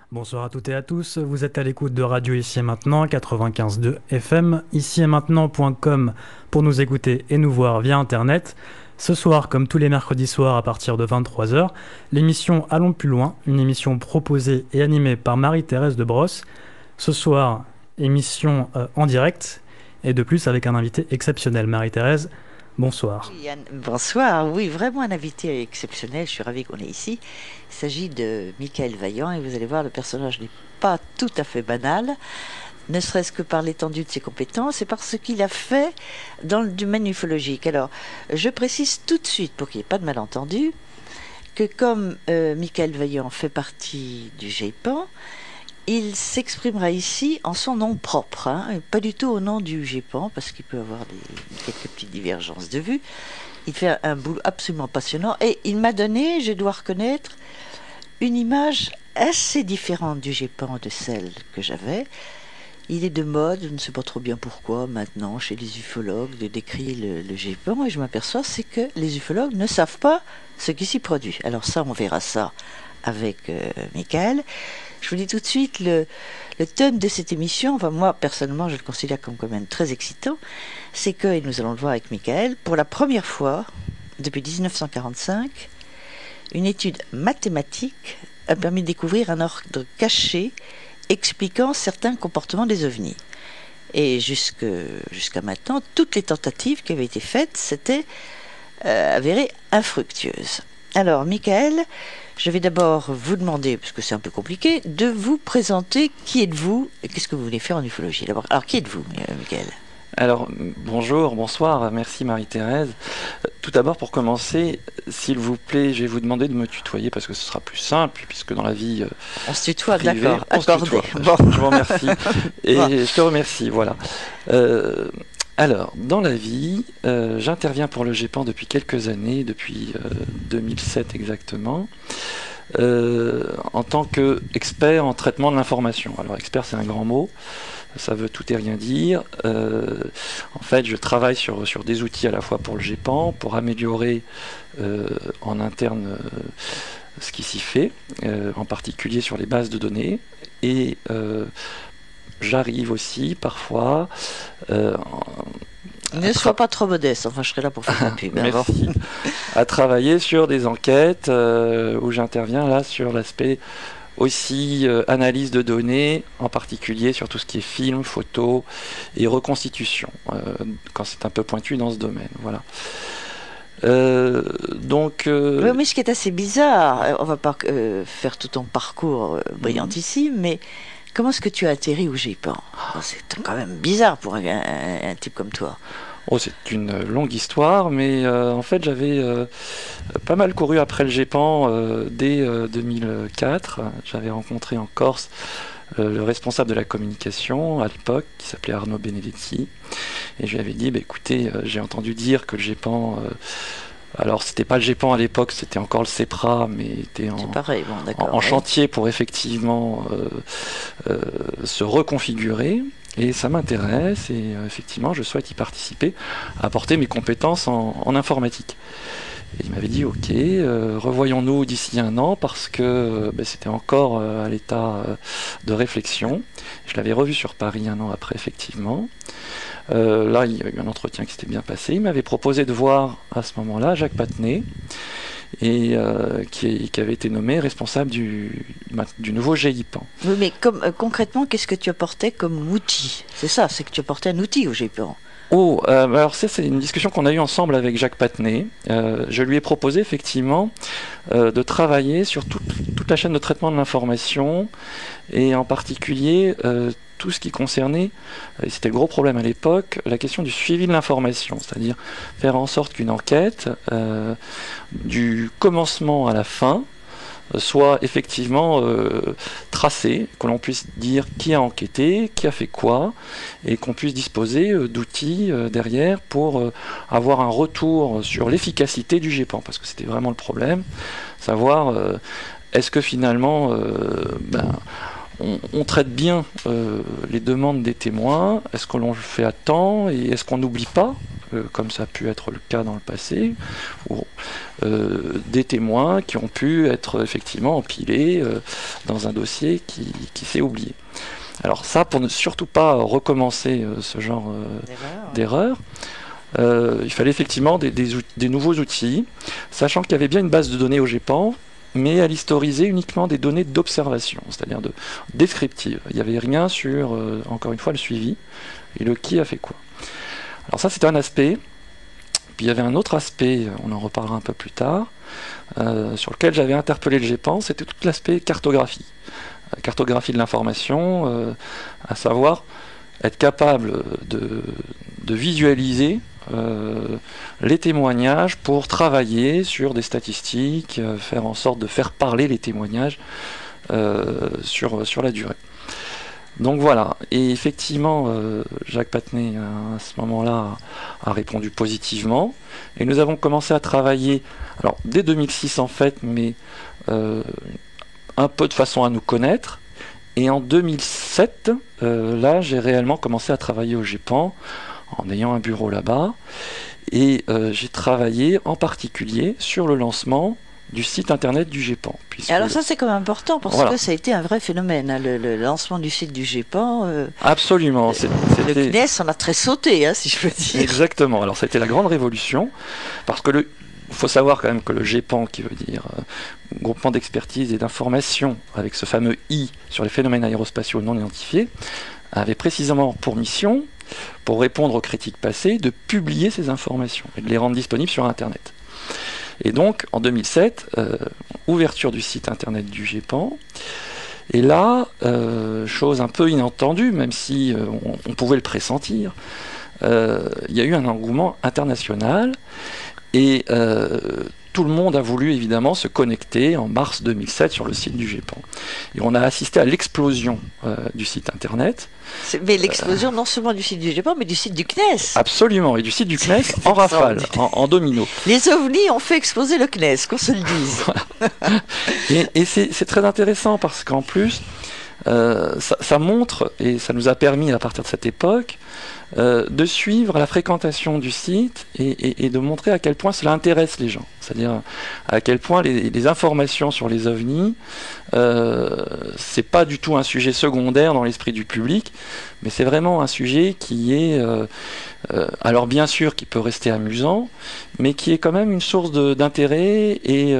Bonsoir à toutes et à tous, vous êtes à l'écoute de Radio Ici et Maintenant, 95.2 FM, ici et maintenant.com pour nous écouter et nous voir via Internet. Ce soir, comme tous les mercredis soirs à partir de 23 heures, l'émission Allons plus loin, une émission proposée et animée par Marie-Thérèse de Brosse. Ce soir, émission en direct et de plus avec un invité exceptionnel. Marie-Thérèse, bonsoir. Oui, bonsoir, oui, vraiment un invité exceptionnel, je suis ravie qu'on est ici. Il s'agit de Michael Vaillant et vous allez voir, le personnage n'est pas tout à fait banal, ne serait-ce que par l'étendue de ses compétences et par ce qu'il a fait dans le domaine ufologique. Alors, je précise tout de suite, pour qu'il n'y ait pas de malentendu, que comme Michael Vaillant fait partie du GEPAN, il s'exprimera ici en son nom propre, hein, et pas du tout au nom du GEPAN, parce qu'il peut avoir quelques petites divergences de vues. Il fait un boulot absolument passionnant et il m'a donné, je dois reconnaître, une image assez différente du GEPAN de celle que j'avais. Il est de mode, je ne sais pas trop bien pourquoi, maintenant, chez les ufologues, de décrire le GEPAN, et je m'aperçois, c'est que les ufologues ne savent pas ce qui s'y produit. Alors ça, on verra ça avec Michael. Je vous dis tout de suite, le thème de cette émission, enfin moi personnellement je le considère comme quand même très excitant, c'est que, et nous allons le voir avec Michael, pour la première fois depuis 1945, une étude mathématique a permis de découvrir un ordre caché expliquant certains comportements des ovnis. Et jusqu'à maintenant, toutes les tentatives qui avaient été faites s'étaient avérées infructueuses. Alors Michael, je vais d'abord vous demander, parce que c'est un peu compliqué, de vous présenter qui êtes-vous et qu'est-ce que vous voulez faire en ufologie. Alors qui êtes-vous, Michael ? Alors, bonjour, bonsoir, merci Marie-Thérèse. Tout d'abord, pour commencer, s'il vous plaît, je vais vous demander de me tutoyer parce que ce sera plus simple, puisque dans la vie on se tutoie, privée, d'accord, on se accordé. tutoie. Bon. Je vous remercie et Bon. je te remercie, voilà. Alors, dans la vie, j'interviens pour le GEPAN depuis quelques années, depuis 2007 exactement, en tant qu'expert en traitement de l'information. Alors, expert, c'est un grand mot. Ça veut tout et rien dire. En fait, je travaille sur des outils à la fois pour le GEPAN, pour améliorer en interne ce qui s'y fait, en particulier sur les bases de données. Et j'arrive aussi parfois... ne sois pas trop modeste, enfin je serai là pour faire ta pub. Merci. À travailler sur des enquêtes où j'interviens là sur l'aspect... aussi analyse de données, en particulier sur tout ce qui est film, photo et reconstitution, quand c'est un peu pointu dans ce domaine. Voilà. Oui, mais ce qui est assez bizarre, on va pas faire tout ton parcours brillantissime, mais comment est-ce que tu as atterri au GEPAN ? C'est quand même bizarre pour un type comme toi. Oh, c'est une longue histoire, mais en fait j'avais pas mal couru après le GEPAN dès 2004. J'avais rencontré en Corse le responsable de la communication à l'époque, qui s'appelait Arnaud Benedetti, et je lui avais dit, bah, écoutez, j'ai entendu dire que le GEPAN... alors c'était pas le GEPAN à l'époque, c'était encore le CEPRA, mais était en chantier pour effectivement se reconfigurer. Et ça m'intéresse et effectivement je souhaite y participer, apporter mes compétences en informatique. Et il m'avait dit ok, revoyons-nous d'ici un an parce que c'était encore à l'état de réflexion. Je l'avais revu sur Paris un an après effectivement. Là il y a eu un entretien qui s'était bien passé. Il m'avait proposé de voir à ce moment-là Jacques Pattenet, et qui avait été nommé responsable du nouveau GEPAN. Oui, mais concrètement, qu'est-ce que tu apportais comme outil ? C'est ça, c'est que tu apportais un outil au GEPAN. Oh, alors ça c'est une discussion qu'on a eue ensemble avec Jacques Pattenet. Je lui ai proposé effectivement de travailler sur toute la chaîne de traitement de l'information, et en particulier tout ce qui concernait, et c'était le gros problème à l'époque, la question du suivi de l'information, c'est-à-dire faire en sorte qu'une enquête, du commencement à la fin, soit effectivement tracée, que l'on puisse dire qui a enquêté, qui a fait quoi, et qu'on puisse disposer d'outils derrière pour avoir un retour sur l'efficacité du GEPAN, parce que c'était vraiment le problème, savoir est-ce que finalement on traite bien les demandes des témoins, est-ce que l'on le fait à temps et est-ce qu'on n'oublie pas comme ça a pu être le cas dans le passé, ou des témoins qui ont pu être effectivement empilés dans un dossier qui s'est oublié. Alors ça, pour ne surtout pas recommencer ce genre d'erreur, il fallait effectivement des nouveaux outils, sachant qu'il y avait bien une base de données au GEPAN, mais elle historisait uniquement des données d'observation, c'est-à-dire descriptives. Il n'y avait rien sur, encore une fois, le suivi et le qui a fait quoi. Alors ça, c'était un aspect. Puis il y avait un autre aspect, on en reparlera un peu plus tard, sur lequel j'avais interpellé le GEPAN, c'était tout l'aspect cartographie. Cartographie de l'information, à savoir être capable de visualiser les témoignages pour travailler sur des statistiques, faire en sorte de faire parler les témoignages sur la durée. Donc voilà, et effectivement, Jacques Patnay, à ce moment-là, a répondu positivement, et nous avons commencé à travailler, alors dès 2006 en fait, mais un peu de façon à nous connaître, et en 2007, là, j'ai réellement commencé à travailler au GEPAN, en ayant un bureau là-bas, et j'ai travaillé en particulier sur le lancement du site internet du GEPAN. Alors ça c'est quand même important parce que ça a été un vrai phénomène, hein, le lancement du site du GEPAN. Absolument. Le CNES en a très sauté, hein, si je peux dire. Exactement, alors ça a été la grande révolution, parce que il faut savoir quand même que le GEPAN, qui veut dire groupement d'expertise et d'information, avec ce fameux I sur les phénomènes aérospatiaux non identifiés, avait précisément pour mission, pour répondre aux critiques passées, de publier ces informations et de les rendre disponibles sur Internet. Et donc, en 2007, ouverture du site internet du GEPAN. Et là, chose un peu inattendue, même si on pouvait le pressentir, il y a eu un engouement international. Et tout le monde a voulu évidemment se connecter en mars 2007 sur le site du GEPAN. Et on a assisté à l'explosion du site internet. Mais l'explosion non seulement du site du GEPAN, mais du site du CNES. Absolument, et du site du CNES en rafale, en domino. Les ovnis ont fait exploser le CNES, qu'on se le dise. Et c'est très intéressant parce qu'en plus, ça montre, et ça nous a permis à partir de cette époque, de suivre la fréquentation du site et de montrer à quel point cela intéresse les gens. C'est-à-dire à quel point les informations sur les ovnis, c'est pas du tout un sujet secondaire dans l'esprit du public, mais c'est vraiment un sujet qui est, alors bien sûr, qui peut rester amusant, mais qui est quand même une source d'intérêt et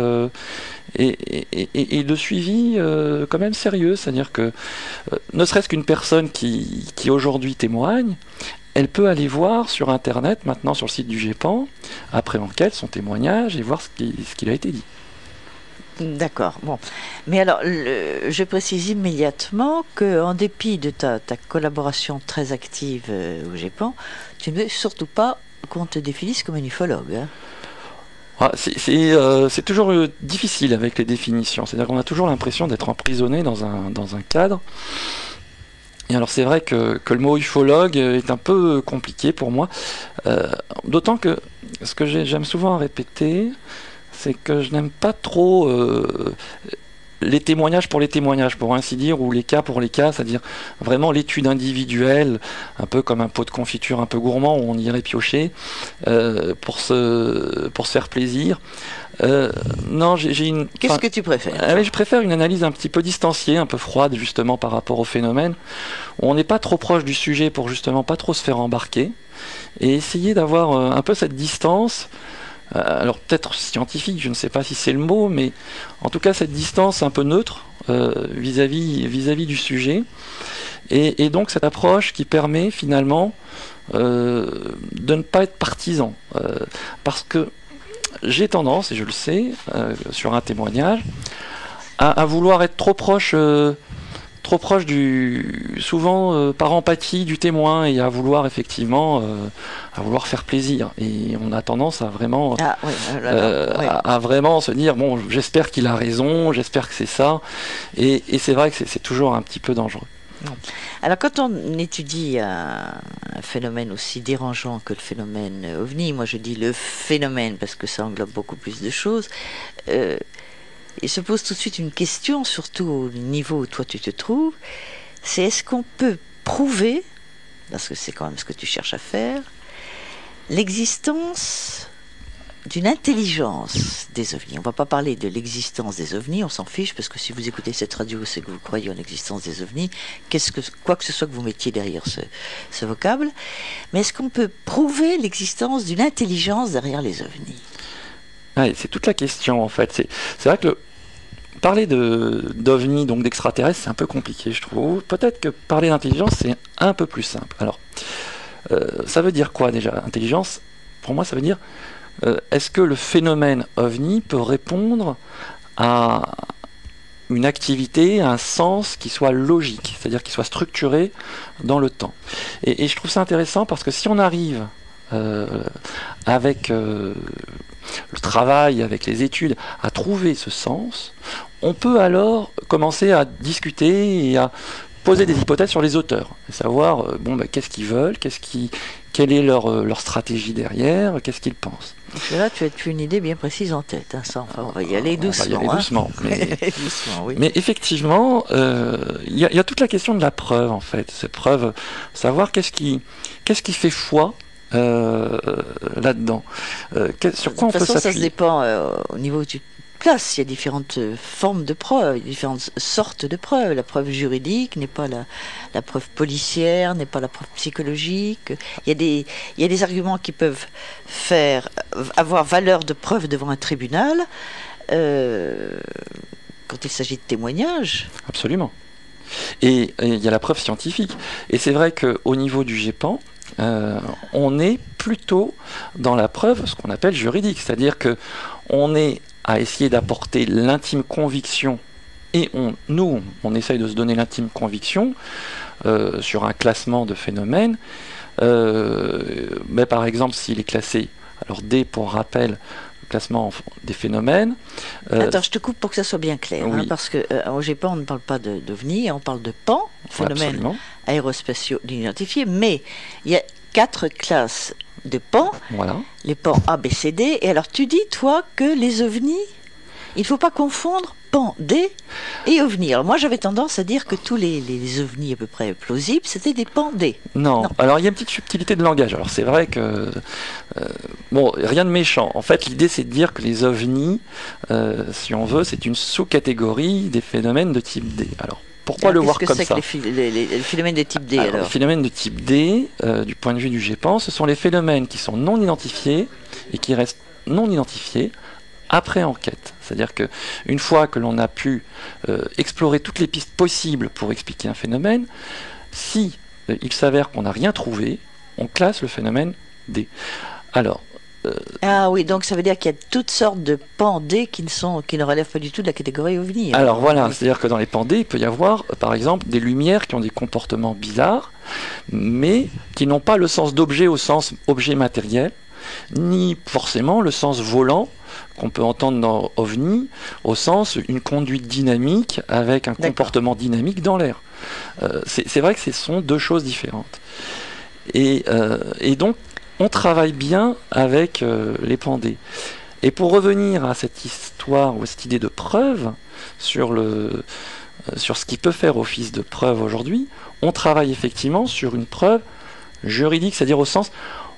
de suivi quand même sérieux. C'est-à-dire que ne serait-ce qu'une personne qui aujourd'hui témoigne, elle peut aller voir sur Internet, maintenant sur le site du GEPAN, après enquête, son témoignage et voir ce qu'il a été dit. D'accord. Bon. Mais alors, je précise immédiatement qu'en dépit de ta collaboration très active au GEPAN, tu ne veux surtout pas qu'on te définisse comme un ufologue. Hein. Ah, c'est toujours difficile avec les définitions. C'est-à-dire qu'on a toujours l'impression d'être emprisonné dans un cadre. Et alors c'est vrai que le mot ufologue est un peu compliqué pour moi, d'autant que ce que j'aime souvent répéter, c'est que je n'aime pas trop les témoignages, pour ainsi dire, ou les cas pour les cas, c'est-à-dire vraiment l'étude individuelle, un peu comme un pot de confiture un peu gourmand où on irait piocher pour se faire plaisir. Non, j'ai une. Qu'est-ce que tu préfères? Je préfère une analyse un petit peu distanciée, un peu froide justement par rapport au phénomène, où on n'est pas trop proche du sujet pour justement pas trop se faire embarquer, et essayer d'avoir un peu cette distance. Alors peut-être scientifique, je ne sais pas si c'est le mot, mais en tout cas cette distance un peu neutre vis-à-vis du sujet, et donc cette approche qui permet finalement de ne pas être partisan, parce que j'ai tendance, et je le sais, sur un témoignage, à vouloir être trop proche souvent par empathie du témoin, et à vouloir effectivement à vouloir faire plaisir. Et on a tendance à vraiment à vraiment se dire bon, j'espère qu'il a raison, j'espère que c'est ça. Et c'est vrai que c'est toujours un petit peu dangereux. Alors quand on étudie un phénomène aussi dérangeant que le phénomène OVNI, moi je dis le phénomène parce que ça englobe beaucoup plus de choses, il se pose tout de suite une question, surtout au niveau où toi tu te trouves, c'est est-ce qu'on peut prouver, parce que c'est quand même ce que tu cherches à faire, l'existence d'une intelligence des ovnis. On ne va pas parler de l'existence des ovnis, on s'en fiche, parce que si vous écoutez cette radio, c'est que vous croyez en l'existence des ovnis, quoi que ce soit que vous mettiez derrière ce vocable. Mais est-ce qu'on peut prouver l'existence d'une intelligence derrière les ovnis? Ouais, c'est toute la question, en fait. C'est vrai que parler d'ovnis, donc d'extraterrestres, c'est un peu compliqué, je trouve. Peut-être que parler d'intelligence, c'est un peu plus simple. Alors, ça veut dire quoi déjà, intelligence? Pour moi, ça veut dire est-ce que le phénomène ovni peut répondre à une activité, à un sens qui soit logique, c'est-à-dire qui soit structuré dans le temps. Et je trouve ça intéressant parce que si on arrive avec le travail, avec les études, à trouver ce sens, on peut alors commencer à discuter et à poser des hypothèses sur les auteurs, et savoir qu'est-ce qu'ils veulent, quelle est leur stratégie derrière, qu'est-ce qu'ils pensent. Parce que là, tu as une idée bien précise en tête, hein, ça, enfin, on va y aller doucement. On va y aller doucement. Doucement, oui. Mais effectivement, il y a toute la question de la preuve, en fait. Cette preuve, savoir qu'est-ce qui fait foi là-dedans. Sur quoi on peut s'appuyer. De toute façon, ça se dépend au niveau du place. Il y a différentes formes de preuves, différentes sortes de preuves. La preuve juridique n'est pas la preuve policière, n'est pas la preuve psychologique. Il y a des arguments qui peuvent avoir valeur de preuve devant un tribunal quand il s'agit de témoignages. Absolument. Et il y a la preuve scientifique. Et c'est vrai qu'au niveau du GEPAN, on est plutôt dans la preuve, ce qu'on appelle juridique. C'est-à-dire qu'on est à essayer d'apporter l'intime conviction, et on essaye de se donner l'intime conviction sur un classement de phénomènes. Mais par exemple, s'il est classé, alors D pour rappel, le classement des phénomènes. Attends, je te coupe pour que ça soit bien clair, oui. Parce qu'au GEPAN, on ne parle pas d'OVNI, on parle de PAN, phénomènes Absolument. Aérospatiaux identifiés, mais il y a 4 classes de PAN, voilà. Les PAN A, B, C, D, et alors tu dis, toi, que les ovnis, il ne faut pas confondre PAN D et ovnis. Alors moi, j'avais tendance à dire que tous les ovnis à peu près plausibles, c'était des PAN D. Non, alors il y a une petite subtilité de langage. Alors c'est vrai que, rien de méchant. En fait, l'idée c'est de dire que les ovnis, si on veut, c'est une sous-catégorie des phénomènes de type D. Alors, pourquoi le voir comme ça? Qu'est-ce que c'est que les phénomènes de type D alors? Les phénomènes de type D, du point de vue du GEPAN, ce sont les phénomènes qui sont non identifiés et qui restent non identifiés après enquête. C'est-à-dire qu'une fois que l'on a pu explorer toutes les pistes possibles pour expliquer un phénomène, si il s'avère qu'on n'a rien trouvé, on classe le phénomène D. Alors, ah oui, donc ça veut dire qu'il y a toutes sortes de pans D qui ne relèvent pas du tout de la catégorie OVNI. Alors voilà, oui. C'est-à-dire que dans les pans D, il peut y avoir, par exemple, des lumières qui ont des comportements bizarres, mais qui n'ont pas le sens d'objet au sens objet matériel, ni forcément le sens volant qu'on peut entendre dans OVNI, au sens une conduite dynamique avec un comportement dynamique dans l'air. C'est vrai que ce sont deux choses différentes. Et donc, on travaille bien avec les pandés. Et pour revenir à cette histoire ou à cette idée de preuve sur ce qui peut faire office de preuve aujourd'hui, on travaille effectivement sur une preuve juridique, c'est-à-dire au sens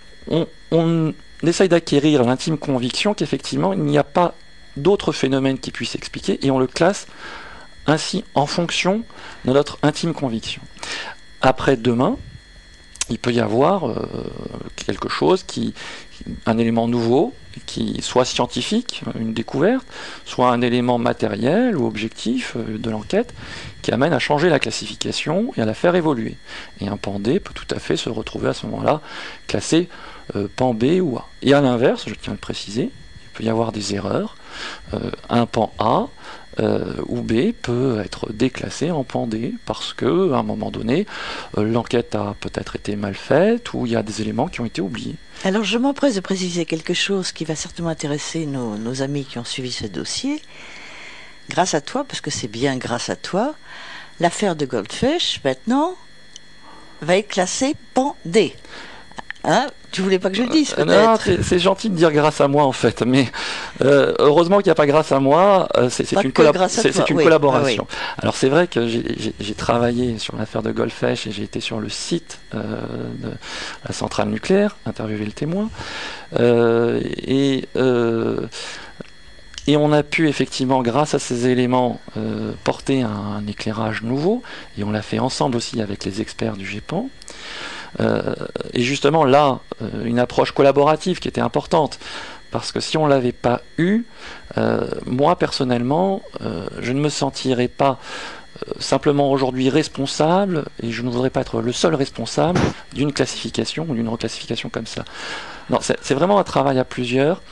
on essaye d'acquérir l'intime conviction qu'effectivement il n'y a pas d'autres phénomènes qui puissent expliquer, et on le classe ainsi en fonction de notre intime conviction. Après demain, il peut y avoir quelque chose un élément nouveau, qui soit scientifique, une découverte, soit un élément matériel ou objectif de l'enquête, qui amène à changer la classification et à la faire évoluer. Et un pan D peut tout à fait se retrouver à ce moment-là classé pan B ou A. Et à l'inverse, je tiens à le préciser, il peut y avoir des erreurs. Un pan A ou B peut être déclassé en pan D parce que à un moment donné l'enquête a peut-être été mal faite ou il y a des éléments qui ont été oubliés. Alors je m'empresse de préciser quelque chose qui va certainement intéresser nos amis qui ont suivi ce dossier. Grâce à toi, parce que c'est bien grâce à toi, l'affaire de Goldfish maintenant va être classée pan D. Hein? Tu voulais pas que je le dise, Non, peut-être? c'est gentil de dire grâce à moi en fait, mais heureusement qu'il n'y a pas grâce à moi, c'est Pas une, que grâce à toi, c'est une oui. collaboration. Ah, Alors c'est vrai que j'ai travaillé sur l'affaire de Golfech et j'ai été sur le site de la centrale nucléaire, interviewé le témoin, euh, et, euh, et on a pu effectivement, grâce à ces éléments, porter un éclairage nouveau, et on l'a fait ensemble aussi avec les experts du GEPAN. Et justement là, une approche collaborative qui était importante, parce que si on ne l'avait pas eu, moi personnellement, je ne me sentirais pas simplement aujourd'hui responsable, et je ne voudrais pas être le seul responsable d'une classification ou d'une reclassification comme ça. Non, c'est vraiment un travail à plusieurs,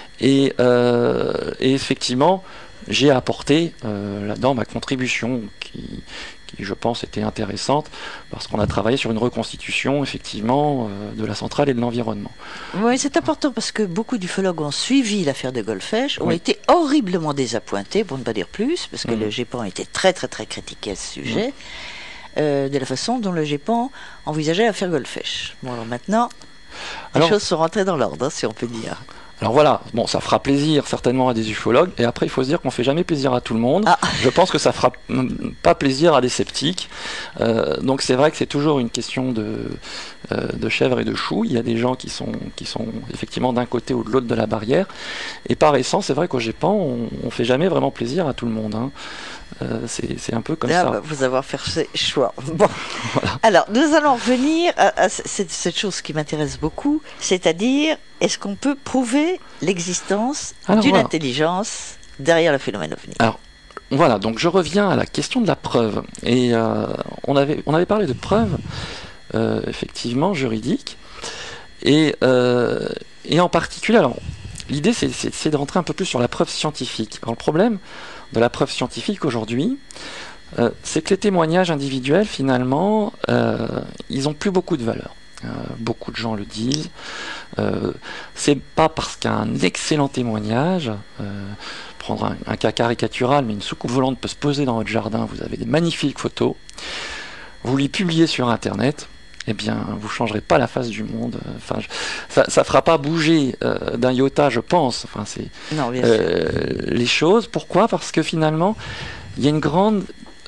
et effectivement, j'ai apporté là-dedans ma contribution qui, je pense, était intéressante, parce qu'on a travaillé sur une reconstitution, effectivement, de la centrale et de l'environnement. oui, c'est important parce que beaucoup d'ufologues ont suivi l'affaire de Golfech, ont Oui. été horriblement désappointés, pour ne pas dire plus, parce que Mhm. le GEPAN était très très très critiqué à ce sujet, de la façon dont le GEPAN envisageait l'affaire Golfech. Bon, alors maintenant, les Alors- choses sont rentrées dans l'ordre, hein, si on peut dire. Alors voilà, bon, ça fera plaisir certainement à des ufologues, et après il faut se dire qu'on fait jamais plaisir à tout le monde. Ah. Je pense que ça fera pas plaisir à des sceptiques. Donc c'est vrai que c'est toujours une question de chèvre et de chou. Il y a des gens qui sont effectivement d'un côté ou de l'autre de la barrière. Et par essence, c'est vrai qu'au GEPAN, on fait jamais vraiment plaisir à tout le monde, hein. C'est un peu comme Là, ça. bah, vous avoir fait ce choix. Bon. Alors, nous allons revenir à cette chose qui m'intéresse beaucoup, c'est-à-dire, est-ce qu'on peut prouver l'existence Alors, d'une voilà. intelligence derrière le phénomène ovni? Voilà, donc je reviens à la question de la preuve. Et on avait parlé de preuves, effectivement, juridiques. Et en particulier, alors, l'idée, c'est de rentrer un peu plus sur la preuve scientifique. Alors, le problème de la preuve scientifique aujourd'hui, c'est que les témoignages individuels, finalement, ils n'ont plus beaucoup de valeur. Beaucoup de gens le disent. C'est pas parce qu'un excellent témoignage, prendre un cas caricatural, mais une soucoupe volante peut se poser dans votre jardin, vous avez des magnifiques photos, vous les publiez sur Internet, eh bien, vous changerez pas la face du monde. Enfin, ça fera pas bouger d'un iota, je pense. Enfin, c'est Non, bien sûr. les choses. Pourquoi? Parce que finalement, il y a une grande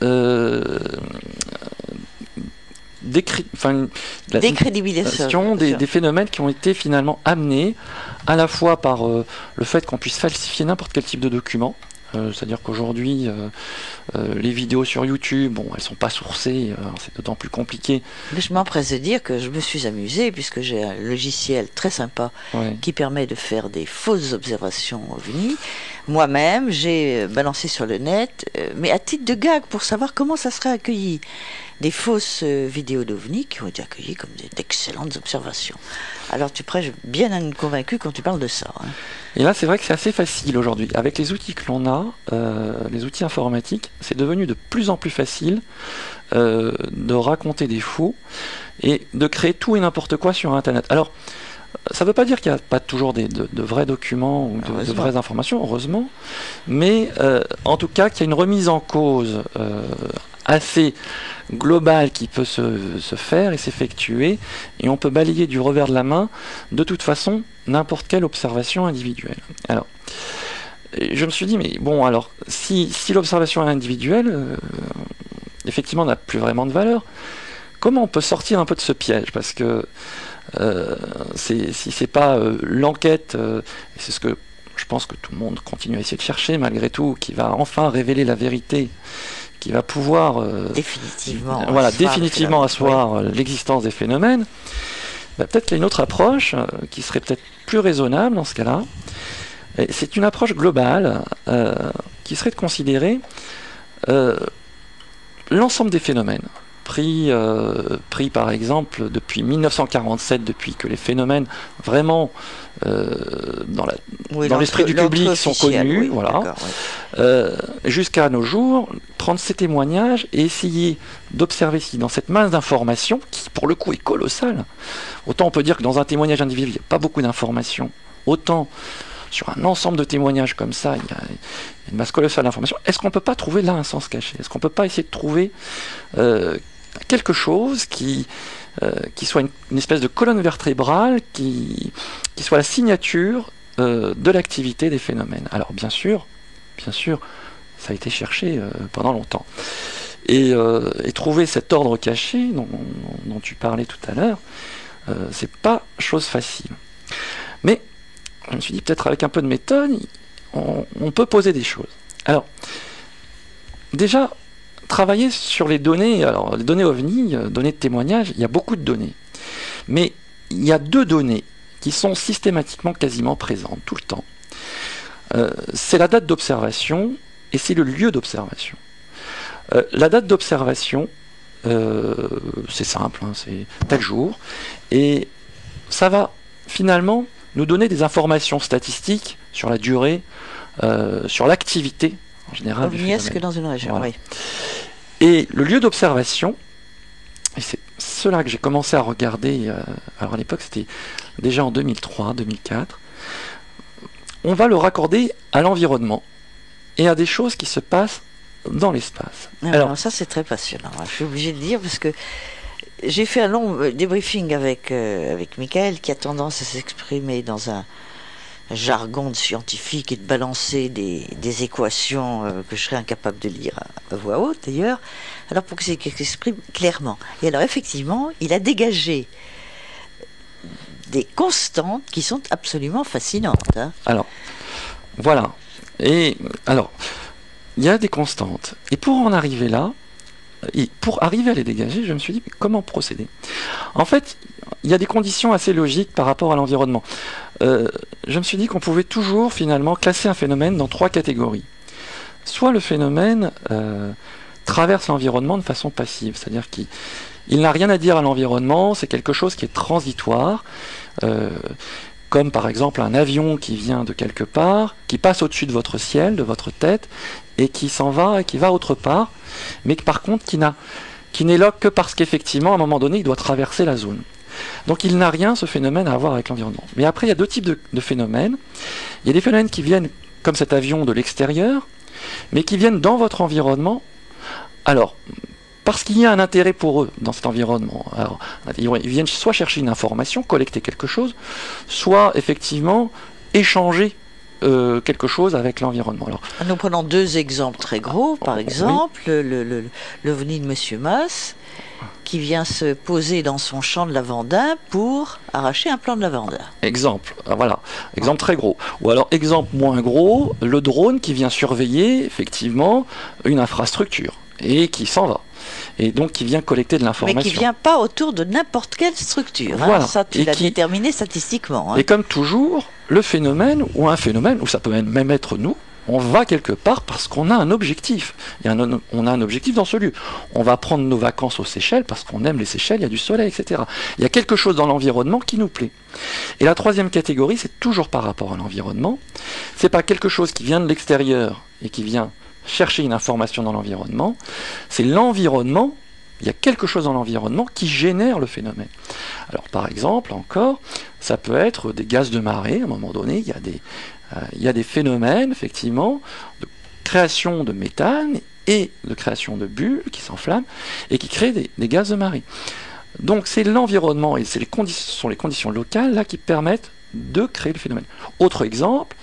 Décrédibilisation. des phénomènes qui ont été finalement amenés à la fois par le fait qu'on puisse falsifier n'importe quel type de document. C'est-à-dire qu'aujourd'hui, les vidéos sur YouTube, bon, elles sont pas sourcées, c'est d'autant plus compliqué. Mais je m'empresse de dire que je me suis amusée, puisque j'ai un logiciel très sympa Ouais. qui permet de faire des fausses observations ovni. Moi-même, j'ai balancé sur le net, mais à titre de gag, pour savoir comment ça serait accueilli. Des fausses vidéos d'ovni qui ont été accueillies comme d'excellentes observations. Alors tu prêches bien convaincu quand tu parles de ça, hein. Et là, c'est vrai que c'est assez facile aujourd'hui. Avec les outils que l'on a, les outils informatiques, c'est devenu de plus en plus facile de raconter des faux et de créer tout et n'importe quoi sur Internet. Alors, ça ne veut pas dire qu'il n'y a pas toujours de vrais documents ou de vraies informations, heureusement, mais en tout cas qu'il y a une remise en cause assez globale qui peut se faire et s'effectuer, et on peut balayer du revers de la main, de toute façon, n'importe quelle observation individuelle. Alors, je me suis dit, mais bon, alors, si l'observation individuelle, effectivement, n'a plus vraiment de valeur, comment on peut sortir un peu de ce piège? Parce que si c'est pas l'enquête, et c'est ce que je pense que tout le monde continue à essayer de chercher malgré tout, qui va enfin révéler la vérité, qui va pouvoir définitivement asseoir l'existence des phénomènes, bah, peut-être qu'il y a une autre approche qui serait peut-être plus raisonnable dans ce cas-là. Et c'est une approche globale qui serait de considérer l'ensemble des phénomènes. Pris par exemple depuis 1947, depuis que les phénomènes vraiment dans l'esprit du public sont connus, oui, voilà, jusqu'à nos jours, prendre ces témoignages et essayer d'observer si dans cette masse d'informations, qui pour le coup est colossale, autant on peut dire que dans un témoignage individuel, il n'y a pas beaucoup d'informations, autant sur un ensemble de témoignages comme ça, il y a une masse colossale d'informations. Est-ce qu'on ne peut pas trouver là un sens caché? Est-ce qu'on ne peut pas essayer de trouver quelque chose qui qui soit une espèce de colonne vertébrale qui soit la signature de l'activité des phénomènes. Alors bien sûr, ça a été cherché pendant longtemps. Et trouver cet ordre caché dont tu parlais tout à l'heure, c'est pas chose facile. Mais je me suis dit, peut-être avec un peu de méthode, on peut poser des choses. Alors, déjà, travailler sur les données, alors les données OVNI, données de témoignage, il y a beaucoup de données. Mais il y a 2 données qui sont systématiquement quasiment présentes tout le temps. C'est la date d'observation et c'est le lieu d'observation. La date d'observation, c'est simple, hein, c'est tel jour, et ça va finalement nous donner des informations statistiques sur la durée, sur l'activité en général du phénomène. Que dans une région, voilà. Oui. Et le lieu d'observation, et c'est cela que j'ai commencé à regarder, alors à l'époque c'était déjà en 2003-2004, on va le raccorder à l'environnement et à des choses qui se passent dans l'espace. Alors ça c'est très passionnant, je suis obligée de dire, parce que j'ai fait un long débriefing avec Michael, qui a tendance à s'exprimer dans un jargon de scientifique et de balancer des équations que je serais incapable de lire à voix haute d'ailleurs, alors pour qu'il s'exprime clairement. Et alors effectivement, il a dégagé des constantes qui sont absolument fascinantes. Hein. Alors, voilà. Et alors, il y a des constantes. Et pour en arriver là, et pour arriver à les dégager, je me suis dit, comment procéder? En fait, il y a des conditions assez logiques par rapport à l'environnement. Je me suis dit qu'on pouvait toujours finalement classer un phénomène dans 3 catégories. Soit le phénomène traverse l'environnement de façon passive, c'est-à-dire qu'il n'a rien à dire à l'environnement, c'est quelque chose qui est transitoire, comme par exemple un avion qui vient de quelque part, qui passe au-dessus de votre ciel, de votre tête, et qui s'en va, et qui va autre part, mais par contre qui n'est là que parce qu'effectivement, à un moment donné, il doit traverser la zone. Donc il n'a rien, ce phénomène, à voir avec l'environnement. Mais après, il y a 2 types de phénomènes. Il y a des phénomènes qui viennent, comme cet avion, de l'extérieur, mais qui viennent dans votre environnement. Alors, parce qu'il y a un intérêt pour eux dans cet environnement. Alors, ils viennent soit chercher une information, collecter quelque chose, soit effectivement échanger quelque chose avec l'environnement. Alors, nous prenons 2 exemples très gros. Par exemple, oui. l'OVNI de Monsieur Mas, qui vient se poser dans son champ de lavandin pour arracher un plant de lavandin. Exemple, voilà, exemple très gros. Ou alors exemple moins gros, le drone qui vient surveiller effectivement une infrastructure et qui s'en va. Et donc qui vient collecter de l'information. Mais qui ne vient pas autour de n'importe quelle structure. Voilà. Hein, ça, tu l'as déterminé statistiquement. Hein. Et comme toujours, le phénomène, ou un phénomène, ou ça peut même être nous, on va quelque part parce qu'on a un objectif. On a un objectif dans ce lieu. On va prendre nos vacances aux Seychelles parce qu'on aime les Seychelles, il y a du soleil, etc. Il y a quelque chose dans l'environnement qui nous plaît. Et la 3e catégorie, c'est toujours par rapport à l'environnement. C'est pas quelque chose qui vient de l'extérieur et qui vient chercher une information dans l'environnement. C'est l'environnement, il y a quelque chose dans l'environnement qui génère le phénomène. Alors par exemple, encore, ça peut être des gaz de marée. À un moment donné, il y a des phénomènes, effectivement, de création de méthane et de création de bulles qui s'enflamment et qui créent des gaz de marée. Donc c'est l'environnement et c'est sont les conditions locales là qui permettent de créer le phénomène. Autre exemple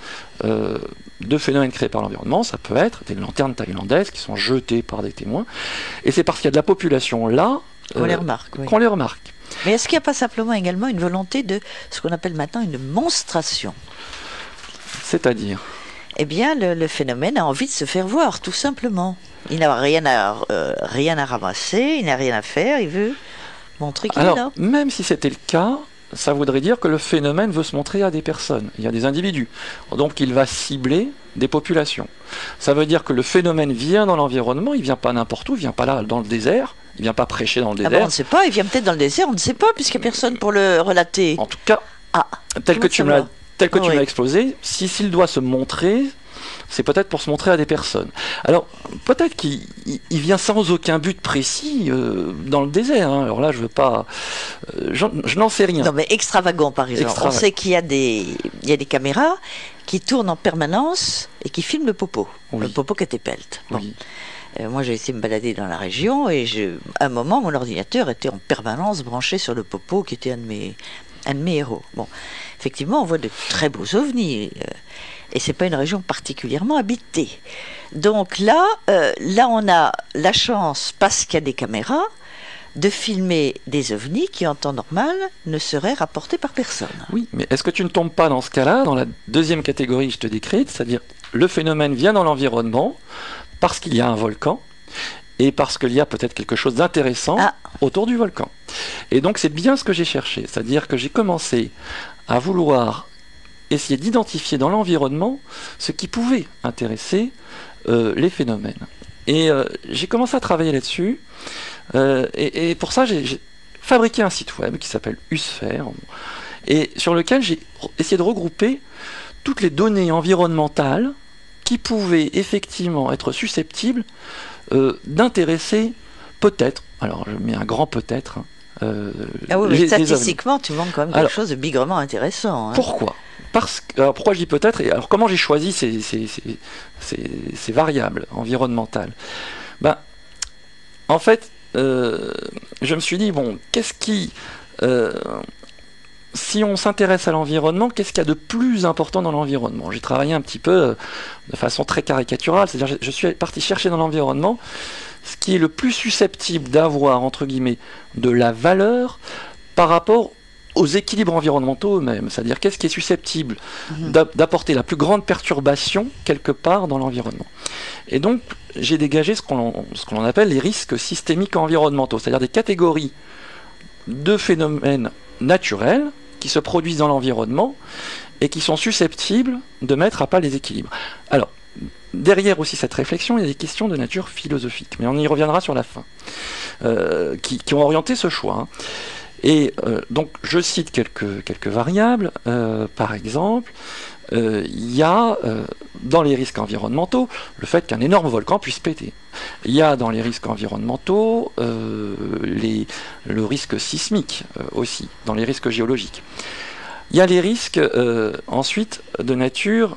de phénomènes créés par l'environnement, ça peut être des lanternes thaïlandaises qui sont jetées par des témoins. Et c'est parce qu'il y a de la population là qu'on les remarque. Oui. Qu'on les remarque. Mais est-ce qu'il n'y a pas simplement également une volonté de ce qu'on appelle maintenant une monstration? C'est-à-dire? Eh bien, le phénomène a envie de se faire voir, tout simplement. Il n'a rien à ramasser, il n'a rien à faire, il veut montrer qu'il est là. Alors, même si c'était le cas, ça voudrait dire que le phénomène veut se montrer à des personnes, il y a des individus. Donc il va cibler des populations. Ça veut dire que le phénomène vient dans l'environnement, il ne vient pas n'importe où, il ne vient pas là dans le désert, il ne vient pas prêcher dans le désert. On ne sait pas, il vient peut-être dans le désert, on ne sait pas, puisqu'il n'y a personne pour le relater. En tout cas, tel que tu me l'as exposé, s'il doit se montrer, c'est peut-être pour se montrer à des personnes. Alors, peut-être qu'il vient sans aucun but précis dans le désert. Hein. Alors là, je veux pas... je n'en sais rien. Non, mais extravagant, par exemple. On sait qu'il y a des caméras qui tournent en permanence et qui filment le popo. Oui. Le popo qui était pelte. Bon. Oui. Moi, j'ai essayé de me balader dans la région et à un moment, mon ordinateur était en permanence branché sur le Popo, qui était un de mes héros. Bon, effectivement, on voit de très beaux ovnis. Et c'est pas une région particulièrement habitée. Donc là, on a la chance, parce qu'il y a des caméras, de filmer des ovnis qui, en temps normal, ne seraient rapportés par personne. Oui, mais est-ce que tu ne tombes pas dans ce cas-là, dans la deuxième catégorie que je te décrite, c'est-à-dire le phénomène vient dans l'environnement parce qu'il y a un volcan et parce qu'il y a peut-être quelque chose d'intéressant autour du volcan. Et donc c'est bien ce que j'ai cherché, c'est-à-dire que j'ai commencé à vouloir essayer d'identifier dans l'environnement ce qui pouvait intéresser les phénomènes. Et j'ai commencé à travailler là-dessus. Et pour ça, j'ai fabriqué un site web qui s'appelle Usphère, et sur lequel j'ai essayé de regrouper toutes les données environnementales qui pouvaient effectivement être susceptibles d'intéresser peut-être, alors je mets un grand peut-être, mais statistiquement, tu manques quand même quelque chose de bigrement intéressant. Hein. Pourquoi ? Alors pourquoi je dis peut-être, et alors comment j'ai choisi ces variables environnementales ? En fait, je me suis dit, bon, qu'est-ce qui... si on s'intéresse à l'environnement, qu'est-ce qu'il y a de plus important dans l'environnement ? J'ai travaillé un petit peu de façon très caricaturale, c'est-à-dire je suis parti chercher dans l'environnement ce qui est le plus susceptible d'avoir, entre guillemets, de la valeur par rapport aux équilibres environnementaux eux-mêmes, c'est-à-dire qu'est-ce qui est susceptible d'apporter la plus grande perturbation quelque part dans l'environnement. Et donc, j'ai dégagé ce qu'on appelle les risques systémiques environnementaux, c'est-à-dire des catégories de phénomènes naturels qui se produisent dans l'environnement et qui sont susceptibles de mettre à pas les équilibres. Alors, derrière aussi cette réflexion, il y a des questions de nature philosophique, mais on y reviendra sur la fin, qui ont orienté ce choix. Hein. Et donc, je cite quelques variables. Par exemple, il y a dans les risques environnementaux le fait qu'un énorme volcan puisse péter. Il y a dans les risques environnementaux le risque sismique aussi, dans les risques géologiques. Il y a les risques ensuite de nature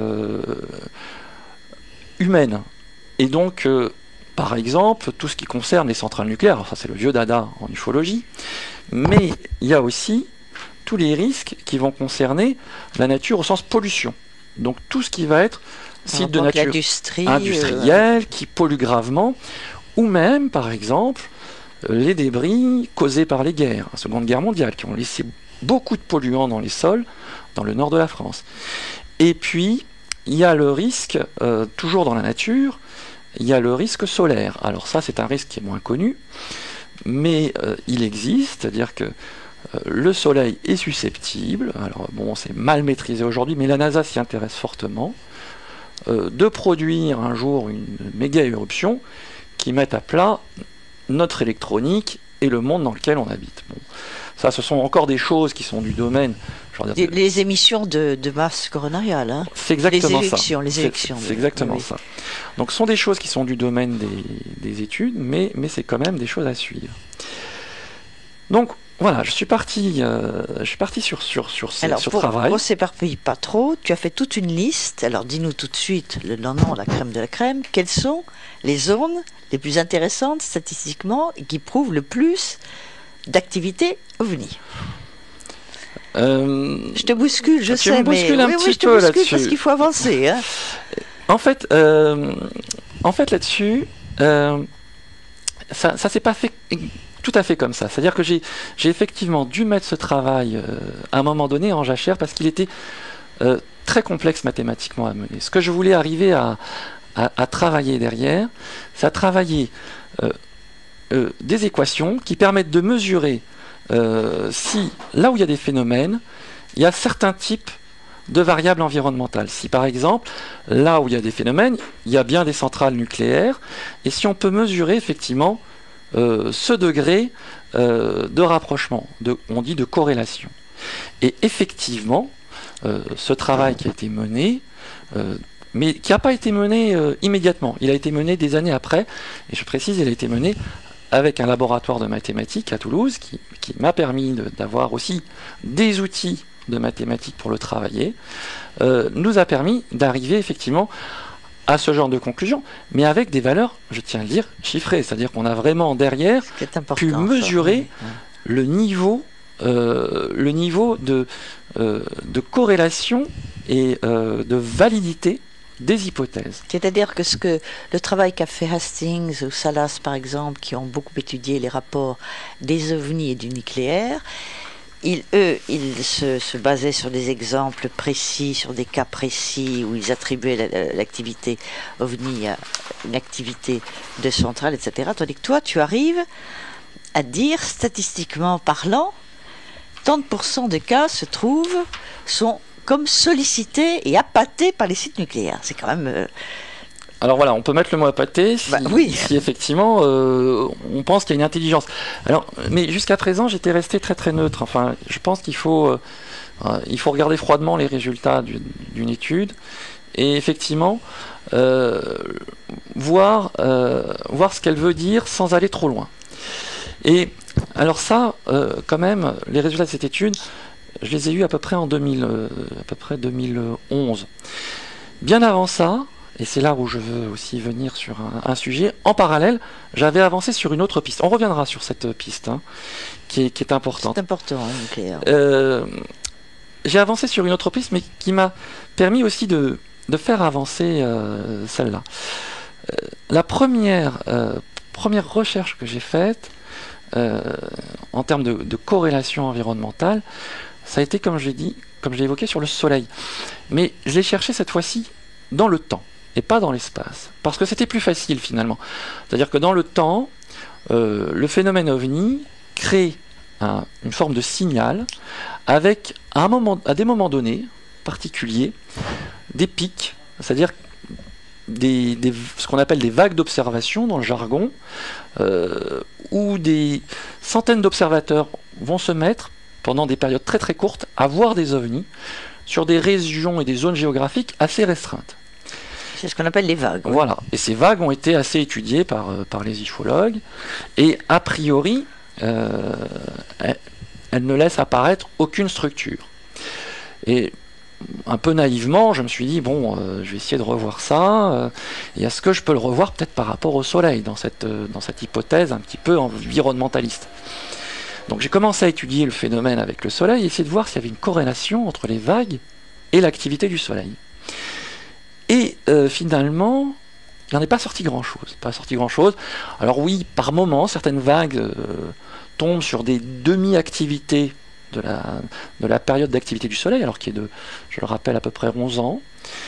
humaine. Et donc, par exemple, tout ce qui concerne les centrales nucléaires, enfin c'est le vieux dada en ufologie, mais il y a aussi tous les risques qui vont concerner la nature au sens pollution. Donc tout ce qui va être site de nature industrielle, qui pollue gravement, ou même, par exemple, les débris causés par les guerres, la Seconde Guerre mondiale, qui ont laissé beaucoup de polluants dans les sols, dans le nord de la France. Et puis, il y a le risque, toujours dans la nature, il y a le risque solaire. Alors ça, c'est un risque qui est moins connu, mais il existe, c'est-à-dire que le Soleil est susceptible, alors bon, c'est mal maîtrisé aujourd'hui, mais la NASA s'y intéresse fortement, de produire un jour une méga éruption qui mette à plat notre électronique et le monde dans lequel on habite. Bon, ça, ce sont encore des choses qui sont du domaine... Les émissions de masse coronariale, hein. C'est exactement les élections, ça. C'est exactement ça. Donc ce sont des choses qui sont du domaine des études, mais c'est quand même des choses à suivre. Donc voilà, je suis parti sur ce travail. Pour s'éparpiller pas trop, tu as fait toute une liste. Alors dis-nous tout de suite le nom, la crème de la crème. Quelles sont les zones les plus intéressantes statistiquement et qui prouvent le plus d'activité OVNI? Je te bouscule, je sais, mais je te bouscule parce qu'il faut avancer. Hein. En fait, là-dessus, ça s'est pas fait tout à fait comme ça. C'est-à-dire que j'ai effectivement dû mettre ce travail à un moment donné en jachère parce qu'il était très complexe mathématiquement à mener. Ce que je voulais arriver à travailler derrière, c'est à travailler des équations qui permettent de mesurer si, là où il y a des phénomènes, il y a certains types de variables environnementales. Si par exemple, là où il y a des phénomènes, il y a bien des centrales nucléaires, et si on peut mesurer effectivement ce degré de rapprochement, on dit de corrélation. Et effectivement, ce travail qui a été mené, mais qui n'a pas été mené immédiatement, il a été mené des années après, et je précise, il a été mené avec un laboratoire de mathématiques à Toulouse qui m'a permis d'avoir aussi des outils de mathématiques pour le travailler, nous a permis d'arriver effectivement à ce genre de conclusion, mais avec des valeurs, je tiens à le dire, chiffrées. C'est-à-dire qu'on a vraiment derrière pu mesurer le niveau de corrélation et de validité des hypothèses. C'est-à-dire que le travail qu'a fait Hastings ou Salas, par exemple, qui ont beaucoup étudié les rapports des ovnis et du nucléaire, ils se basaient sur des exemples précis, sur des cas précis où ils attribuaient l'activité ovni à une activité de centrale, etc. Tandis que toi, tu arrives à dire, statistiquement parlant, tant de pourcents de cas sont comme sollicités et appâtés par les sites nucléaires. C'est quand même... Alors voilà, on peut mettre le mot appâté si effectivement on pense qu'il y a une intelligence. Alors, mais jusqu'à présent, j'étais resté très très neutre. Enfin, je pense qu'il faut regarder froidement les résultats d'une étude et effectivement voir ce qu'elle veut dire sans aller trop loin. Et alors ça, quand même, les résultats de cette étude, je les ai eus à peu près en 2011. Bien avant ça, et c'est là où je veux aussi venir sur un sujet, en parallèle, j'avais avancé sur une autre piste. On reviendra sur cette piste, hein, qui est importante. C'est important, hein, nucléaire. J'ai avancé sur une autre piste, mais qui m'a permis aussi de faire avancer celle-là. La première recherche que j'ai faite, en termes de corrélation environnementale, ça a été, comme je l'ai évoqué, sur le Soleil. Mais je l'ai cherché cette fois-ci dans le temps, et pas dans l'espace. Parce que c'était plus facile, finalement. C'est-à-dire que dans le temps, le phénomène OVNI crée une forme de signal, avec, à des moments donnés, particuliers, des pics, c'est-à-dire ce qu'on appelle des vagues d'observation dans le jargon, où des centaines d'observateurs vont se mettre, pendant des périodes très très courtes, à voir des ovnis sur des régions et des zones géographiques assez restreintes. C'est ce qu'on appelle les vagues. Oui. Voilà, et ces vagues ont été assez étudiées par les ufologues, et a priori, elles ne laissent apparaître aucune structure. Et un peu naïvement, je me suis dit, bon, je vais essayer de revoir ça, et est-ce que je peux le revoir peut-être par rapport au Soleil, dans cette hypothèse un petit peu environnementaliste. Donc j'ai commencé à étudier le phénomène avec le Soleil, et essayer de voir s'il y avait une corrélation entre les vagues et l'activité du Soleil. Et finalement, il n'en est pas sorti grand-chose. Alors oui, par moment, certaines vagues tombent sur des demi-activités de la période d'activité du Soleil, alors qui est je le rappelle, à peu près 11 ans.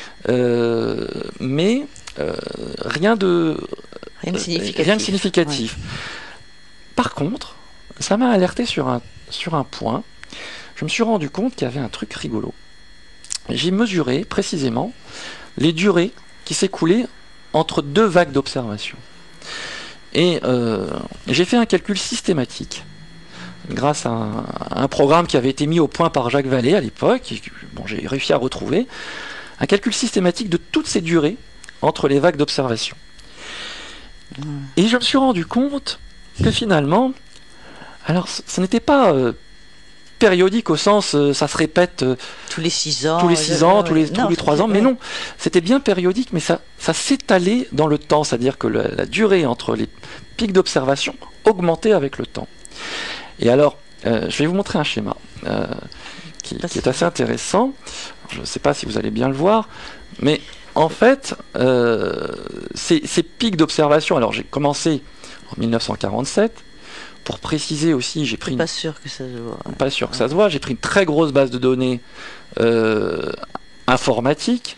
Mais rien de significatif. Ouais. Par contre, ça m'a alerté sur un point. Je me suis rendu compte qu'il y avait un truc rigolo. J'ai mesuré précisément les durées qui s'écoulaient entre deux vagues d'observation. Et j'ai fait un calcul systématique grâce à un programme qui avait été mis au point par Jacques Vallée à l'époque, j'ai réussi à retrouver un calcul systématique de toutes ces durées entre les vagues d'observation. Et je me suis rendu compte que finalement, alors ce n'était pas périodique au sens ça se répète tous les 6 ans, tous les 3 ans, mais non, c'était bien périodique, mais ça s'étalait dans le temps, c'est-à-dire que la durée entre les pics d'observation augmentait avec le temps. Et alors, je vais vous montrer un schéma qui est assez intéressant. Je ne sais pas si vous allez bien le voir, mais en fait, ces pics d'observation, alors j'ai commencé en 1947. Pour préciser aussi, j'ai pris... Pas sûr que ça se voit. Pas sûr que ça se voit. J'ai pris une très grosse base de données informatique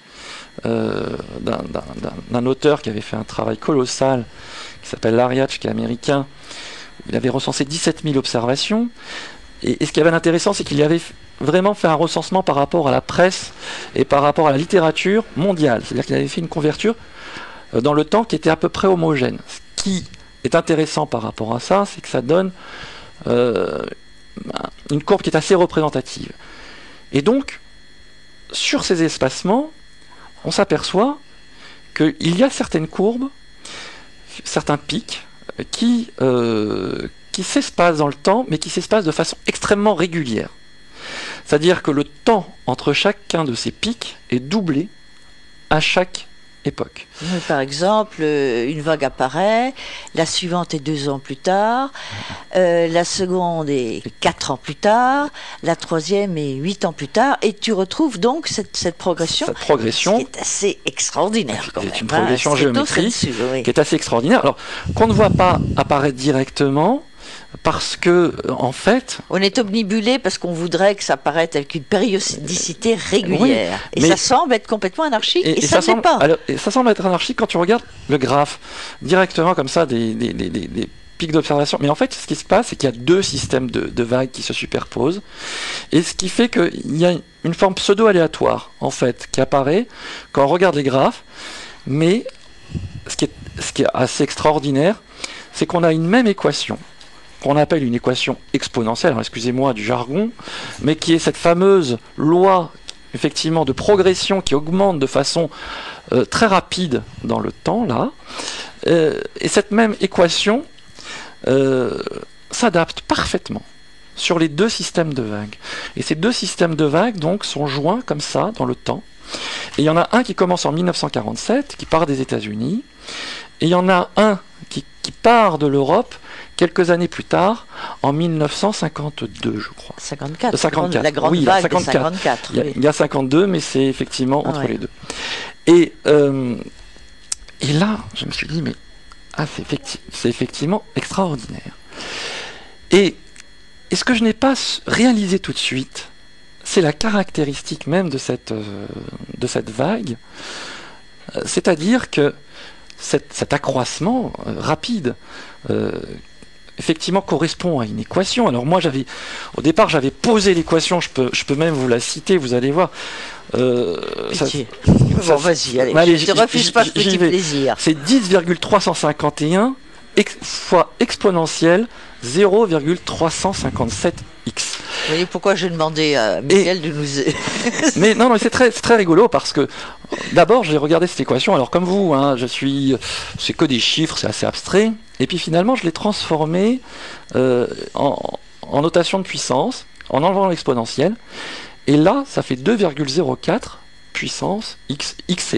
d'un auteur qui avait fait un travail colossal, qui s'appelle Lariach, qui est américain. Il avait recensé 17 000 observations. Et ce qui avait d'intéressant, c'est qu'il avait vraiment fait un recensement par rapport à la presse et par rapport à la littérature mondiale. C'est-à-dire qu'il avait fait une couverture dans le temps qui était à peu près homogène. Ce qui est intéressant par rapport à ça, c'est que ça donne une courbe qui est assez représentative. Et donc, sur ces espacements, on s'aperçoit qu'il y a certaines courbes, certains pics, qui s'espacent dans le temps, mais qui s'espacent de façon extrêmement régulière. C'est-à-dire que le temps entre chacun de ces pics est doublé à chaque époque. Oui, par exemple, une vague apparaît, la suivante est 2 ans plus tard, la seconde est 4 ans plus tard, la troisième est 8 ans plus tard, et tu retrouves donc cette progression. Cette progression qui est assez extraordinaire quand même. C'est une progression hein, géométrique oui. qui est assez extraordinaire. Alors, qu'on ne voit pas apparaître directement, parce que, en fait... On est omnibulé parce qu'on voudrait que ça apparaisse avec une périodicité régulière. Oui, et ça semble être complètement anarchique, et ça ne l'est pas. Alors, et ça semble être anarchique quand tu regardes le graphe, directement comme ça, des pics d'observation. Mais en fait, ce qui se passe, c'est qu'il y a 2 systèmes de vagues qui se superposent, et ce qui fait qu'il y a une forme pseudo-aléatoire, en fait, qui apparaît quand on regarde les graphes. Mais ce qui est assez extraordinaire, c'est qu'on a une même équation, qu'on appelle une équation exponentielle, alors excusez-moi du jargon, mais qui est cette fameuse loi effectivement de progression qui augmente de façon très rapide dans le temps, là. Et cette même équation s'adapte parfaitement sur les 2 systèmes de vagues. Et ces 2 systèmes de vagues donc sont joints comme ça dans le temps. Et il y en a un qui commence en 1947, qui part des États-Unis, et il y en a un qui part de l'Europe quelques années plus tard, en 1952, je crois. 54. 54. La grande oui, vague 54. des 54. Il y a 52, mais c'est effectivement entre ouais. les deux. Et là, je me suis dit, mais c'est effectivement extraordinaire. Et ce que je n'ai pas réalisé tout de suite, c'est la caractéristique même de cette vague, c'est-à-dire que cet accroissement rapide effectivement correspond à une équation. Alors moi au départ j'avais posé l'équation, je peux même vous la citer, vous allez voir. Bon, vas-y, allez, je te refuse pas ce petit plaisir. C'est 10,351 fois exponentielle 0,357x. Vous voyez pourquoi j'ai demandé à Michael de nous... Mais non, c'est très rigolo parce que d'abord j'ai regardé cette équation, alors comme vous, hein, c'est que des chiffres, c'est assez abstrait, et puis finalement je l'ai transformé en notation de puissance, en enlevant l'exponentielle, et là ça fait 2,04 puissance x. X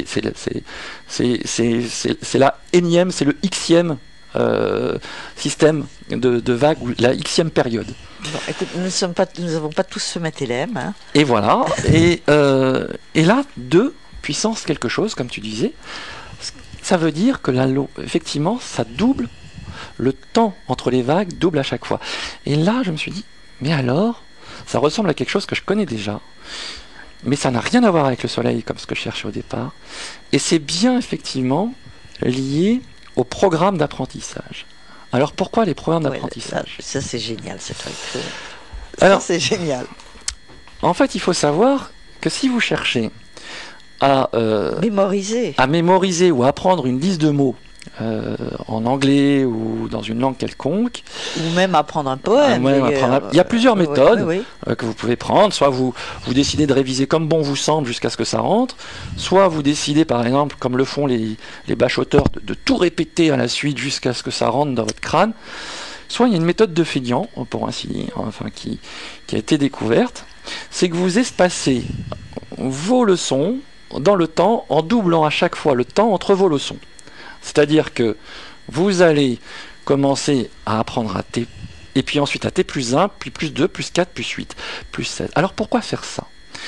c'est la énième, c'est le xème système de vague, la xème période. Bon, écoute, nous n'avons pas tous ce mathélème. Hein. Et voilà. Et là, 2 puissance quelque chose, comme tu disais, ça veut dire que effectivement, ça double le temps entre les vagues, double à chaque fois. Et là, je me suis dit, mais alors, ça ressemble à quelque chose que je connais déjà, mais ça n'a rien à voir avec le Soleil, comme ce que je cherchais au départ. Et c'est bien, effectivement, lié au programme d'apprentissage. Alors pourquoi les programmes d'apprentissage ? Ça c'est génial ce truc. Alors, c'est génial. En fait, il faut savoir que si vous cherchez à mémoriser ou à apprendre une liste de mots en anglais ou dans une langue quelconque, ou même apprendre un poème. Il y a plusieurs méthodes que vous pouvez prendre. Soit vous décidez de réviser comme bon vous semble jusqu'à ce que ça rentre, soit vous décidez par exemple, comme le font les bachoteurs, de tout répéter à la suite jusqu'à ce que ça rentre dans votre crâne. Soit il y a une méthode de Fédian, pour ainsi dire, enfin, qui a été découverte, c'est que vous espacez vos leçons dans le temps en doublant à chaque fois le temps entre vos leçons. C'est-à-dire que vous allez commencer à apprendre à T, et puis ensuite à T plus 1, puis plus 2, plus 4, plus 8, plus 7. Alors pourquoi faire ça ?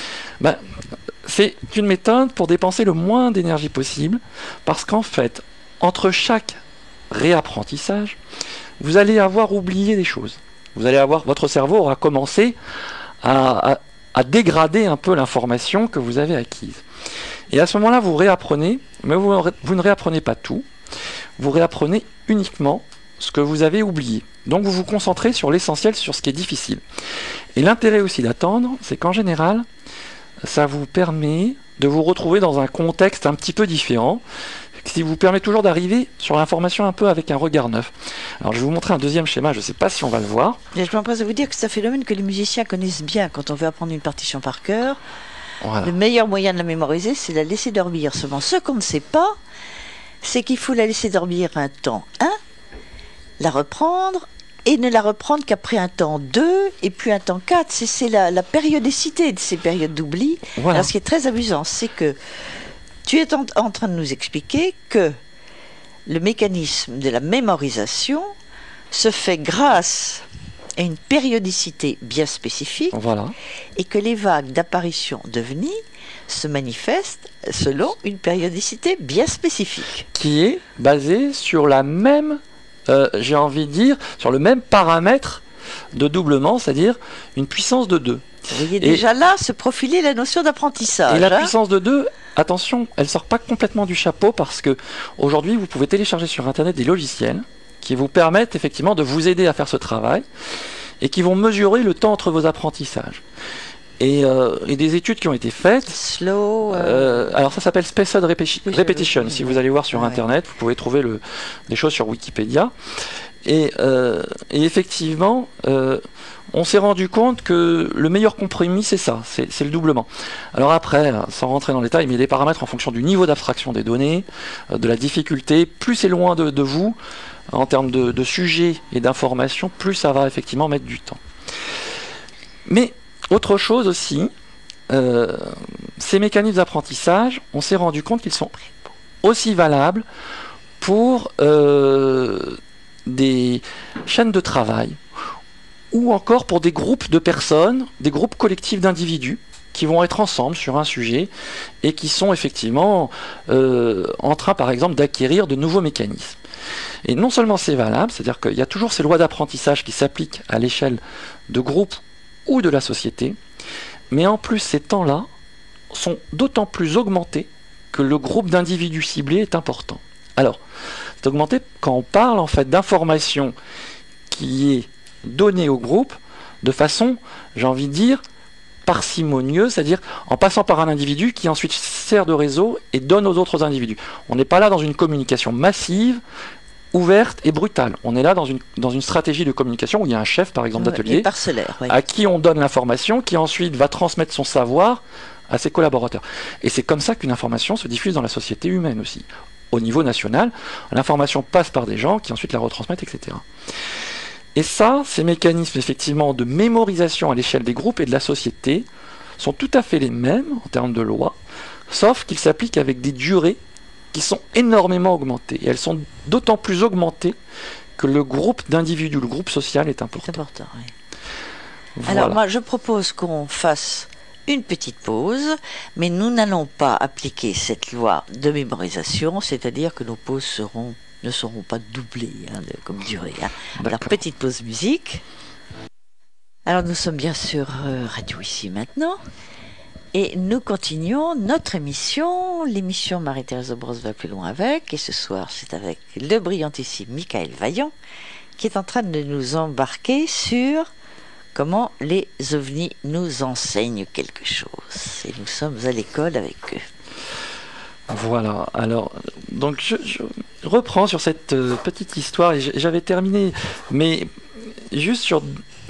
C'est une méthode pour dépenser le moins d'énergie possible, parce qu'en fait, entre chaque réapprentissage, vous allez avoir oublié des choses. Votre cerveau aura commencé à dégrader un peu l'information que vous avez acquise. Et à ce moment-là, vous réapprenez, mais vous ne réapprenez pas tout. Vous réapprenez uniquement ce que vous avez oublié. Donc vous vous concentrez sur l'essentiel, sur ce qui est difficile. Et l'intérêt aussi d'attendre, c'est qu'en général, ça vous permet de vous retrouver dans un contexte un petit peu différent, qui vous permet toujours d'arriver sur l'information un peu avec un regard neuf. Alors je vais vous montrer un deuxième schéma, je ne sais pas si on va le voir. Je m'empresse à vous dire que c'est un phénomène que les musiciens connaissent bien quand on veut apprendre une partition par cœur. Voilà. Le meilleur moyen de la mémoriser, c'est de la laisser dormir. Seulement, ce qu'on ne sait pas, c'est qu'il faut la laisser dormir un temps 1, la reprendre, et ne la reprendre qu'après un temps 2, et puis un temps 4. C'est la périodicité de ces périodes d'oubli. Voilà. Alors, ce qui est très amusant, c'est que tu es en train de nous expliquer que le mécanisme de la mémorisation se fait grâce à une périodicité bien spécifique, Voilà. et que les vagues d'apparition devenir se manifestent selon une périodicité bien spécifique. Qui est basée sur la même, j'ai envie de dire, sur le même paramètre de doublement, c'est-à-dire une puissance de 2. Vous voyez déjà là se profiler la notion d'apprentissage. Et la puissance de 2, attention, elle sort pas complètement du chapeau parce que aujourd'hui, vous pouvez télécharger sur Internet des logiciels qui vous permettent effectivement de vous aider à faire ce travail et qui vont mesurer le temps entre vos apprentissages. Et des études qui ont été faites. Slow. Alors ça s'appelle Spaced Repetition. Oui, Si vous allez voir sur Internet, vous pouvez trouver des choses sur Wikipédia. Et effectivement, on s'est rendu compte que le meilleur compromis, c'est ça, c'est le doublement. Alors après, sans rentrer dans le détail, mais des paramètres en fonction du niveau d'abstraction des données, de la difficulté, plus c'est loin de vous, en termes de sujets et d'informations, plus ça va effectivement mettre du temps. Mais autre chose aussi, ces mécanismes d'apprentissage, on s'est rendu compte qu'ils sont aussi valables pour des chaînes de travail ou encore pour des groupes de personnes, des groupes collectifs d'individus qui vont être ensemble sur un sujet et qui sont effectivement en train par exemple d'acquérir de nouveaux mécanismes. Et non seulement c'est valable, c'est-à-dire qu'il y a toujours ces lois d'apprentissage qui s'appliquent à l'échelle de groupes ou de la société, mais en plus ces temps-là sont d'autant plus augmentés que le groupe d'individus ciblés est important. Alors, c'est augmenté quand on parle en fait d'informations qui est donnée au groupe de façon, j'ai envie de dire, parcimonieuse, c'est-à-dire en passant par un individu qui ensuite sert de réseau et donne aux autres individus. On n'est pas là dans une communication massive, ouverte et brutale. On est là dans une stratégie de communication où il y a un chef, par exemple, d'atelier, à qui on donne l'information, qui ensuite va transmettre son savoir à ses collaborateurs. Et c'est comme ça qu'une information se diffuse dans la société humaine aussi. Au niveau national, l'information passe par des gens qui ensuite la retransmettent, etc. Et ça, ces mécanismes effectivement de mémorisation à l'échelle des groupes et de la société sont tout à fait les mêmes en termes de loi, sauf qu'ils s'appliquent avec des durées qui sont énormément augmentées. Et elles sont d'autant plus augmentées que le groupe d'individus, le groupe social est important. C'est important, oui. Voilà. Alors moi, je propose qu'on fasse une petite pause, mais nous n'allons pas appliquer cette loi de mémorisation, c'est-à-dire que nos pauses ne seront pas doublées comme durée. Alors, petite pause musique. Alors, nous sommes bien sur Radio Ici Maintenant, et nous continuons notre émission, l'émission Marie-Thérèse Obros va plus loin avec, et ce soir, c'est avec le brillantissime Michael Vaillant, qui est en train de nous embarquer sur comment les ovnis nous enseignent quelque chose. Et nous sommes à l'école avec eux. Voilà, alors, donc je reprends sur cette petite histoire, et j'avais terminé, mais juste sur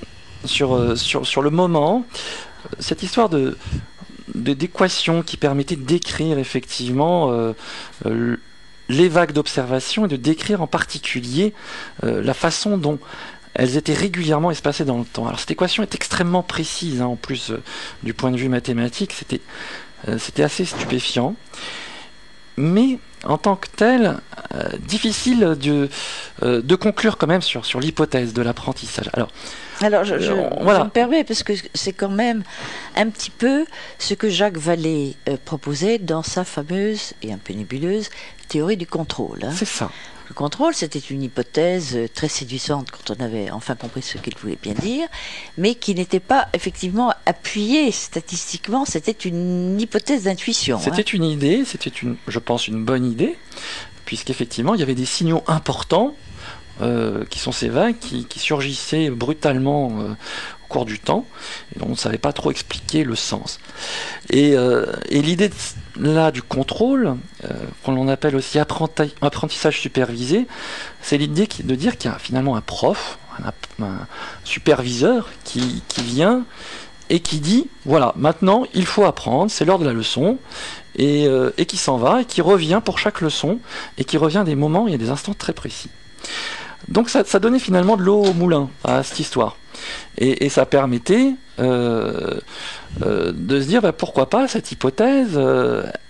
le moment, cette histoire d'équation qui permettait de décrire effectivement les vagues d'observation et de décrire en particulier la façon dont elles étaient régulièrement espacées dans le temps. Alors cette équation est extrêmement précise, en plus du point de vue mathématique, c'était assez stupéfiant. Mais en tant que tel, difficile de conclure quand même sur l'hypothèse de l'apprentissage. Alors je me permets, parce que c'est quand même un petit peu ce que Jacques Vallée proposait dans sa fameuse et un peu nébuleuse théorie du contrôle. C'est ça. Le contrôle, c'était une hypothèse très séduisante quand on avait enfin compris ce qu'il voulait bien dire, mais qui n'était pas effectivement appuyée statistiquement, c'était une hypothèse d'intuition. C'était une idée, je pense, une bonne idée, puisqu'effectivement, il y avait des signaux importants, qui sont ces vagues, qui surgissaient brutalement au cours du temps, et dont on ne savait pas trop expliquer le sens. Et l'idée là du contrôle, qu'on appelle aussi apprentissage supervisé, c'est l'idée de dire qu'il y a finalement un prof, un superviseur qui vient et qui dit, voilà, maintenant il faut apprendre, c'est l'heure de la leçon, et qui s'en va, et qui revient pour chaque leçon, et qui revient des moments et à des instants très précis. Donc ça donnait finalement de l'eau au moulin à cette histoire. Et ça permettait de se dire, pourquoi pas, cette hypothèse,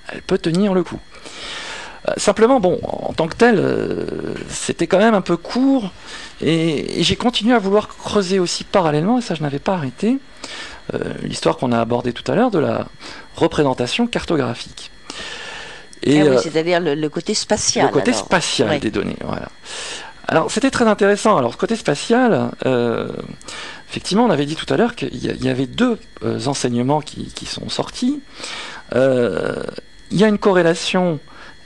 elle peut tenir le coup. Simplement, bon, en tant que tel, c'était quand même un peu court, et j'ai continué à vouloir creuser aussi parallèlement, et ça je n'avais pas arrêté, l'histoire qu'on a abordée tout à l'heure de la représentation cartographique. Et, oui, c'est-à-dire le côté spatial. Le côté spatial des données, voilà. Alors c'était très intéressant. Alors ce côté spatial, effectivement, on avait dit tout à l'heure qu'il y avait deux enseignements qui sont sortis. Il y a une corrélation,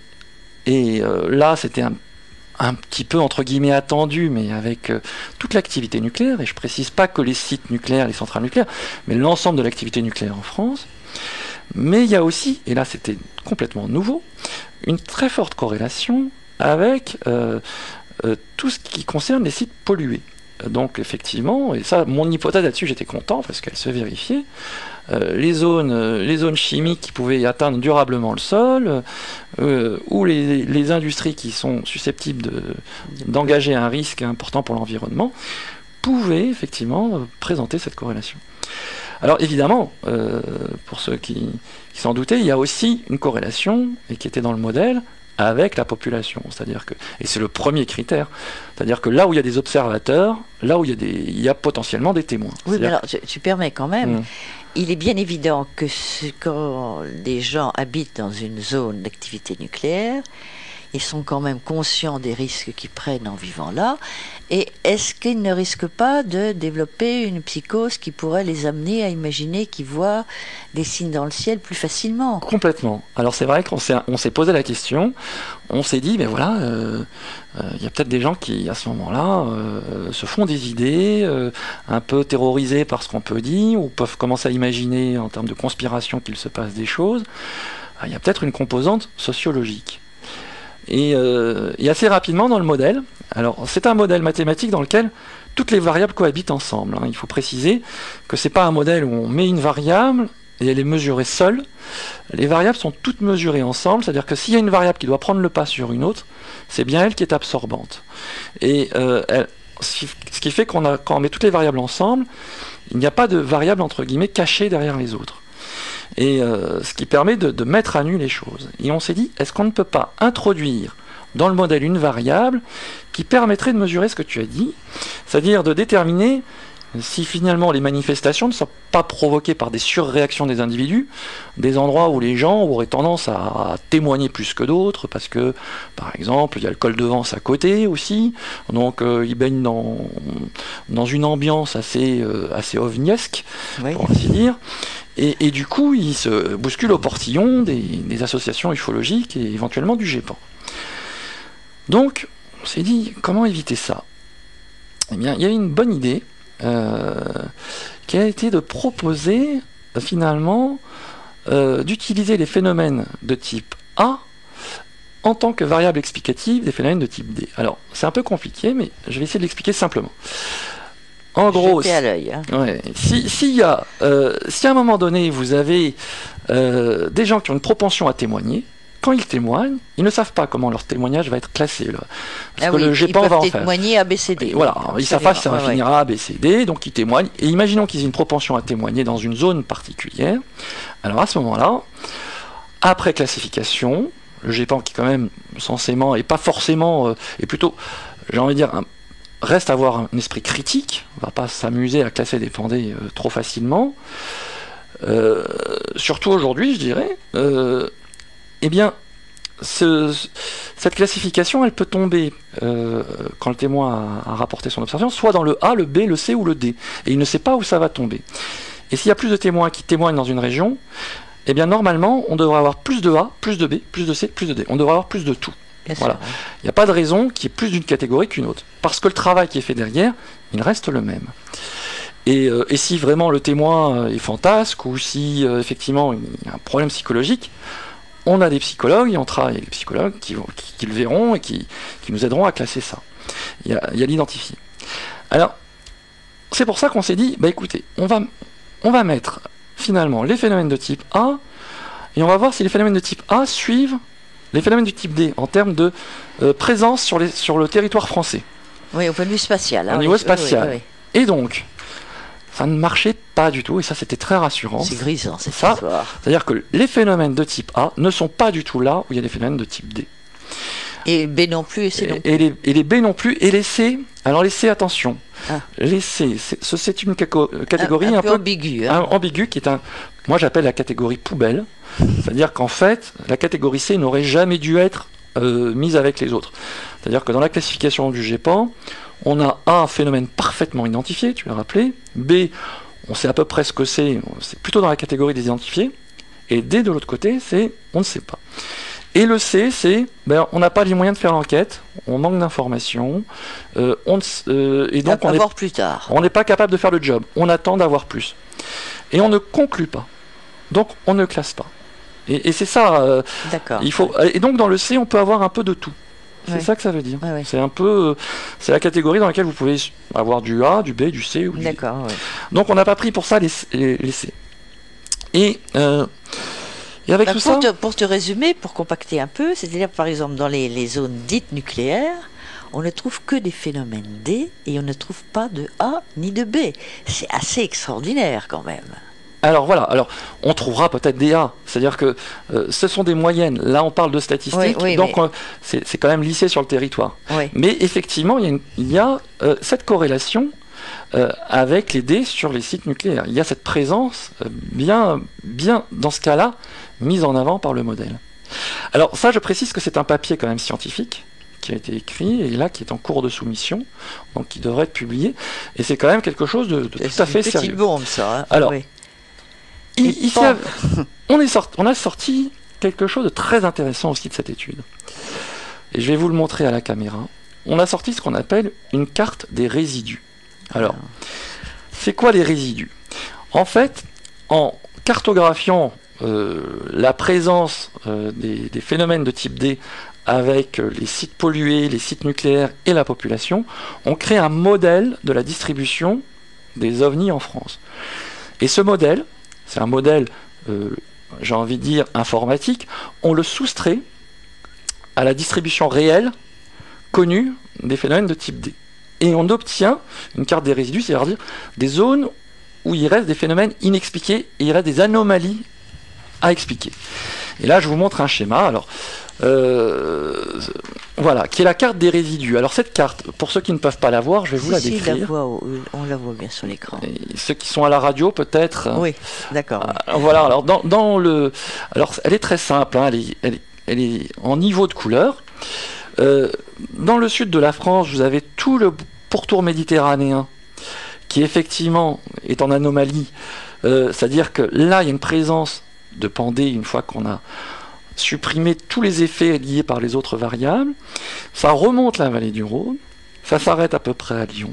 et là c'était un petit peu entre guillemets attendu, mais avec toute l'activité nucléaire, et je précise pas que les sites nucléaires, les centrales nucléaires, mais l'ensemble de l'activité nucléaire en France. Mais il y a aussi, et là c'était complètement nouveau, une très forte corrélation avec tout ce qui concerne les sites pollués. Donc effectivement, et ça, mon hypothèse là-dessus, j'étais content parce qu'elle se vérifiait, les zones chimiques qui pouvaient atteindre durablement le sol, ou les industries qui sont susceptibles d'engager un risque important pour l'environnement, pouvaient effectivement présenter cette corrélation. Alors évidemment, pour ceux qui s'en doutaient, il y a aussi une corrélation, et qui était dans le modèle, avec la population. C'est-à-dire que, et c'est le premier critère, c'est-à-dire que là où il y a des observateurs, là où il y a potentiellement des témoins. Oui, mais alors tu permets quand même, il est bien évident que quand des gens habitent dans une zone d'activité nucléaire, ils sont quand même conscients des risques qu'ils prennent en vivant là. Et est-ce qu'ils ne risquent pas de développer une psychose qui pourrait les amener à imaginer qu'ils voient des signes dans le ciel plus facilement? Complètement. Alors c'est vrai qu'on s'est posé la question, on s'est dit, mais voilà, il y a peut-être des gens qui, à ce moment-là, se font des idées, un peu terrorisés par ce qu'on peut dire, ou peuvent commencer à imaginer en termes de conspiration qu'il se passe des choses. Il y a peut-être une composante sociologique. Et assez rapidement dans le modèle, alors c'est un modèle mathématique dans lequel toutes les variables cohabitent ensemble. Il faut préciser que c'est pas un modèle où on met une variable et elle est mesurée seule. Les variables sont toutes mesurées ensemble, c'est-à-dire que s'il y a une variable qui doit prendre le pas sur une autre, c'est bien elle qui est absorbante. Et ce qui fait quand on met toutes les variables ensemble, il n'y a pas de variable entre guillemets cachée derrière les autres. Et ce qui permet de mettre à nu les choses. Et on s'est dit, est-ce qu'on ne peut pas introduire dans le modèle une variable qui permettrait de mesurer ce que tu as dit, c'est-à-dire de déterminer si finalement les manifestations ne sont pas provoquées par des surréactions des individus, des endroits où les gens auraient tendance à témoigner plus que d'autres, parce que, par exemple, il y a le col de Vence à côté aussi, donc ils baignent dans une ambiance assez ovniesque, pour ainsi dire. Et du coup, ils se bousculent au portillon des associations ufologiques et éventuellement du GEPAN. Donc, on s'est dit, comment éviter ça? Eh bien, il y a une bonne idée qui a été de proposer, finalement, d'utiliser les phénomènes de type A en tant que variable explicative des phénomènes de type D. Alors, c'est un peu compliqué, mais je vais essayer de l'expliquer simplement. En gros, à l'œil, hein. Si à un moment donné, vous avez des gens qui ont une propension à témoigner, quand ils témoignent, ils ne savent pas comment leur témoignage va être classé. Là, parce que le GEPAN va en faire. Ils peuvent témoigner A, B, C, D. Voilà, ils savent pas si ça va finir à A, B, C, D, donc ils témoignent. Et imaginons qu'ils aient une propension à témoigner dans une zone particulière. Alors à ce moment-là, après classification, le GEPAN qui quand même censément, et pas forcément, et plutôt, j'ai envie de dire, reste à avoir un esprit critique, on ne va pas s'amuser à classer des pendés trop facilement. Surtout aujourd'hui, je dirais. Eh bien, cette classification, elle peut tomber, quand le témoin a rapporté son observation, soit dans le A, le B, le C ou le D. Et il ne sait pas où ça va tomber. Et s'il y a plus de témoins qui témoignent dans une région, eh bien, normalement, on devrait avoir plus de A, plus de B, plus de C, plus de D. On devrait avoir plus de tout. Voilà. Il n'y a pas de raison qu'il y ait plus d'une catégorie qu'une autre. Parce que le travail qui est fait derrière, il reste le même. Et si vraiment le témoin est fantasque, ou si effectivement il y a un problème psychologique, on a des psychologues, et on travaille avec des psychologues qui le verront et qui nous aideront à classer ça, et à l'identifier. Alors, c'est pour ça qu'on s'est dit, bah écoutez, on va mettre finalement les phénomènes de type A, et on va voir si les phénomènes de type A suivent les phénomènes du type D, en termes de présence sur le territoire français. Oui, au point de vue spatial. Au niveau spatial. Oui. Et donc, ça ne marchait pas du tout, et ça c'était très rassurant. C'est grisant cette Ça, histoire. C'est-à-dire que les phénomènes de type A ne sont pas du tout là où il y a des phénomènes de type D. Et B non plus, et C non plus. Et les B non plus, et les C, alors les C, attention, Ah. les C, c'est une catégorie un un peu peu ambiguë. Hein. ambiguë, qui est moi j'appelle la catégorie poubelle, c'est-à-dire qu'en fait, la catégorie C n'aurait jamais dû être mise avec les autres. C'est-à-dire que dans la classification du GEPAN, on a un phénomène parfaitement identifié, tu l'as rappelé, B, on sait à peu près ce que c'est plutôt dans la catégorie des identifiés, et D de l'autre côté, c'est on ne sait pas. Et le C, c'est on n'a pas les moyens de faire l'enquête, on manque d'informations, et donc plus tard. On n'est pas capable de faire le job, on attend d'avoir plus. Et on ne conclut pas, donc on ne classe pas. Et c'est ça, D'accord. Et donc dans le C, on peut avoir un peu de tout. C'est ça que ça veut dire. Ouais. C'est un peu, c'est la catégorie dans laquelle vous pouvez avoir du A, du B, du C ou du D. D'accord. Ouais. Donc on n'a pas pris pour ça les C. Et avec tout ça... Pour te résumer, pour compacter un peu, c'est-à-dire par exemple dans les zones dites nucléaires, on ne trouve que des phénomènes D et on ne trouve pas de A ni de B. C'est assez extraordinaire quand même. Alors voilà, on trouvera peut-être des A, c'est-à-dire que ce sont des moyennes, là on parle de statistiques, donc c'est quand même lissé sur le territoire. Oui. Mais effectivement, il y a cette corrélation avec les D sur les sites nucléaires. Il y a cette présence bien dans ce cas-là, mise en avant par le modèle. Alors ça, je précise que c'est un papier quand même scientifique, qui a été écrit, et là qui est en cours de soumission, donc qui devrait être publié, et c'est quand même quelque chose de tout à fait sérieux. C'est une petite bombe ça. Hein. Alors, ici, on a sorti quelque chose de très intéressant aussi de cette étude. Et je vais vous le montrer à la caméra. On a sorti ce qu'on appelle une carte des résidus. Alors, c'est quoi les résidus? En fait, en cartographiant la présence des phénomènes de type D avec les sites pollués, les sites nucléaires et la population, on crée un modèle de la distribution des ovnis en France. Et ce modèle, c'est un modèle, j'ai envie de dire, informatique, on le soustrait à la distribution réelle, connue, des phénomènes de type D. Et on obtient une carte des résidus, c'est-à-dire des zones où il reste des phénomènes inexpliqués et il reste des anomalies à expliquer. Et là, je vous montre un schéma. Alors, voilà, qui est la carte des résidus. Alors cette carte, pour ceux qui ne peuvent pas la voir, je vais vous la décrire. On la voit bien sur l'écran. Ceux qui sont à la radio, peut-être. Oui, d'accord. Voilà. Alors alors elle est très simple. Hein, elle est en niveau de couleur. Dans le sud de la France, vous avez tout le pourtour méditerranéen qui effectivement est en anomalie. C'est-à-dire que là, il y a une présence de Pandé une fois qu'on a supprimer tous les effets liés par les autres variables. Ça remonte la vallée du Rhône, ça s'arrête à peu près à Lyon,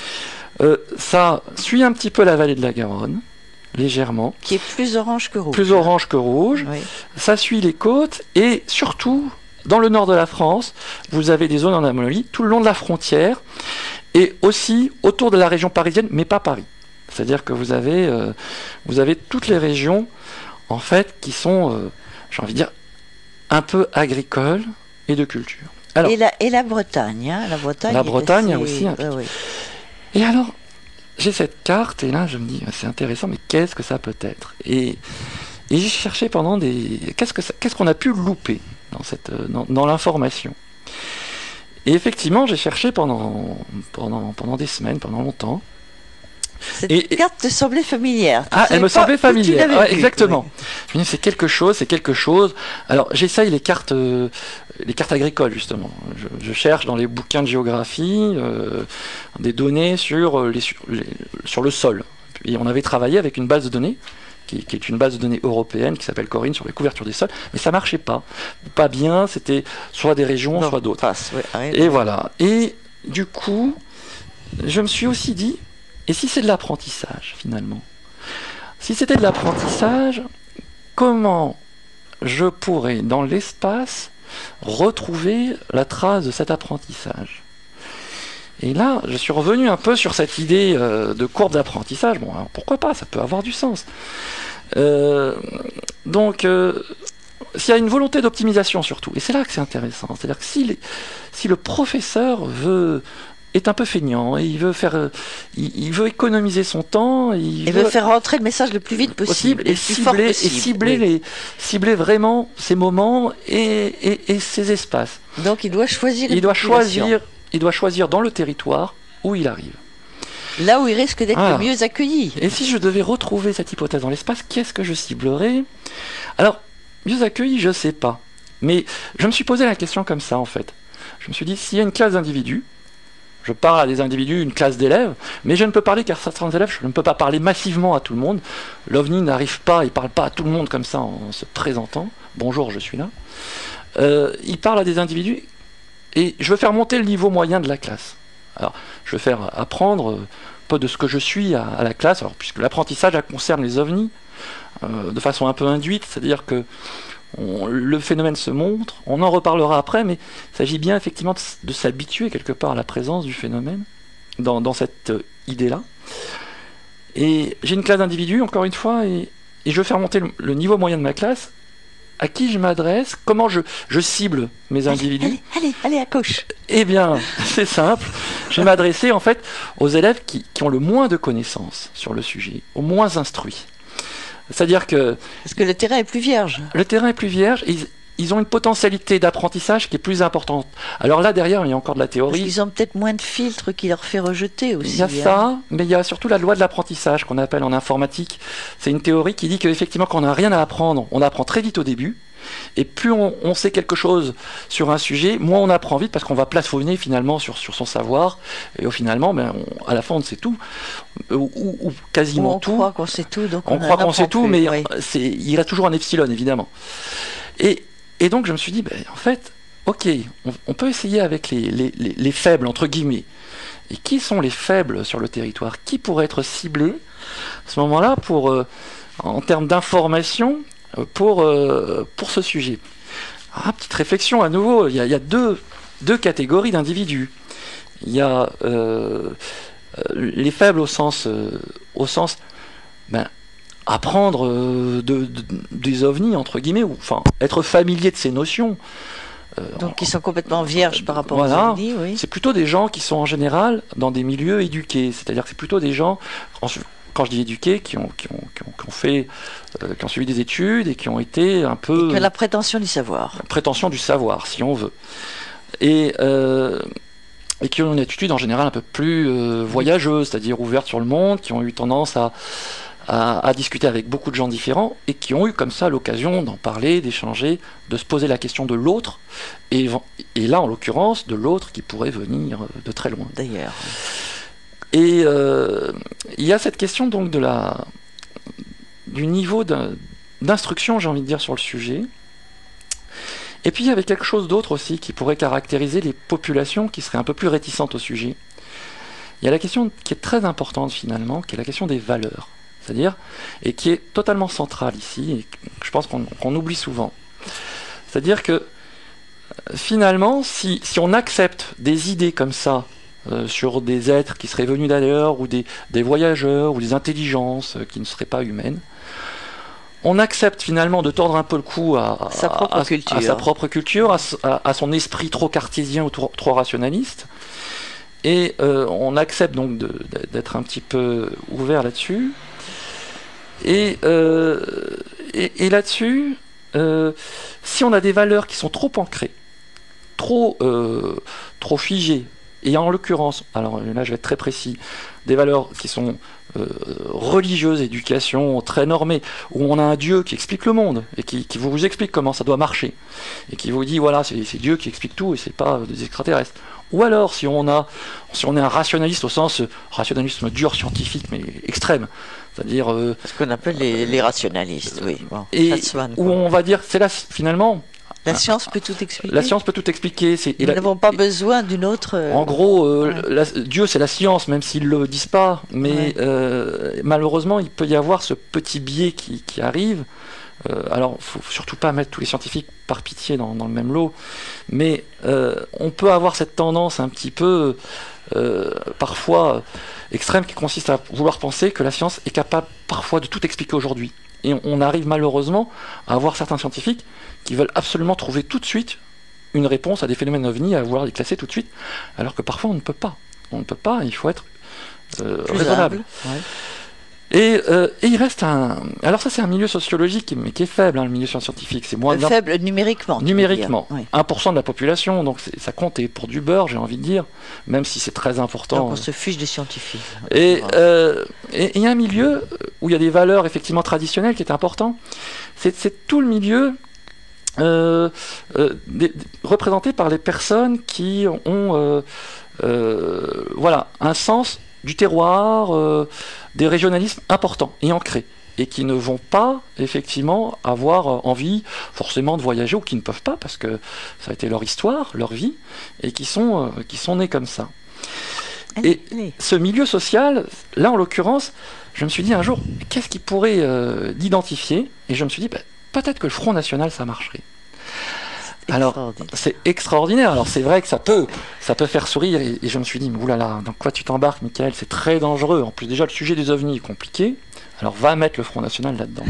ça suit un petit peu la vallée de la Garonne, légèrement. Qui est plus orange que rouge. Plus orange que rouge, oui. Ça suit les côtes, et surtout, dans le nord de la France, vous avez des zones en anomalie tout le long de la frontière, et aussi autour de la région parisienne, mais pas Paris. C'est-à-dire que vous avez toutes les régions, en fait, qui sont, j'ai envie de dire, un peu agricole et de culture. Alors, et la Bretagne, hein, la Bretagne aussi. Oui. Et alors, j'ai cette carte et là je me dis c'est intéressant, mais qu'est-ce que ça peut être? Et j'ai cherché pendant qu'est-ce qu'on a pu louper dans l'information. Et effectivement, j'ai cherché pendant des semaines, pendant longtemps. Cette carte te semblait familière. Elle me semblait familière, ouais, exactement. Oui. Je me dis, c'est quelque chose. Alors, j'essaye les cartes agricoles, justement. Je cherche dans les bouquins de géographie des données sur le sol. Et on avait travaillé avec une base de données, qui est une base de données européenne, qui s'appelle Corinne, sur les couvertures des sols, mais ça marchait pas. Pas bien, c'était soit des régions, soit d'autres. Et voilà. Et du coup, je me suis aussi dit, et si c'est de l'apprentissage, finalement? Si c'était de l'apprentissage, comment je pourrais, dans l'espace, retrouver la trace de cet apprentissage? Et là, je suis revenu un peu sur cette idée de courbe d'apprentissage. Bon, alors pourquoi pas, ça peut avoir du sens. Donc, s'il y a une volonté d'optimisation surtout, et c'est là que c'est intéressant, c'est-à-dire que si le professeur veut est un peu feignant et il veut économiser son temps. Il veut faire rentrer le message le plus vite possible et cibler vraiment ses moments et ses espaces. Donc il doit choisir. Il doit choisir dans le territoire où il arrive. Là où il risque d'être le mieux accueilli. Et si je devais retrouver cette hypothèse dans l'espace, qu'est-ce que je ciblerais? Alors, mieux accueilli, je ne sais pas. Mais je me suis posé la question comme ça, en fait. Je me suis dit, s'il y a une classe d'individus, je parle à des individus, une classe d'élèves, mais je ne peux parler qu'à certains élèves, je ne peux pas parler massivement à tout le monde. L'OVNI n'arrive pas, il ne parle pas à tout le monde comme ça en se présentant. Bonjour, je suis là. Il parle à des individus et je veux faire monter le niveau moyen de la classe. Alors, je vais faire apprendre un peu de ce que je suis à la classe, alors, puisque l'apprentissage concerne les ovnis, de façon un peu induite, c'est-à-dire que le phénomène se montre, on en reparlera après, mais il s'agit bien effectivement de s'habituer quelque part à la présence du phénomène, dans cette idée-là. Et j'ai une classe d'individus, encore une fois, et je veux faire monter le niveau moyen de ma classe. À qui je m'adresse? Comment je cible mes individus? Allez, à gauche. Eh bien, c'est simple. Je vais m'adresser en fait aux élèves qui ont le moins de connaissances sur le sujet, aux moins instruits. C'est-à-dire que... Parce que le terrain est plus vierge. Le terrain est plus vierge. Ils ont une potentialité d'apprentissage qui est plus importante. Alors là, derrière, il y a encore de la théorie. Parce qu'ils ont peut-être moins de filtres qui leur fait rejeter aussi. Il y a ça, mais il y a surtout la loi de l'apprentissage qu'on appelle en informatique. C'est une théorie qui dit qu'effectivement, quand on n'a rien à apprendre, on apprend très vite au début. Et plus on sait quelque chose sur un sujet, moins on apprend vite parce qu'on va plafonner finalement sur son savoir. Et finalement, à la fin, on sait tout, ou quasiment tout. On croit qu'on sait tout, donc on croit qu'on sait tout, mais il reste toujours un epsilon, évidemment. Et donc je me suis dit, en fait, ok, on peut essayer avec les faibles, entre guillemets. Et qui sont les faibles sur le territoire? Qui pourrait être ciblé à ce moment-là en termes d'information pour ce sujet? Petite réflexion à nouveau, il y a deux catégories d'individus. Il y a les faibles au sens apprendre des ovnis, entre guillemets, ou enfin être familier de ces notions. Donc ils sont complètement vierges par rapport aux ovnis, oui. C'est plutôt des gens qui sont en général dans des milieux éduqués, c'est-à-dire que c'est plutôt des gens, quand je dis éduqués, qui ont suivi des études et qui ont été un peu... Et que la prétention du savoir. La prétention du savoir, si on veut. Et qui ont une attitude en général un peu plus voyageuse, c'est-à-dire ouverte sur le monde, qui ont eu tendance à discuter avec beaucoup de gens différents et qui ont eu comme ça l'occasion d'en parler, d'échanger, de se poser la question de l'autre, et là en l'occurrence de l'autre qui pourrait venir de très loin. D'ailleurs. Et il y a cette question donc du niveau d'instruction, j'ai envie de dire, sur le sujet. Et puis il y avait quelque chose d'autre aussi qui pourrait caractériser les populations qui seraient un peu plus réticentes au sujet. Il y a la question qui est très importante finalement, qui est la question des valeurs. C'est-à-dire, et qui est totalement centrale ici, et que je pense qu'on oublie souvent. C'est-à-dire que finalement, si on accepte des idées comme ça, sur des êtres qui seraient venus d'ailleurs, ou des voyageurs, ou des intelligences qui ne seraient pas humaines, on accepte finalement de tordre un peu le cou à sa propre culture, à son esprit trop cartésien ou trop rationaliste, et on accepte donc d'être un petit peu ouvert là-dessus. Et là-dessus, si on a des valeurs qui sont trop ancrées, trop figées, et en l'occurrence, alors là je vais être très précis, des valeurs qui sont religieuses, éducation très normée, où on a un Dieu qui explique le monde, et qui vous explique comment ça doit marcher, et qui vous dit voilà, c'est Dieu qui explique tout, et c'est pas des extraterrestres. Ou alors, si on est un rationaliste au sens rationalisme dur, scientifique, mais extrême, c'est-à-dire... ce qu'on appelle les rationalistes, oui. Bon, et où on va dire, c'est là, finalement... La science peut tout expliquer. La science peut tout expliquer. Nous n'avons pas besoin d'une autre... En gros, Dieu c'est la science, même s'ils ne le disent pas, mais malheureusement, il peut y avoir ce petit biais qui arrive. Alors, il ne faut surtout pas mettre tous les scientifiques par pitié dans le même lot, mais on peut avoir cette tendance un petit peu, parfois extrême, qui consiste à vouloir penser que la science est capable parfois de tout expliquer aujourd'hui. Et on arrive malheureusement à avoir certains scientifiques qui veulent absolument trouver tout de suite une réponse à des phénomènes ovnis, à vouloir les classer tout de suite, alors que parfois on ne peut pas. On ne peut pas, il faut être Plus raisonnable. humble, ouais. Et il reste un... Alors ça, c'est un milieu sociologique, mais qui est faible, hein, le milieu scientifique. C'est moins Faible numériquement. tu veux numériquement. dire. Oui. 1% de la population, donc ça compte pour du beurre, j'ai envie de dire, même si c'est très important. Donc on se fiche des scientifiques. Et il y a un milieu où il y a des valeurs effectivement traditionnelles qui est important. C'est tout le milieu représenté par les personnes qui ont voilà, un sens du terroir, des régionalismes importants et ancrés, et qui ne vont pas effectivement avoir envie forcément de voyager, ou qui ne peuvent pas parce que ça a été leur histoire, leur vie, et qui sont nés comme ça. Et ce milieu social, là en l'occurrence, je me suis dit un jour, qu'est-ce qui pourrait l'identifier? Et je me suis dit, peut-être que le Front National, ça marcherait. Alors, c'est extraordinaire. Alors, c'est vrai que ça peut faire sourire. Et je me suis dit, mais oulala, dans quoi tu t'embarques, Michael? C'est très dangereux. En plus, déjà, le sujet des ovnis est compliqué. Alors, va mettre le Front National là-dedans.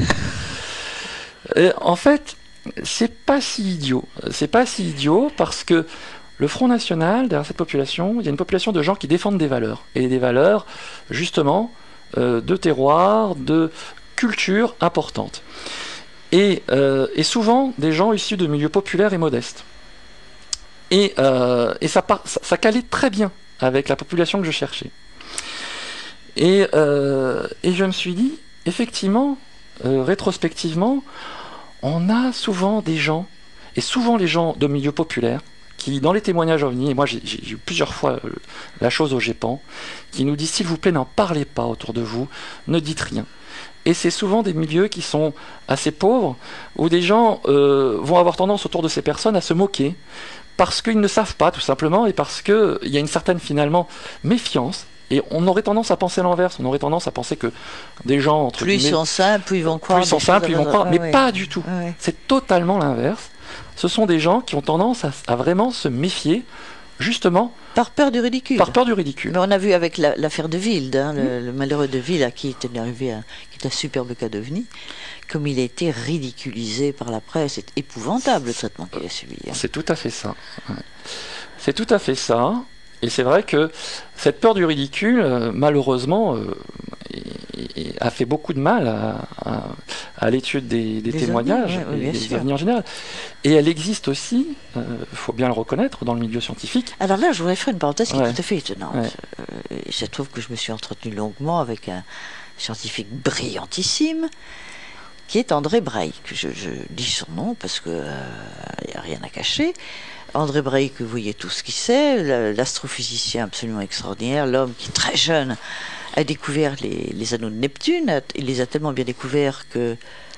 En fait, c'est pas si idiot. C'est pas si idiot parce que le Front National, derrière cette population, il y a une population de gens qui défendent des valeurs. Et des valeurs, justement, de terroir, de culture importante. Et souvent des gens issus de milieux populaires et modestes. Et ça calait très bien avec la population que je cherchais. Et je me suis dit, effectivement, rétrospectivement, on a souvent des gens, et souvent les gens de milieux populaires, qui, dans les témoignages OVNI, et moi j'ai eu plusieurs fois la chose au GEPAN, qui nous disent, s'il vous plaît, n'en parlez pas autour de vous, ne dites rien. Et c'est souvent des milieux qui sont assez pauvres, où des gens vont avoir tendance autour de ces personnes à se moquer, parce qu'ils ne savent pas, tout simplement, et parce qu'il y a une certaine, finalement, méfiance. Et on aurait tendance à penser l'inverse, on aurait tendance à penser que des gens, entre plus ils sont simples, plus ils vont croire. Plus ils sont simples, plus ils vont croire, mais pas du tout. Ouais. C'est totalement l'inverse. Ce sont des gens qui ont tendance à vraiment se méfier, justement... Par peur du ridicule. Par peur du ridicule. Mais on a vu avec l'affaire de Wilde, hein, le malheureux de Wilde, à qui est arrivé qui est un superbe cas d'OVNI, comme il a été ridiculisé par la presse. C'est épouvantable le traitement qu'il a subi. Hein. C'est tout à fait ça. Ouais. C'est tout à fait ça. Et c'est vrai que cette peur du ridicule, malheureusement, a fait beaucoup de mal à l'étude des témoignages et des ovnis en général. Et elle existe aussi, il faut bien le reconnaître, dans le milieu scientifique. Alors là, je voudrais faire une parenthèse qui est tout à fait étonnante. Il se trouve que je me suis entretenu longuement avec un scientifique brillantissime, qui est André Brey. Je dis son nom parce qu'il n'y a rien à cacher. André Brey, que vous voyez tous qui c'est, l'astrophysicien absolument extraordinaire, l'homme qui, très jeune, a découvert les anneaux de Neptune. Il les a tellement bien découverts que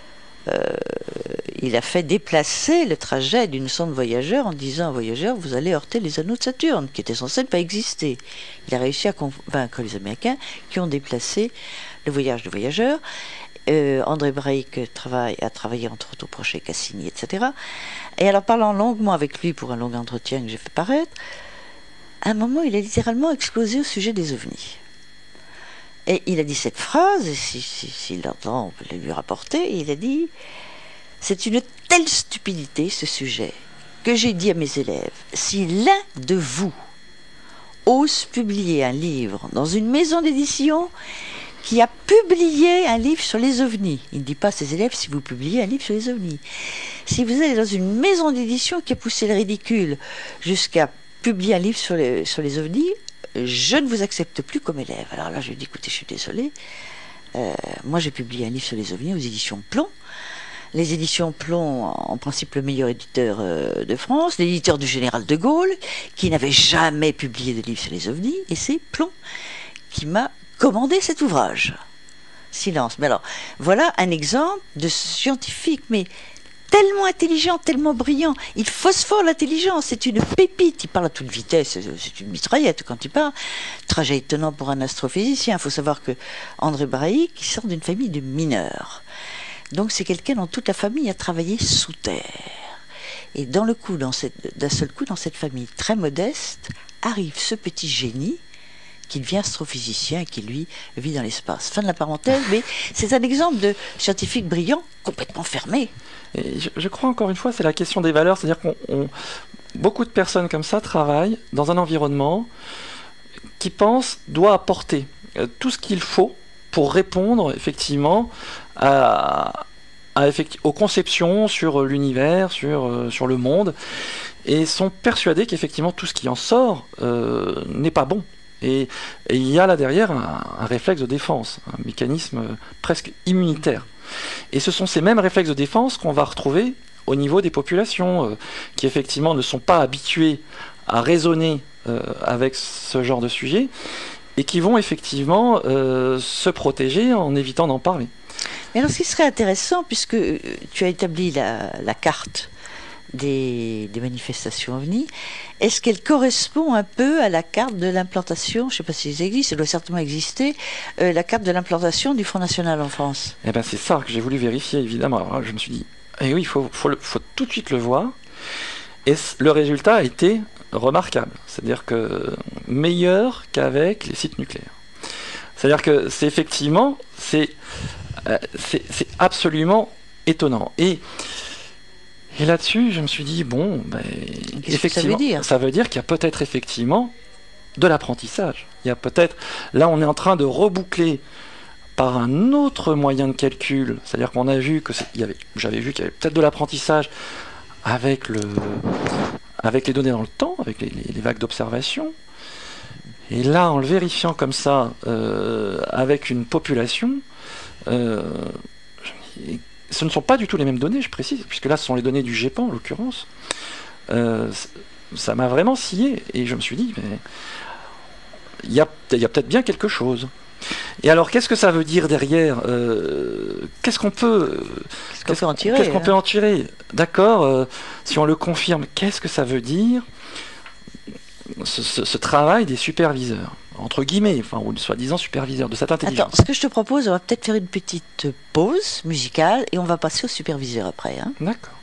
il a fait déplacer le trajet d'une sonde voyageur en disant aux voyageurs, vous allez heurter les anneaux de Saturne, qui étaient censés ne pas exister. Il a réussi à convaincre les Américains qui ont déplacé le voyage de voyageurs. André Brey a travaillé entre autres au projet Cassini, etc. Et alors, parlant longuement avec lui pour un long entretien que j'ai fait paraître, à un moment, il a littéralement explosé au sujet des ovnis. Et il a dit cette phrase, et s'il l'entend, on peut la lui rapporter, et il a dit « C'est une telle stupidité, ce sujet, que j'ai dit à mes élèves, si l'un de vous ose publier un livre dans une maison d'édition qui a publié un livre sur les ovnis. Il ne dit pas à ses élèves si vous publiez un livre sur les ovnis. Si vous allez dans une maison d'édition qui a poussé le ridicule jusqu'à publier un livre sur les ovnis, je ne vous accepte plus comme élève. Alors là, je lui ai dit, écoutez, je suis désolé. Moi, j'ai publié un livre sur les ovnis aux éditions Plomb. Les éditions Plomb, en principe, le meilleur éditeur de France, l'éditeur du général de Gaulle, qui n'avait jamais publié de livre sur les ovnis, et c'est Plomb qui m'a commandé cet ouvrage. Silence. Mais alors, voilà un exemple de scientifique, mais tellement intelligent, tellement brillant. Il phosphore l'intelligence, c'est une pépite. Il parle à toute vitesse, c'est une mitraillette quand il parle. Trajet étonnant pour un astrophysicien. Il faut savoir que André Brey, qui sort d'une famille de mineurs. Donc c'est quelqu'un dont toute la famille a travaillé sous terre. Et d'un seul coup, dans cette famille très modeste, arrive ce petit génie qui devient astrophysicien et qui, lui, vit dans l'espace. Fin de la parenthèse, mais c'est un exemple de scientifique brillant, complètement fermé. Et je crois, encore une fois, c'est la question des valeurs, c'est-à-dire beaucoup de personnes comme ça travaillent dans un environnement qui pense doit apporter tout ce qu'il faut pour répondre effectivement aux conceptions sur l'univers, sur le monde, et sont persuadés qu'effectivement tout ce qui en sort n'est pas bon. Et il y a là derrière un réflexe de défense, un mécanisme presque immunitaire. Et ce sont ces mêmes réflexes de défense qu'on va retrouver au niveau des populations qui effectivement ne sont pas habituées à raisonner avec ce genre de sujet et qui vont effectivement se protéger en évitant d'en parler. Mais alors, ce qui serait intéressant, puisque tu as établi la carte des manifestations OVNI, est-ce qu'elle correspond un peu à la carte de l'implantation, je ne sais pas si ça existe, ça doit certainement exister, la carte de l'implantation du Front National en France? Eh ben c'est ça que j'ai voulu vérifier, évidemment. Alors, je me suis dit, eh oui, il faut tout de suite le voir. Et le résultat a été remarquable. C'est-à-dire que meilleur qu'avec les sites nucléaires. C'est-à-dire que c'est effectivement, c'est absolument étonnant. Et là-dessus, je me suis dit, bon, effectivement, ça veut dire qu'il y a peut-être effectivement de l'apprentissage. Il y a peut-être, là on est en train de reboucler par un autre moyen de calcul, c'est-à-dire qu'on a vu que j'avais vu qu'il y avait peut-être de l'apprentissage avec les données dans le temps, avec les vagues d'observation. Et là, en le vérifiant comme ça, avec une population, ce ne sont pas du tout les mêmes données, je précise, puisque là, ce sont les données du GEPAN, en l'occurrence. Ça m'a vraiment scié, et je me suis dit, mais il y a peut-être bien quelque chose. Et alors, qu'est-ce que ça veut dire derrière Qu'est-ce qu'on peut en tirer D'accord, si on le confirme, qu'est-ce que ça veut dire ce travail des superviseurs, entre guillemets, enfin, ou soi-disant superviseurs de cette intelligence? Attends, ce que je te propose, on va peut-être faire une petite pause musicale et on va passer aux superviseurs après. Hein. D'accord.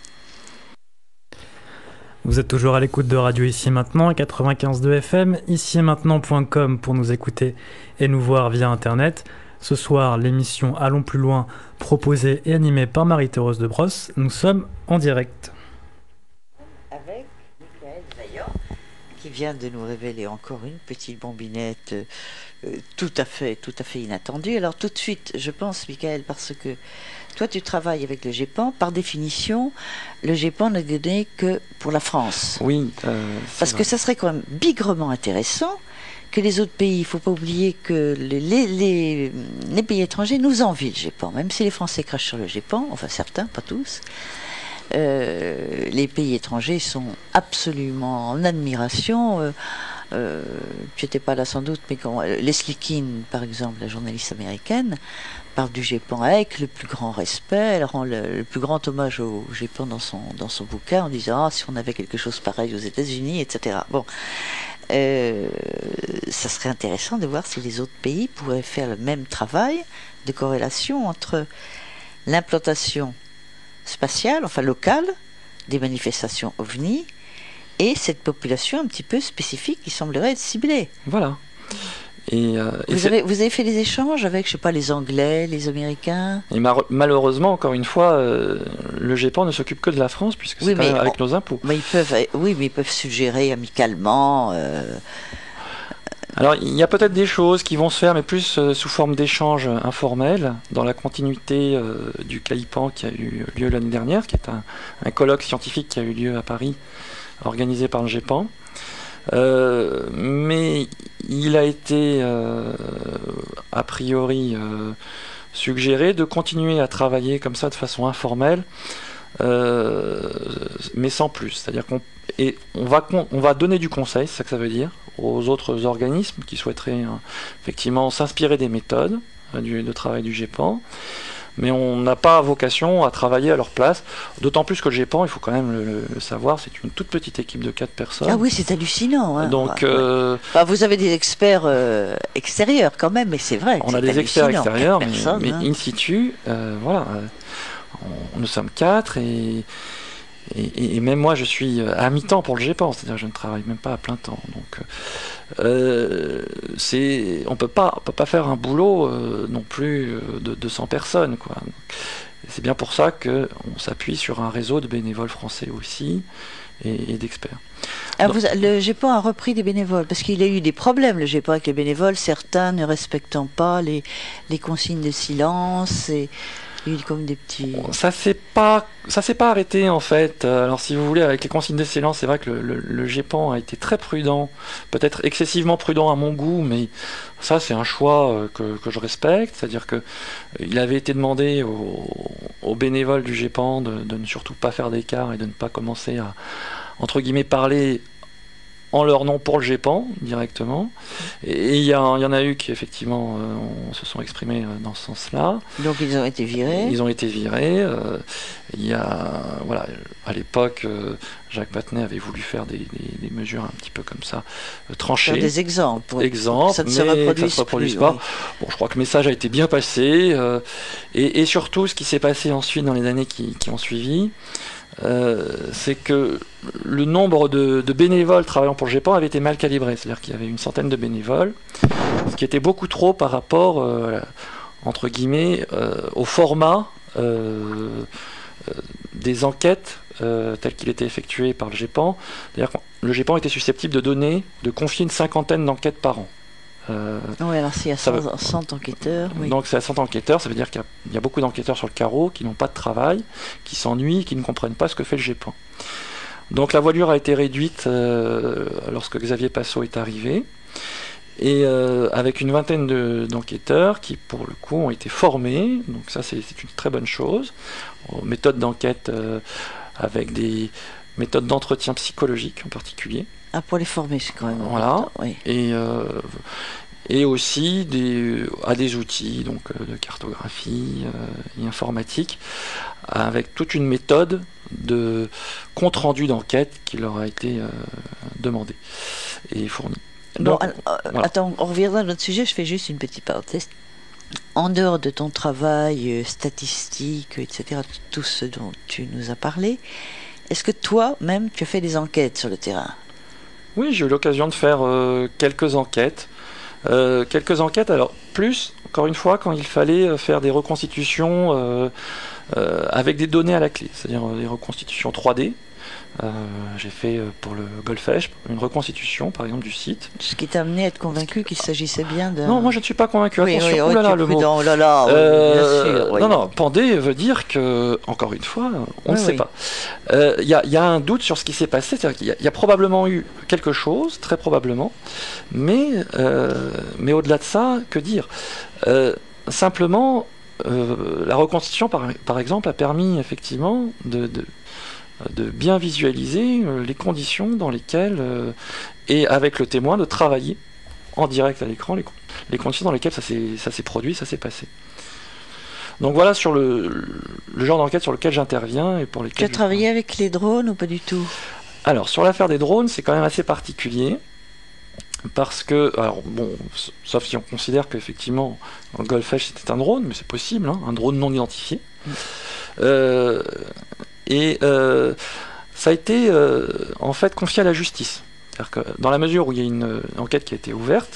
Vous êtes toujours à l'écoute de Radio Ici Maintenant, 95.2 FM, ici-et-maintenant.com pour nous écouter et nous voir via Internet. Ce soir, l'émission Allons plus loin, proposée et animée par Marie-Thérèse de Brosse. Nous sommes en direct. Avec Michael Vaillant, qui vient de nous révéler encore une petite bombinette tout à fait inattendue. Alors tout de suite, je pense, Michael, parce que toi, tu travailles avec le GEPAN. Par définition, le GEPAN n'est donné que pour la France. Oui. Parce que ça serait quand même bigrement intéressant que les autres pays, il ne faut pas oublier que les pays étrangers nous envient le GEPAN. Même si les Français crachent sur le GEPAN, enfin certains, pas tous, les pays étrangers sont absolument en admiration. Tu n'étais pas là sans doute, mais quand Leslie Kean, par exemple, la journaliste américaine, parle du GEPAN avec le plus grand respect. Elle rend le plus grand hommage au GEPAN dans son bouquin en disant si on avait quelque chose pareil aux États-Unis, etc. Bon, ça serait intéressant de voir si les autres pays pourraient faire le même travail de corrélation entre l'implantation spatiale, enfin locale, des manifestations OVNI et cette population un petit peu spécifique qui semblerait être ciblée. Voilà. Vous avez fait des échanges avec, je sais pas, les Anglais, les Américains? Et malheureusement, encore une fois, le GEPAN ne s'occupe que de la France, puisque c'est quand même avec nos impôts. Mais ils peuvent suggérer amicalement. Alors, il y a peut-être des choses qui vont se faire, mais plus sous forme d'échanges informels, dans la continuité du CAIPAN qui a eu lieu l'année dernière, qui est un colloque scientifique qui a eu lieu à Paris, organisé par le GEPAN. Mais il a été a priori suggéré de continuer à travailler comme ça de façon informelle, mais sans plus. C'est-à-dire qu'on va donner du conseil, c'est ça que ça veut dire, aux autres organismes qui souhaiteraient effectivement s'inspirer des méthodes de travail du GEPAN. Mais on n'a pas vocation à travailler à leur place, d'autant plus que le GEPAN, il faut quand même le savoir, c'est une toute petite équipe de 4 personnes. Ah oui, c'est hallucinant. Hein. Donc, enfin, vous avez des experts extérieurs quand même, mais c'est vrai. On a des experts extérieurs, mais in situ, voilà, nous sommes 4 et même moi je suis à mi-temps pour le GEPAN, c'est-à-dire je ne travaille même pas à plein temps. Donc on peut pas faire un boulot non plus de 200 personnes, quoi. C'est bien pour ça qu'on s'appuie sur un réseau de bénévoles français aussi, et d'experts. Ah, le GEPAN a repris des bénévoles, parce qu'il a eu des problèmes, le GEPAN, avec les bénévoles, certains ne respectant pas les consignes de silence, et il y a eu comme des petits... Ça s'est pas arrêté en fait. Alors si vous voulez, avec les consignes de silence, c'est vrai que le GEPAN a été très prudent, peut-être excessivement prudent à mon goût, mais ça c'est un choix que je respecte. C'est-à-dire que il avait été demandé aux bénévoles du GEPAN de ne surtout pas faire d'écart et de ne pas commencer à, entre guillemets, parler en leur nom pour le GEPAN directement. Et il y en a eu qui effectivement se sont exprimés dans ce sens-là. Donc ils ont été virés. Ils ont été virés. Il y a, voilà, à l'époque, Jacques Battenet avait voulu faire des mesures un petit peu comme ça, tranchées. Faire des exemples. Pour exemples, ça ne mais se se reproduise plus, pas. oui. Bon, je crois que le message a été bien passé. Et surtout, ce qui s'est passé ensuite dans les années qui ont suivi, c'est que le nombre de bénévoles travaillant pour le GEPAN avait été mal calibré, c'est-à-dire qu'il y avait une centaine de bénévoles, ce qui était beaucoup trop par rapport, entre guillemets, au format des enquêtes telles qu'il était effectué par le GEPAN. C'est-à-dire que le GEPAN était susceptible de confier une cinquantaine d'enquêtes par an. Oui, alors s'il y a 100 enquêteurs. Oui. Donc c'est à 100 enquêteurs, ça veut dire qu'il y a beaucoup d'enquêteurs sur le carreau qui n'ont pas de travail, qui s'ennuient, qui ne comprennent pas ce que fait le GEPAN. Donc la voilure a été réduite lorsque Xavier Passot est arrivé, et avec une vingtaine d'enquêteurs qui pour le coup ont été formés, donc ça c'est une très bonne chose, aux méthodes d'enquête avec des méthodes d'entretien psychologique en particulier. Ah, pour les former, c'est quand même voilà. important, oui. Et aussi à des outils donc, de cartographie et informatique, avec toute une méthode de compte-rendu d'enquête qui leur a été demandée et fournie. Bon, Donc, voilà. Attends, on reviendra à notre sujet, je fais juste une petite parenthèse. En dehors de ton travail statistique, etc., tout ce dont tu nous as parlé, est-ce que toi-même, tu as fait des enquêtes sur le terrain ? Oui, j'ai eu l'occasion de faire quelques enquêtes. Alors plus, encore une fois, quand il fallait faire des reconstitutions avec des données à la clé, c'est-à-dire des reconstitutions 3D. J'ai fait pour le Golfech une reconstitution, par exemple, du site. Ce qui t'a amené à être convaincu qu'il s'agissait bien de... Non, moi je ne suis pas convaincu. Oui, attention, oui, oulala, le mot. Oh là là, oui, bien sûr. Oui. Non, pendé veut dire que, encore une fois, on ne sait pas. Il y a un doute sur ce qui s'est passé, c'est-à-dire qu'il y a probablement eu quelque chose, très probablement, mais au-delà de ça, que dire simplement, la reconstitution, par exemple, a permis effectivement de bien visualiser les conditions dans lesquelles, et avec le témoin, de travailler en direct à l'écran les conditions dans lesquelles ça s'est produit, ça s'est passé. Donc voilà sur le genre d'enquête sur lequel j'interviens et pour lesquels... Tu as travaillé avec les drones ou pas du tout ? Alors sur l'affaire des drones, c'est quand même assez particulier. Parce que, alors bon, sauf si on considère qu'effectivement un Golfech c'était un drone, mais c'est possible, hein, un drone non identifié. Ça a été en fait confié à la justice. C'est-à-dire que dans la mesure où il y a une enquête qui a été ouverte,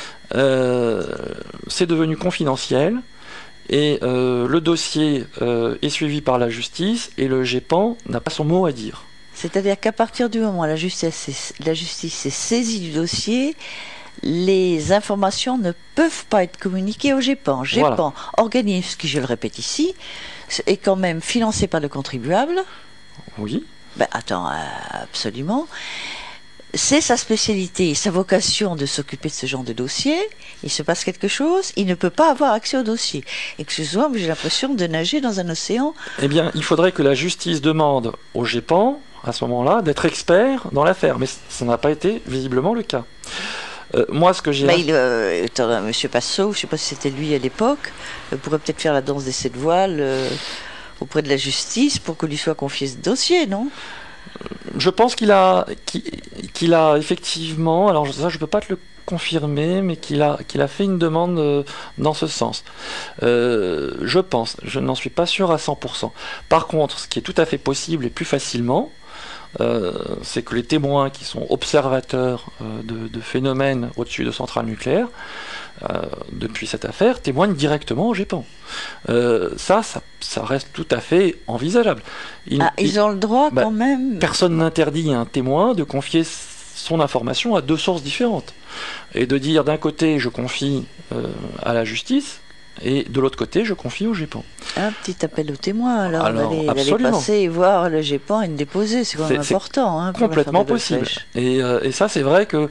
c'est devenu confidentiel et le dossier est suivi par la justice et le GEPAN n'a pas son mot à dire. C'est-à-dire qu'à partir du moment où la justice s'est saisie du dossier, les informations ne peuvent pas être communiquées au GEPAN. GEPAN, voilà. Organisme qui, je le répète ici, est quand même financé par le contribuable. Oui. Ben, attends, absolument. C'est sa spécialité, sa vocation de s'occuper de ce genre de dossier. Il se passe quelque chose, il ne peut pas avoir accès au dossier. Excuse-moi, mais j'ai l'impression de nager dans un océan. Eh bien, il faudrait que la justice demande au GEPAN, à ce moment-là, d'être expert dans l'affaire. Mais ça n'a pas été visiblement le cas. Moi, ce que j'ai... Monsieur Passot, je ne sais pas si c'était lui à l'époque, pourrait peut-être faire la danse des 7 voiles auprès de la justice pour que lui soit confié ce dossier, non ? Je pense qu'il a effectivement, alors ça je peux pas te le confirmer, mais qu'il a fait une demande dans ce sens. Je pense, je n'en suis pas sûr à 100%. Par contre, ce qui est tout à fait possible et plus facilement, c'est que les témoins qui sont observateurs de phénomènes au-dessus de centrales nucléaires depuis cette affaire témoignent directement au GEPAN. Ça reste tout à fait envisageable. Ils ont le droit quand même. Personne n'interdit à un témoin de confier son information à deux sources différentes. Et de dire d'un côté je confie à la justice, et de l'autre côté je confie au GEPAN. Un petit appel au témoin alors d'aller passer et voir le GEPAN et le déposer, c'est quand même important. Hein, complètement possible. Et ça c'est vrai que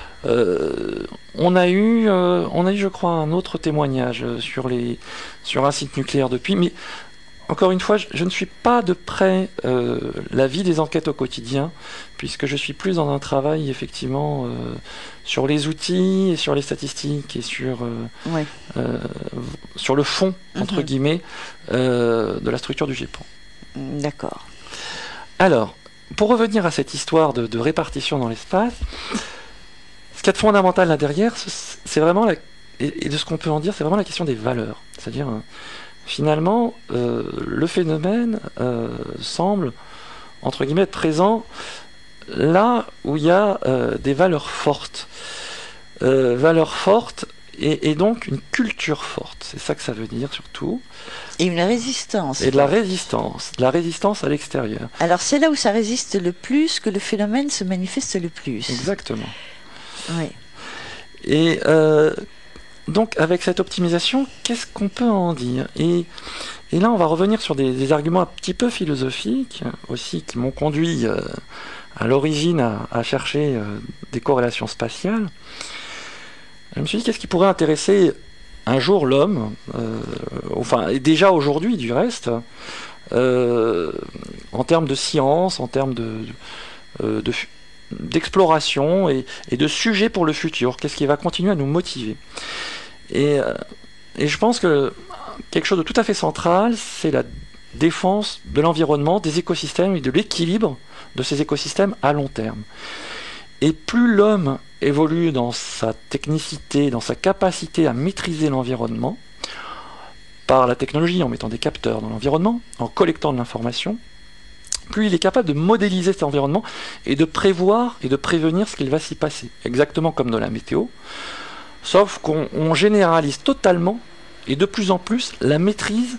on a eu je crois un autre témoignage sur un site nucléaire depuis, mais encore une fois, je ne suis pas de près la vie des enquêtes au quotidien, puisque je suis plus dans un travail effectivement sur les outils et sur les statistiques et sur le fond, entre guillemets, de la structure du GEPAN. D'accord. Alors, pour revenir à cette histoire de répartition dans l'espace, ce qu'il y a de fondamental là derrière, c'est vraiment, et de ce qu'on peut en dire, c'est vraiment la question des valeurs. C'est-à-dire... Finalement, le phénomène semble, entre guillemets, être présent là où il y a des valeurs fortes. Et donc une culture forte. C'est ça que ça veut dire surtout. Et une résistance. Et de la résistance à l'extérieur. Alors c'est là où ça résiste le plus que le phénomène se manifeste le plus. Exactement. Oui. Et... donc avec cette optimisation, qu'est-ce qu'on peut en dire ? Et là, on va revenir sur des arguments un petit peu philosophiques aussi, qui m'ont conduit à l'origine à chercher des corrélations spatiales. Je me suis dit, qu'est-ce qui pourrait intéresser un jour l'homme, et déjà aujourd'hui du reste, en termes de science, en termes d'exploration et de sujets pour le futur, qu'est-ce qui va continuer à nous motiver. Et je pense que quelque chose de tout à fait central, c'est la défense de l'environnement, des écosystèmes et de l'équilibre de ces écosystèmes à long terme. Et plus l'homme évolue dans sa technicité, dans sa capacité à maîtriser l'environnement, par la technologie, en mettant des capteurs dans l'environnement, en collectant de l'information, plus il est capable de modéliser cet environnement et de prévoir et de prévenir ce qu'il va s'y passer. Exactement comme dans la météo, sauf qu'on généralise totalement et de plus en plus la maîtrise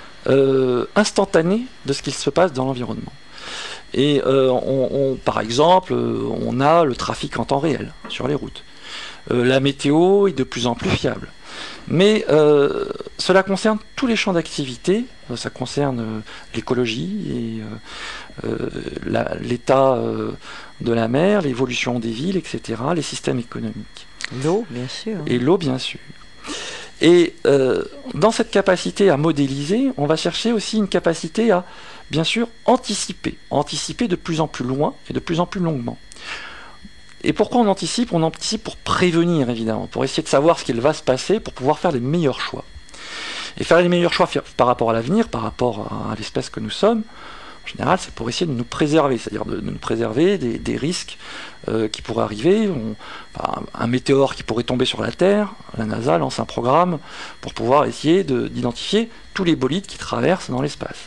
instantanée de ce qu'il se passe dans l'environnement. Et par exemple, on a le trafic en temps réel sur les routes. La météo est de plus en plus fiable. Mais cela concerne tous les champs d'activité, ça concerne l'écologie et l'état de la mer, l'évolution des villes, etc., les systèmes économiques. L'eau, bien sûr. Et l'eau, bien sûr. Et dans cette capacité à modéliser, on va chercher aussi une capacité à, bien sûr, anticiper de plus en plus loin et de plus en plus longuement. Et pourquoi on anticipe ? On anticipe pour prévenir, évidemment, pour essayer de savoir ce qu'il va se passer, pour pouvoir faire les meilleurs choix. Et faire les meilleurs choix par rapport à l'avenir, par rapport à l'espèce que nous sommes, en général, c'est pour essayer de nous préserver, c'est-à-dire de nous préserver des risques qui pourraient arriver. Un météore qui pourrait tomber sur la Terre, la NASA lance un programme pour pouvoir essayer d'identifier tous les bolides qui traversent dans l'espace.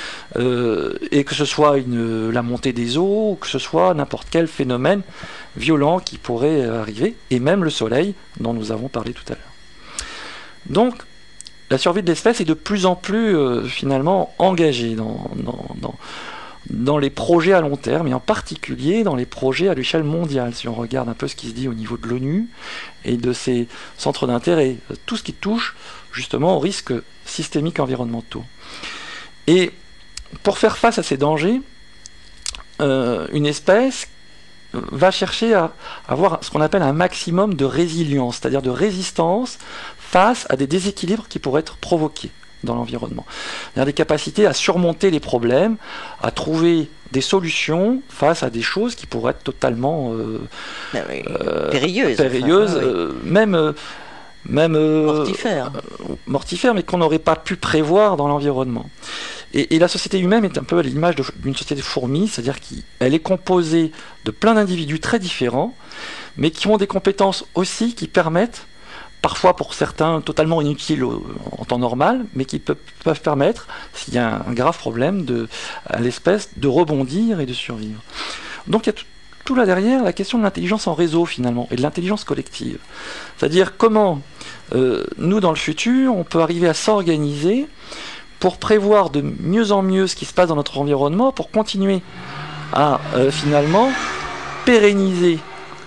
Et que ce soit la montée des eaux, ou que ce soit n'importe quel phénomène violent qui pourrait arriver, et même le Soleil, dont nous avons parlé tout à l'heure. Donc, la survie de l'espèce est de plus en plus finalement engagée dans les projets à long terme, et en particulier dans les projets à l'échelle mondiale, si on regarde un peu ce qui se dit au niveau de l'ONU et de ses centres d'intérêt, tout ce qui touche justement aux risques systémiques environnementaux. Et pour faire face à ces dangers, une espèce va chercher à avoir ce qu'on appelle un maximum de résilience, c'est-à-dire de résistance face à des déséquilibres qui pourraient être provoqués dans l'environnement. C'est-à-dire des capacités à surmonter les problèmes, à trouver des solutions face à des choses qui pourraient être totalement périlleuses, même mortifères, mais qu'on n'aurait pas pu prévoir dans l'environnement. Et la société humaine est un peu à l'image d'une société de fourmis, c'est-à-dire qu'elle est composée de plein d'individus très différents, mais qui ont des compétences aussi qui permettent, parfois pour certains totalement inutiles en temps normal, mais qui peuvent permettre, s'il y a un grave problème, à l'espèce de rebondir et de survivre. Donc il y a tout là derrière la question de l'intelligence en réseau finalement, et de l'intelligence collective. C'est-à-dire comment nous dans le futur, on peut arriver à s'organiser pour prévoir de mieux en mieux ce qui se passe dans notre environnement, pour continuer à finalement pérenniser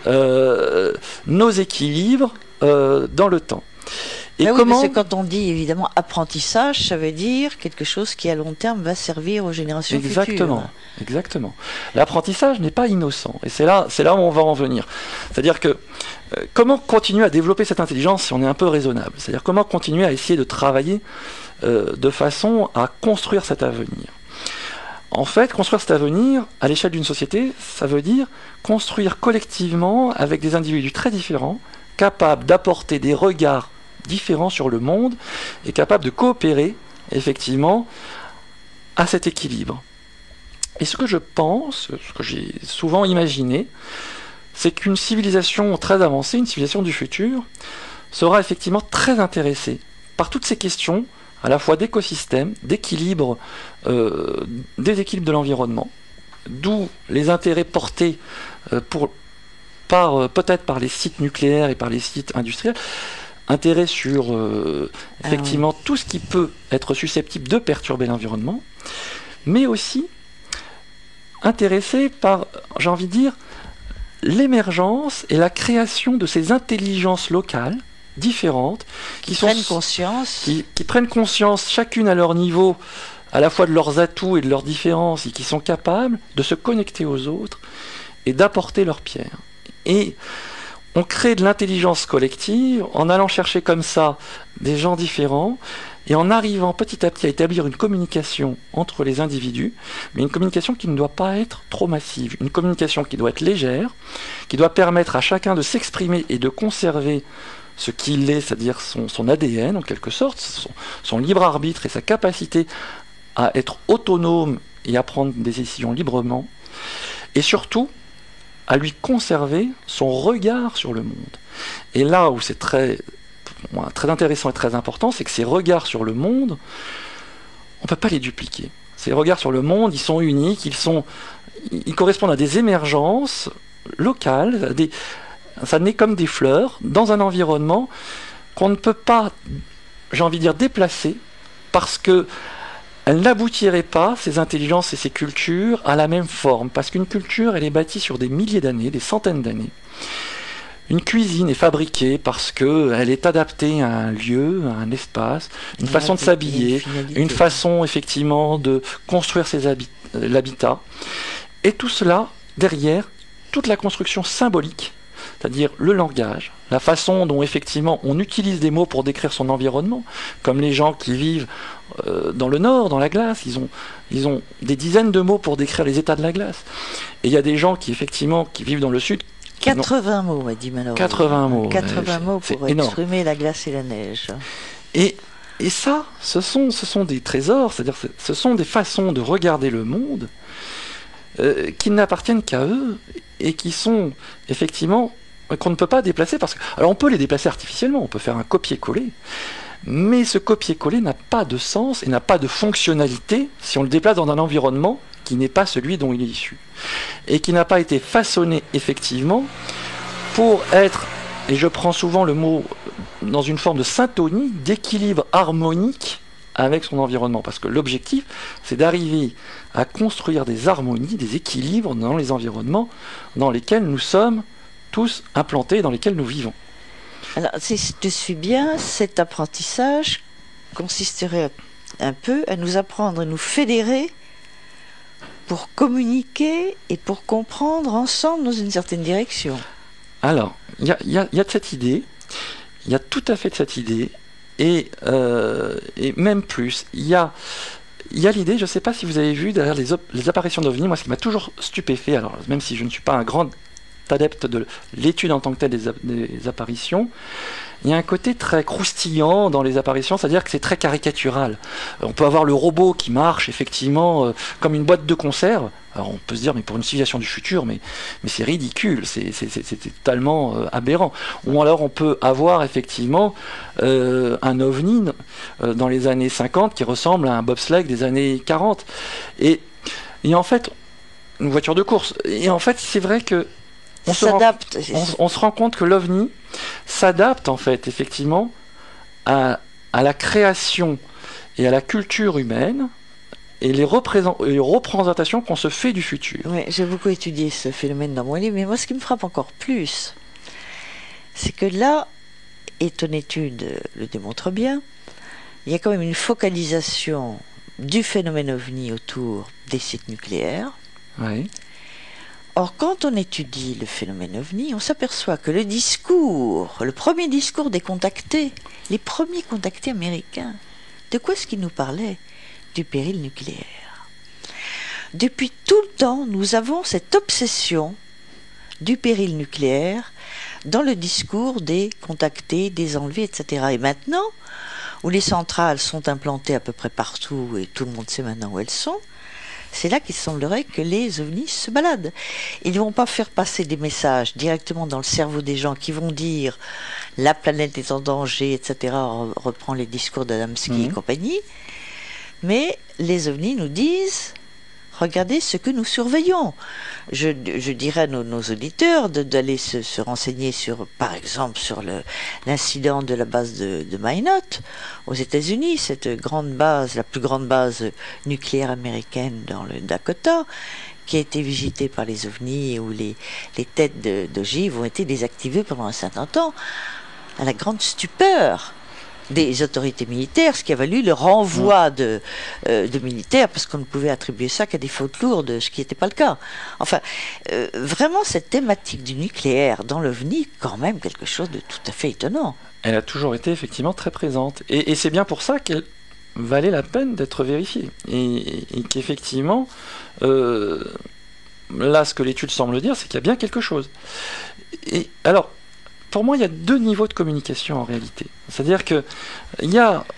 nos équilibres dans le temps. Et oui, comment... parce que quand on dit évidemment apprentissage, ça veut dire quelque chose qui à long terme va servir aux générations futures. Exactement. L'apprentissage n'est pas innocent, et c'est là où on va en venir. C'est-à-dire que comment continuer à développer cette intelligence si on est un peu raisonnable? C'est-à-dire comment continuer à essayer de travailler de façon à construire cet avenir. En fait, construire cet avenir à l'échelle d'une société, ça veut dire construire collectivement avec des individus très différents, capables d'apporter des regards différents sur le monde et capables de coopérer effectivement à cet équilibre. Et ce que je pense, ce que j'ai souvent imaginé, c'est qu'une civilisation très avancée, une civilisation du futur, sera effectivement très intéressée par toutes ces questions à la fois d'écosystème, d'équilibre, des équilibres de l'environnement, d'où les intérêts portés peut-être par les sites nucléaires et par les sites industriels, intérêts sur effectivement tout ce qui peut être susceptible de perturber l'environnement, mais aussi intéressés par, j'ai envie de dire, l'émergence et la création de ces intelligences locales différentes qui prennent conscience chacune à leur niveau à la fois de leurs atouts et de leurs différences et qui sont capables de se connecter aux autres et d'apporter leur pierre. Et on crée de l'intelligence collective en allant chercher comme ça des gens différents et en arrivant petit à petit à établir une communication entre les individus, mais une communication qui ne doit pas être trop massive, une communication qui doit être légère, qui doit permettre à chacun de s'exprimer et de conserver ce qu'il est, c'est-à-dire son ADN en quelque sorte, son libre arbitre et sa capacité à être autonome et à prendre des décisions librement, et surtout à lui conserver son regard sur le monde. Et là où c'est très intéressant et très important, c'est que ces regards sur le monde, on ne peut pas les dupliquer. Ces regards sur le monde, ils sont uniques, ils correspondent à des émergences locales, ça naît comme des fleurs dans un environnement qu'on ne peut pas, j'ai envie de dire, déplacer parce que elle n'aboutirait pas, ces intelligences et ces cultures, à la même forme. Parce qu'une culture, elle est bâtie sur des milliers d'années, des centaines d'années. Une cuisine est fabriquée parce qu'elle est adaptée à un lieu, à un espace, une façon de s'habiller, une façon effectivement de construire l'habitat. Et tout cela, derrière, toute la construction symbolique, c'est-à-dire le langage, la façon dont effectivement on utilise des mots pour décrire son environnement, comme les gens qui vivent dans le nord, dans la glace, ils ont des dizaines de mots pour décrire les états de la glace. Et il y a des gens qui vivent dans le sud. 80 mots, m'a dit Malheureux. 80 mots. 80 mots pour exprimer la glace et la neige. Et ça, ce sont des trésors, c'est-à-dire ce sont des façons de regarder le monde qui n'appartiennent qu'à eux et qui sont effectivement qu'on ne peut pas déplacer parce que alors on peut les déplacer artificiellement, on peut faire un copier-coller, mais ce copier-coller n'a pas de sens et n'a pas de fonctionnalité si on le déplace dans un environnement qui n'est pas celui dont il est issu et qui n'a pas été façonné effectivement pour être, et je prends souvent le mot dans une forme de syntonie, d'équilibre harmonique avec son environnement, parce que l'objectif, c'est d'arriver à construire des harmonies, des équilibres dans les environnements dans lesquels nous sommes tous implantés, dans lesquels nous vivons. Alors, si je suis bien, cet apprentissage consisterait un peu à nous apprendre, à nous fédérer pour communiquer et pour comprendre ensemble dans une certaine direction. Alors, il y a de cette idée, il y a tout à fait de cette idée, et même plus, il y a l'idée, je ne sais pas si vous avez vu derrière les apparitions d'OVNI, moi ce qui m'a toujours stupéfait, alors même si je ne suis pas un grand adepte de l'étude en tant que telle des apparitions, il y a un côté très croustillant dans les apparitions, c'est-à-dire que c'est très caricatural. On peut avoir le robot qui marche effectivement comme une boîte de conserve. Alors on peut se dire, mais pour une civilisation du futur, mais c'est ridicule, c'est totalement aberrant. Ou alors on peut avoir effectivement un ovni dans les années 50 qui ressemble à un bobsleigh des années 40. Et en fait, une voiture de course. Et en fait, c'est vrai que on se rend compte que l'OVNI s'adapte en fait effectivement à la création et à la culture humaine et les représentations qu'on se fait du futur. Oui, j'ai beaucoup étudié ce phénomène dans mon livre, mais moi ce qui me frappe encore plus, c'est que là, et ton étude le démontre bien, il y a quand même une focalisation du phénomène OVNI autour des sites nucléaires. Oui. Or, quand on étudie le phénomène OVNI, on s'aperçoit que le premier discours des contactés, les premiers contactés américains, de quoi est-ce qu'ils nous parlaient? Du péril nucléaire. Depuis tout le temps, nous avons cette obsession du péril nucléaire dans le discours des contactés, des enlevés, etc. Et maintenant, où les centrales sont implantées à peu près partout et tout le monde sait maintenant où elles sont, c'est là qu'il semblerait que les ovnis se baladent. Ils ne vont pas faire passer des messages directement dans le cerveau des gens qui vont dire la planète est en danger, etc. On reprend les discours d'Adamski et compagnie. Mais les ovnis nous disent regardez ce que nous surveillons. Je dirais à nos auditeurs d'aller se renseigner sur, par exemple, sur l'incident de la base de Minot aux États-Unis, cette grande base, la plus grande base nucléaire américaine dans le Dakota, qui a été visitée par les ovnis et où les têtes d'ogives ont été désactivées pendant un certain temps, à la grande stupeur des autorités militaires, ce qui a valu le renvoi de militaires, parce qu'on ne pouvait attribuer ça qu'à des fautes lourdes, ce qui n'était pas le cas. Enfin, vraiment, cette thématique du nucléaire dans l'OVNI, quand même quelque chose de tout à fait étonnant. Elle a toujours été effectivement très présente. Et c'est bien pour ça qu'elle valait la peine d'être vérifiée. Et qu'effectivement, là, ce que l'étude semble dire, c'est qu'il y a bien quelque chose. Et alors, pour moi, il y a deux niveaux de communication en réalité. C'est-à-dire que il y a,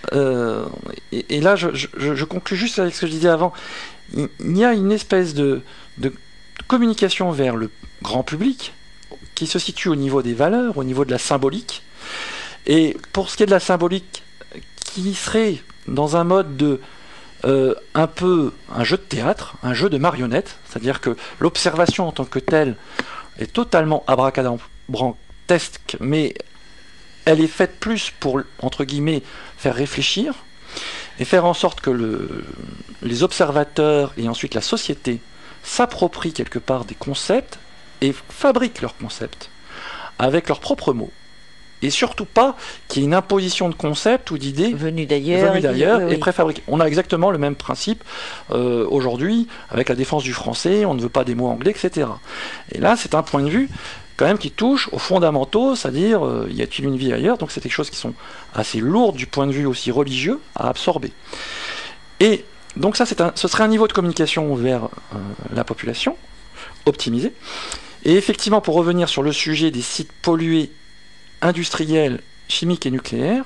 et là je conclus juste avec ce que je disais avant, il y a une espèce de communication vers le grand public qui se situe au niveau des valeurs, au niveau de la symbolique. Et pour ce qui est de la symbolique, qui serait dans un mode de un peu un jeu de théâtre, un jeu de marionnettes, c'est-à-dire que l'observation en tant que telle est totalement abracadabrantesque, mais elle est faite plus pour, entre guillemets, faire réfléchir et faire en sorte que les observateurs et ensuite la société s'approprient quelque part des concepts et fabriquent leurs concepts avec leurs propres mots. Et surtout pas qu'il y ait une imposition de concepts ou d'idées venues d'ailleurs et préfabriquées. On a exactement le même principe aujourd'hui avec la défense du français, on ne veut pas des mots anglais, etc. Et là, c'est un point de vue quand même qui touche aux fondamentaux, c'est-à-dire y a-t-il une vie ailleurs? Donc c'est des choses qui sont assez lourdes du point de vue aussi religieux à absorber. Et donc ça, ce serait un niveau de communication vers la population, optimisé. Et effectivement, pour revenir sur le sujet des sites pollués industriels, chimiques et nucléaires,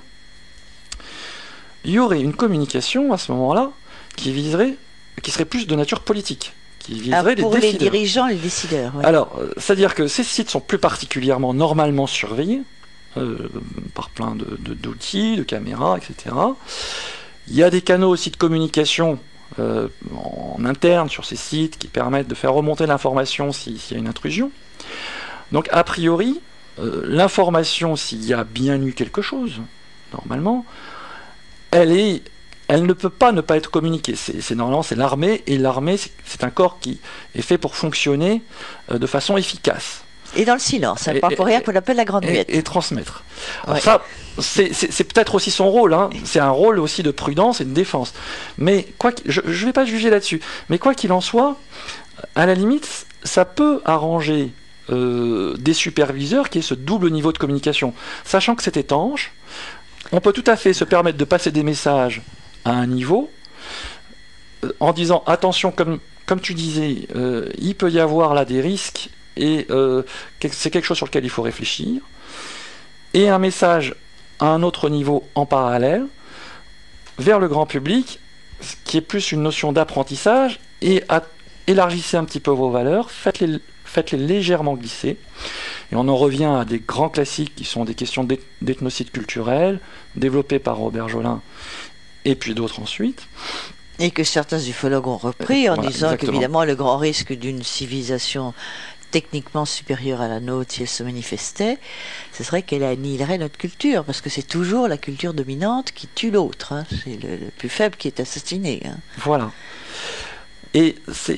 il y aurait une communication à ce moment-là qui serait plus de nature politique. Qui viserait pour les dirigeants et les décideurs. Oui. Alors, c'est-à-dire que ces sites sont plus particulièrement normalement surveillés par plein d'outils, de caméras, etc. Il y a des canaux aussi de communication en interne sur ces sites qui permettent de faire remonter l'information s'il y a une intrusion. Donc, a priori, l'information, s'il y a bien eu quelque chose, normalement, elle ne peut pas ne pas être communiquée. Normalement, c'est l'armée, et l'armée, c'est un corps qui est fait pour fonctionner de façon efficace. Et dans le silence, c'est pas pour rien qu'on l'appelle la grande muette. Et transmettre. Alors ça, c'est peut-être aussi son rôle, hein. C'est un rôle aussi de prudence et de défense. Mais je ne vais pas juger là-dessus. Mais quoi qu'il en soit, à la limite, ça peut arranger des superviseurs qui aient ce double niveau de communication. Sachant que c'est étanche, on peut tout à fait se permettre de passer des messages à un niveau en disant attention, comme tu disais, il peut y avoir là des risques et c'est quelque chose sur lequel il faut réfléchir, et un message à un autre niveau en parallèle vers le grand public qui est plus une notion d'apprentissage, et élargissez un petit peu vos valeurs, faites-les légèrement glisser. Et on en revient à des grands classiques qui sont des questions d'ethnocide culturel, développées par Robert Jolin et puis d'autres ensuite. Et que certains ufologues ont repris en Voilà, disant exactement. qu'évidemment le grand risque d'une civilisation techniquement supérieure à la nôtre, si elle se manifestait, ce serait qu'elle annihilerait notre culture, parce que c'est toujours la culture dominante qui tue l'autre, hein. C'est le plus faible qui est assassiné, hein. Voilà. Et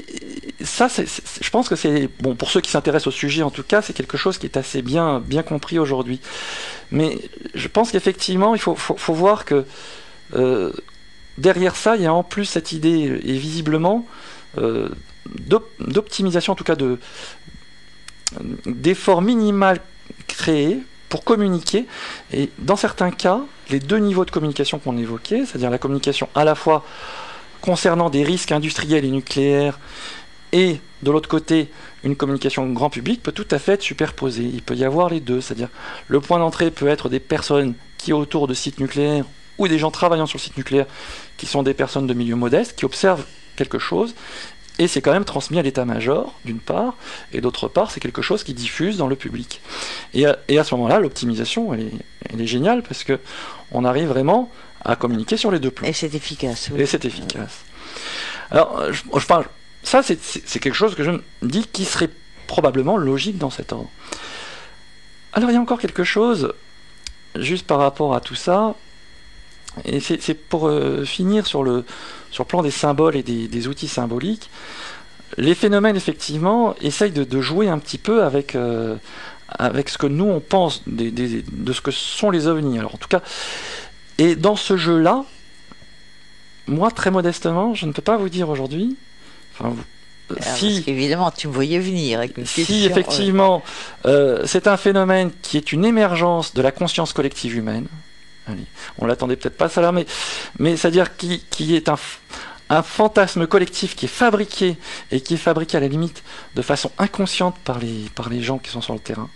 je pense que c'est, bon, pour ceux qui s'intéressent au sujet en tout cas, c'est quelque chose qui est assez bien compris aujourd'hui. Mais je pense qu'effectivement, il faut voir que derrière ça, il y a en plus cette idée, et visiblement, d'optimisation, en tout cas d'efforts minimal créés pour communiquer. Et dans certains cas, les deux niveaux de communication qu'on évoquait, c'est-à-dire la communication à la fois concernant des risques industriels et nucléaires, et de l'autre côté, une communication grand public peut tout à fait être superposée. Il peut y avoir les deux, c'est-à-dire le point d'entrée peut être des personnes qui autour de sites nucléaires ou des gens travaillant sur le site nucléaire qui sont des personnes de milieu modeste, qui observent quelque chose, et c'est quand même transmis à l'état-major, d'une part, et d'autre part, c'est quelque chose qui diffuse dans le public. Et à ce moment-là, l'optimisation, elle est géniale, parce qu'on arrive vraiment à communiquer sur les deux plans. Et c'est efficace. Oui. Et c'est efficace. Alors, je parle, ça, c'est quelque chose que je me dis qui serait probablement logique dans cet ordre. Alors, il y a encore quelque chose, juste par rapport à tout ça, et c'est pour finir sur le plan des symboles et des outils symboliques. Les phénomènes, effectivement, essayent de jouer un petit peu avec ce que nous, on pense de ce que sont les ovnis. Alors, en tout cas, et dans ce jeu-là, moi, très modestement, je ne peux pas vous dire aujourd'hui, Parce qu'évidemment, tu me voyais venir avec une question. Si effectivement, c'est un phénomène qui est une émergence de la conscience collective humaine. Allez, on l'attendait peut-être pas ça là, mais c'est-à-dire qui est un fantasme collectif qui est fabriqué, et qui est fabriqué à la limite de façon inconsciente par les gens qui sont sur le terrain,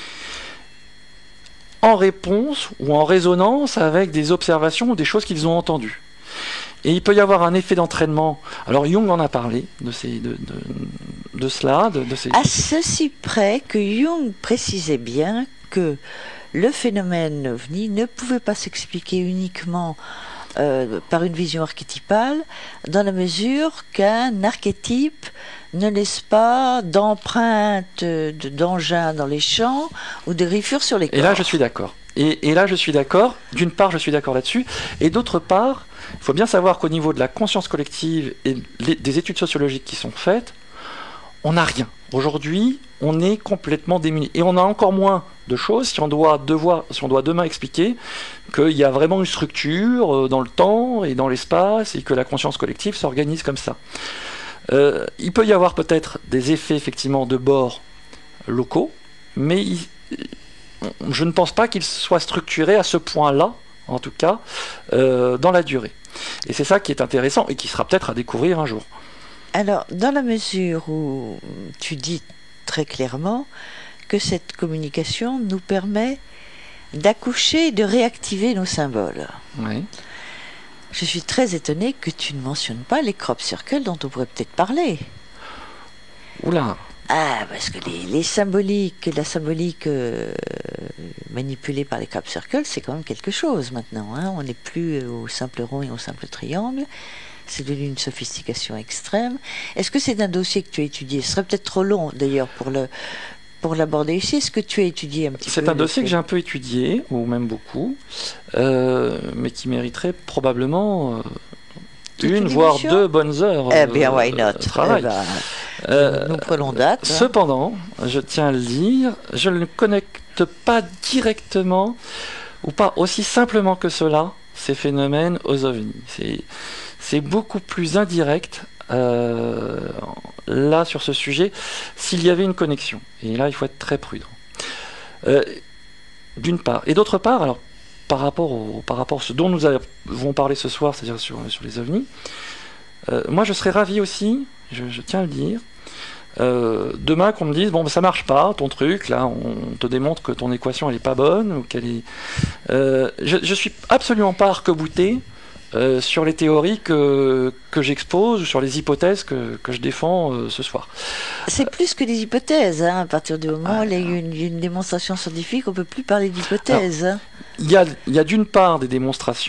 en réponse ou en résonance avec des observations ou des choses qu'ils ont entendues. Et il peut y avoir un effet d'entraînement. Alors Jung en a parlé de cela. À ceci près que Jung précisait bien que le phénomène ovni ne pouvait pas s'expliquer uniquement par une vision archétypale, dans la mesure qu'un archétype ne laisse pas d'empreintes d'engins dans les champs ou de griffures sur les corps. Et là, je suis d'accord. Et là, je suis d'accord. D'une part, je suis d'accord là-dessus. Et d'autre part, il faut bien savoir qu'au niveau de la conscience collective et des études sociologiques qui sont faites, on n'a rien. Aujourd'hui, on est complètement démuni. Et on a encore moins de choses si on doit demain expliquer qu'il y a vraiment une structure dans le temps et dans l'espace et que la conscience collective s'organise comme ça. Il peut y avoir peut-être des effets effectivement de bord locaux, mais je ne pense pas qu'ils soient structurés à ce point-là, en tout cas, dans la durée. Et c'est ça qui est intéressant et qui sera peut-être à découvrir un jour. Alors, dans la mesure où tu dis très clairement que cette communication nous permet d'accoucher et de réactiver nos symboles. Oui. Je suis très étonnée que tu ne mentionnes pas les crop circles dont on pourrait peut-être parler. Oula. Ah, parce que la symbolique manipulée par les crop circles, c'est quand même quelque chose maintenant, hein. On n'est plus au simple rond et au simple triangle. C'est devenu une sophistication extrême. Est-ce que c'est un dossier que tu as étudié? Ce serait peut-être trop long, d'ailleurs, pour l'aborder ici. Est-ce que tu as étudié un petit peu? C'est un dossier que j'ai un peu étudié, ou même beaucoup, mais qui mériterait probablement une, voire deux bonnes heures why not? de travail. Nous prenons date. Cependant, je tiens à le dire, je ne connecte pas directement, ou pas aussi simplement que cela, ces phénomènes aux ovnis. C'est beaucoup plus indirect là sur ce sujet s'il y avait une connexion. Et là, il faut être très prudent. D'une part. Et d'autre part, alors, par rapport à ce dont nous avons parlé ce soir, c'est-à-dire sur les ovnis, moi je serais ravi aussi, je tiens à le dire, demain qu'on me dise bon ça marche pas ton truc là, on te démontre que ton équation elle est pas bonne ou qu'elle est je suis absolument pas arc-bouté sur les théories que j'expose ou sur les hypothèses que je défends ce soir. C'est plus que des hypothèses, hein. À partir du moment où il y a une démonstration scientifique, on ne peut plus parler d'hypothèses. Il y a d'une part des démonstrations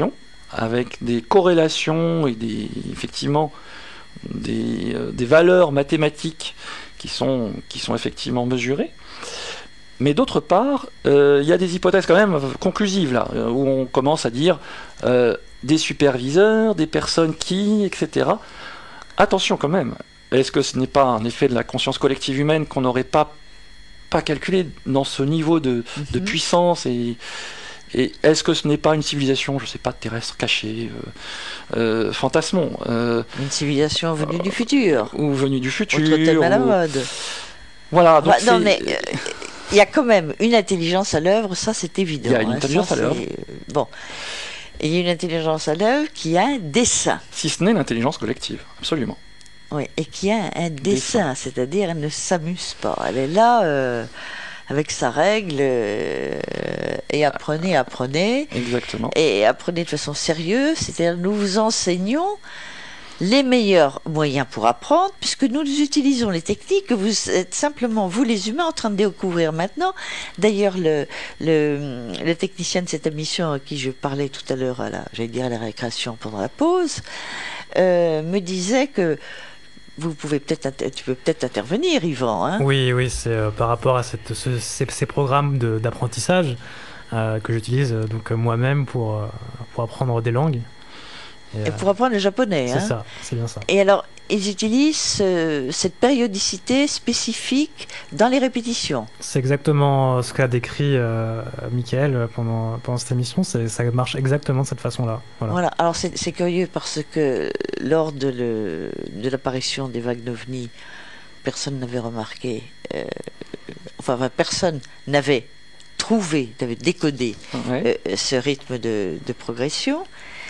avec des corrélations et effectivement des valeurs mathématiques qui sont effectivement mesurées. Mais d'autre part, il y a des hypothèses quand même conclusives là, où on commence à dire des superviseurs, des personnes etc. Attention quand même, est-ce que ce n'est pas un effet de la conscience collective humaine qu'on n'aurait pas calculé dans ce niveau de puissance et est-ce que ce n'est pas une civilisation, je ne sais pas, terrestre, cachée, fantasmons une civilisation venue du futur. Ou venue du futur. Autre thème à la mode. Voilà. Donc non, mais il y a quand même une intelligence à l'œuvre, ça c'est évident. Il y a une intelligence à l'œuvre. Bon. Et il y a une intelligence à l'œuvre qui a un dessein. Si ce n'est l'intelligence collective, absolument. Oui, et qui a un dessein, c'est-à-dire elle ne s'amuse pas. Elle est là avec sa règle et apprenez. Exactement. Et apprenez de façon sérieuse, c'est-à-dire nous vous enseignons les meilleurs moyens pour apprendre, puisque nous utilisons les techniques que vous êtes simplement, vous les humains, en train de découvrir maintenant. D'ailleurs, le technicien de cette émission à qui je parlais tout à l'heure, à la récréation pendant la pause, me disait que tu peux peut-être intervenir, Yvan. Hein. Oui, c'est par rapport à ces programmes d'apprentissage que j'utilise donc moi-même pour apprendre des langues. Et pour apprendre le japonais. C'est ça, c'est bien ça. Et alors, ils utilisent cette périodicité spécifique dans les répétitions. C'est exactement ce qu'a décrit Michael pendant cette émission. Ça marche exactement de cette façon-là. Voilà. Alors, c'est curieux parce que lors de l'apparition des vagues d'OVNI, personne n'avait remarqué, personne n'avait décodé ce rythme de progression.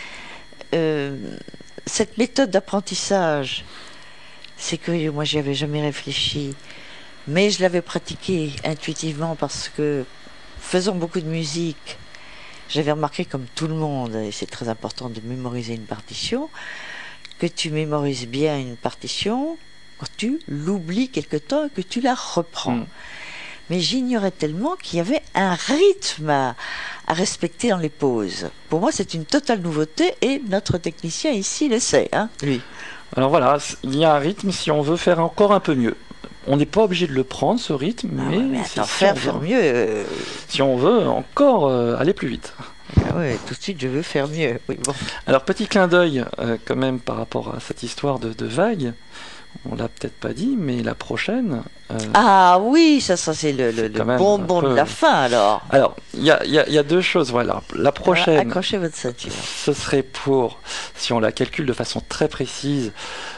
Cette méthode d'apprentissage, c'est curieux, moi j'y avais jamais réfléchi, mais je l'avais pratiquée intuitivement parce que, faisant beaucoup de musique, j'avais remarqué, comme tout le monde, et c'est très important de mémoriser une partition, que tu mémorises bien une partition quand tu l'oublies quelque temps et que tu la reprends. Mais j'ignorais tellement qu'il y avait un rythme à respecter dans les pauses. Pour moi, c'est une totale nouveauté et notre technicien ici le sait, hein, lui. Alors voilà, il y a un rythme si on veut faire encore un peu mieux. On n'est pas obligé de le prendre, ce rythme, mais faire mieux. Si on veut encore aller plus vite. Ah ouais, tout de suite, je veux faire mieux. Oui, bon. Alors, petit clin d'œil quand même par rapport à cette histoire de vague. On l'a peut-être pas dit, mais la prochaine... ah oui, ça c'est le bonbon de la fin, alors. Alors, il y a deux choses, voilà. La prochaine... accrochez votre ceinture. Ce serait pour, si on la calcule de façon très précise,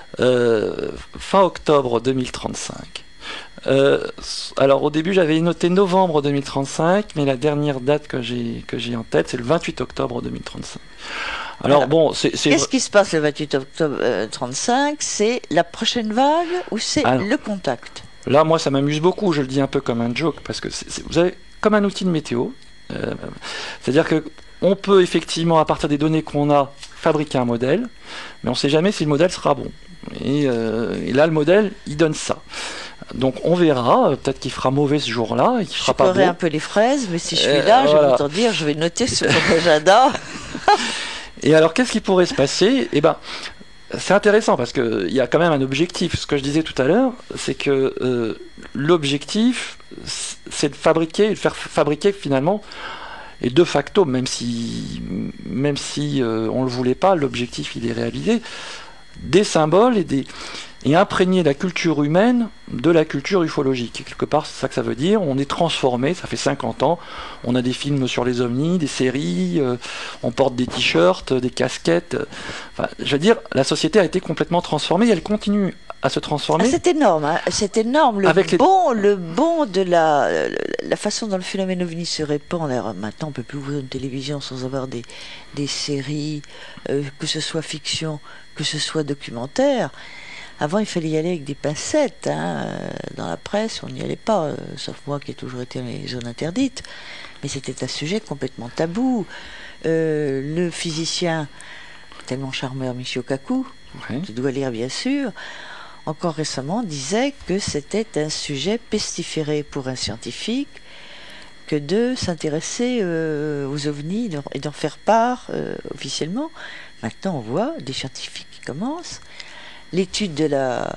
fin octobre 2035. Alors, au début, j'avais noté novembre 2035, mais la dernière date que j'ai en tête, c'est le 28 octobre 2035. Alors bon, qu'est-ce qui se passe le 28 octobre 35? C'est la prochaine vague ou c'est le contact? Là, moi, ça m'amuse beaucoup. Je le dis un peu comme un joke parce que vous avez comme un outil de météo. C'est-à-dire que on peut effectivement, à partir des données qu'on a, fabriquer un modèle, mais on ne sait jamais si le modèle sera bon. Et là, le modèle, il donne ça. Donc on verra, peut-être qu'il fera mauvais ce jour-là et qu'il fera pas bon. Je un peu les fraises, mais si je suis là, je vais t'en dire, je vais noter sur mon agenda. Et alors, qu'est-ce qui pourrait se passer? Eh ben, c'est intéressant parce qu'il y a quand même un objectif. Ce que je disais tout à l'heure, c'est que l'objectif, c'est de faire fabriquer finalement, et de facto, même si on ne le voulait pas, l'objectif il est réalisé, des symboles et imprégner la culture humaine de la culture ufologique. Quelque part, c'est ça que ça veut dire. On est transformé, ça fait 50 ans. On a des films sur les ovnis, des séries, on porte des t-shirts, des casquettes. Enfin, je veux dire, la société a été complètement transformée et elle continue à se transformer. C'est énorme, hein. C'est énorme. Le bon de la façon dont le phénomène ovni se répand. Alors, maintenant, on ne peut plus ouvrir une télévision sans avoir des séries, que ce soit fiction, que ce soit documentaire. Avant, il fallait y aller avec des pincettes. Hein. Dans la presse, on n'y allait pas, sauf moi qui ai toujours été dans les zones interdites. Mais c'était un sujet complètement tabou. Le physicien, tellement charmeur, Michio Kaku, tu dois lire bien sûr, encore récemment disait que c'était un sujet pestiféré pour un scientifique, que de s'intéresser aux ovnis et d'en faire part officiellement. Maintenant, on voit des scientifiques qui commencent. L'étude de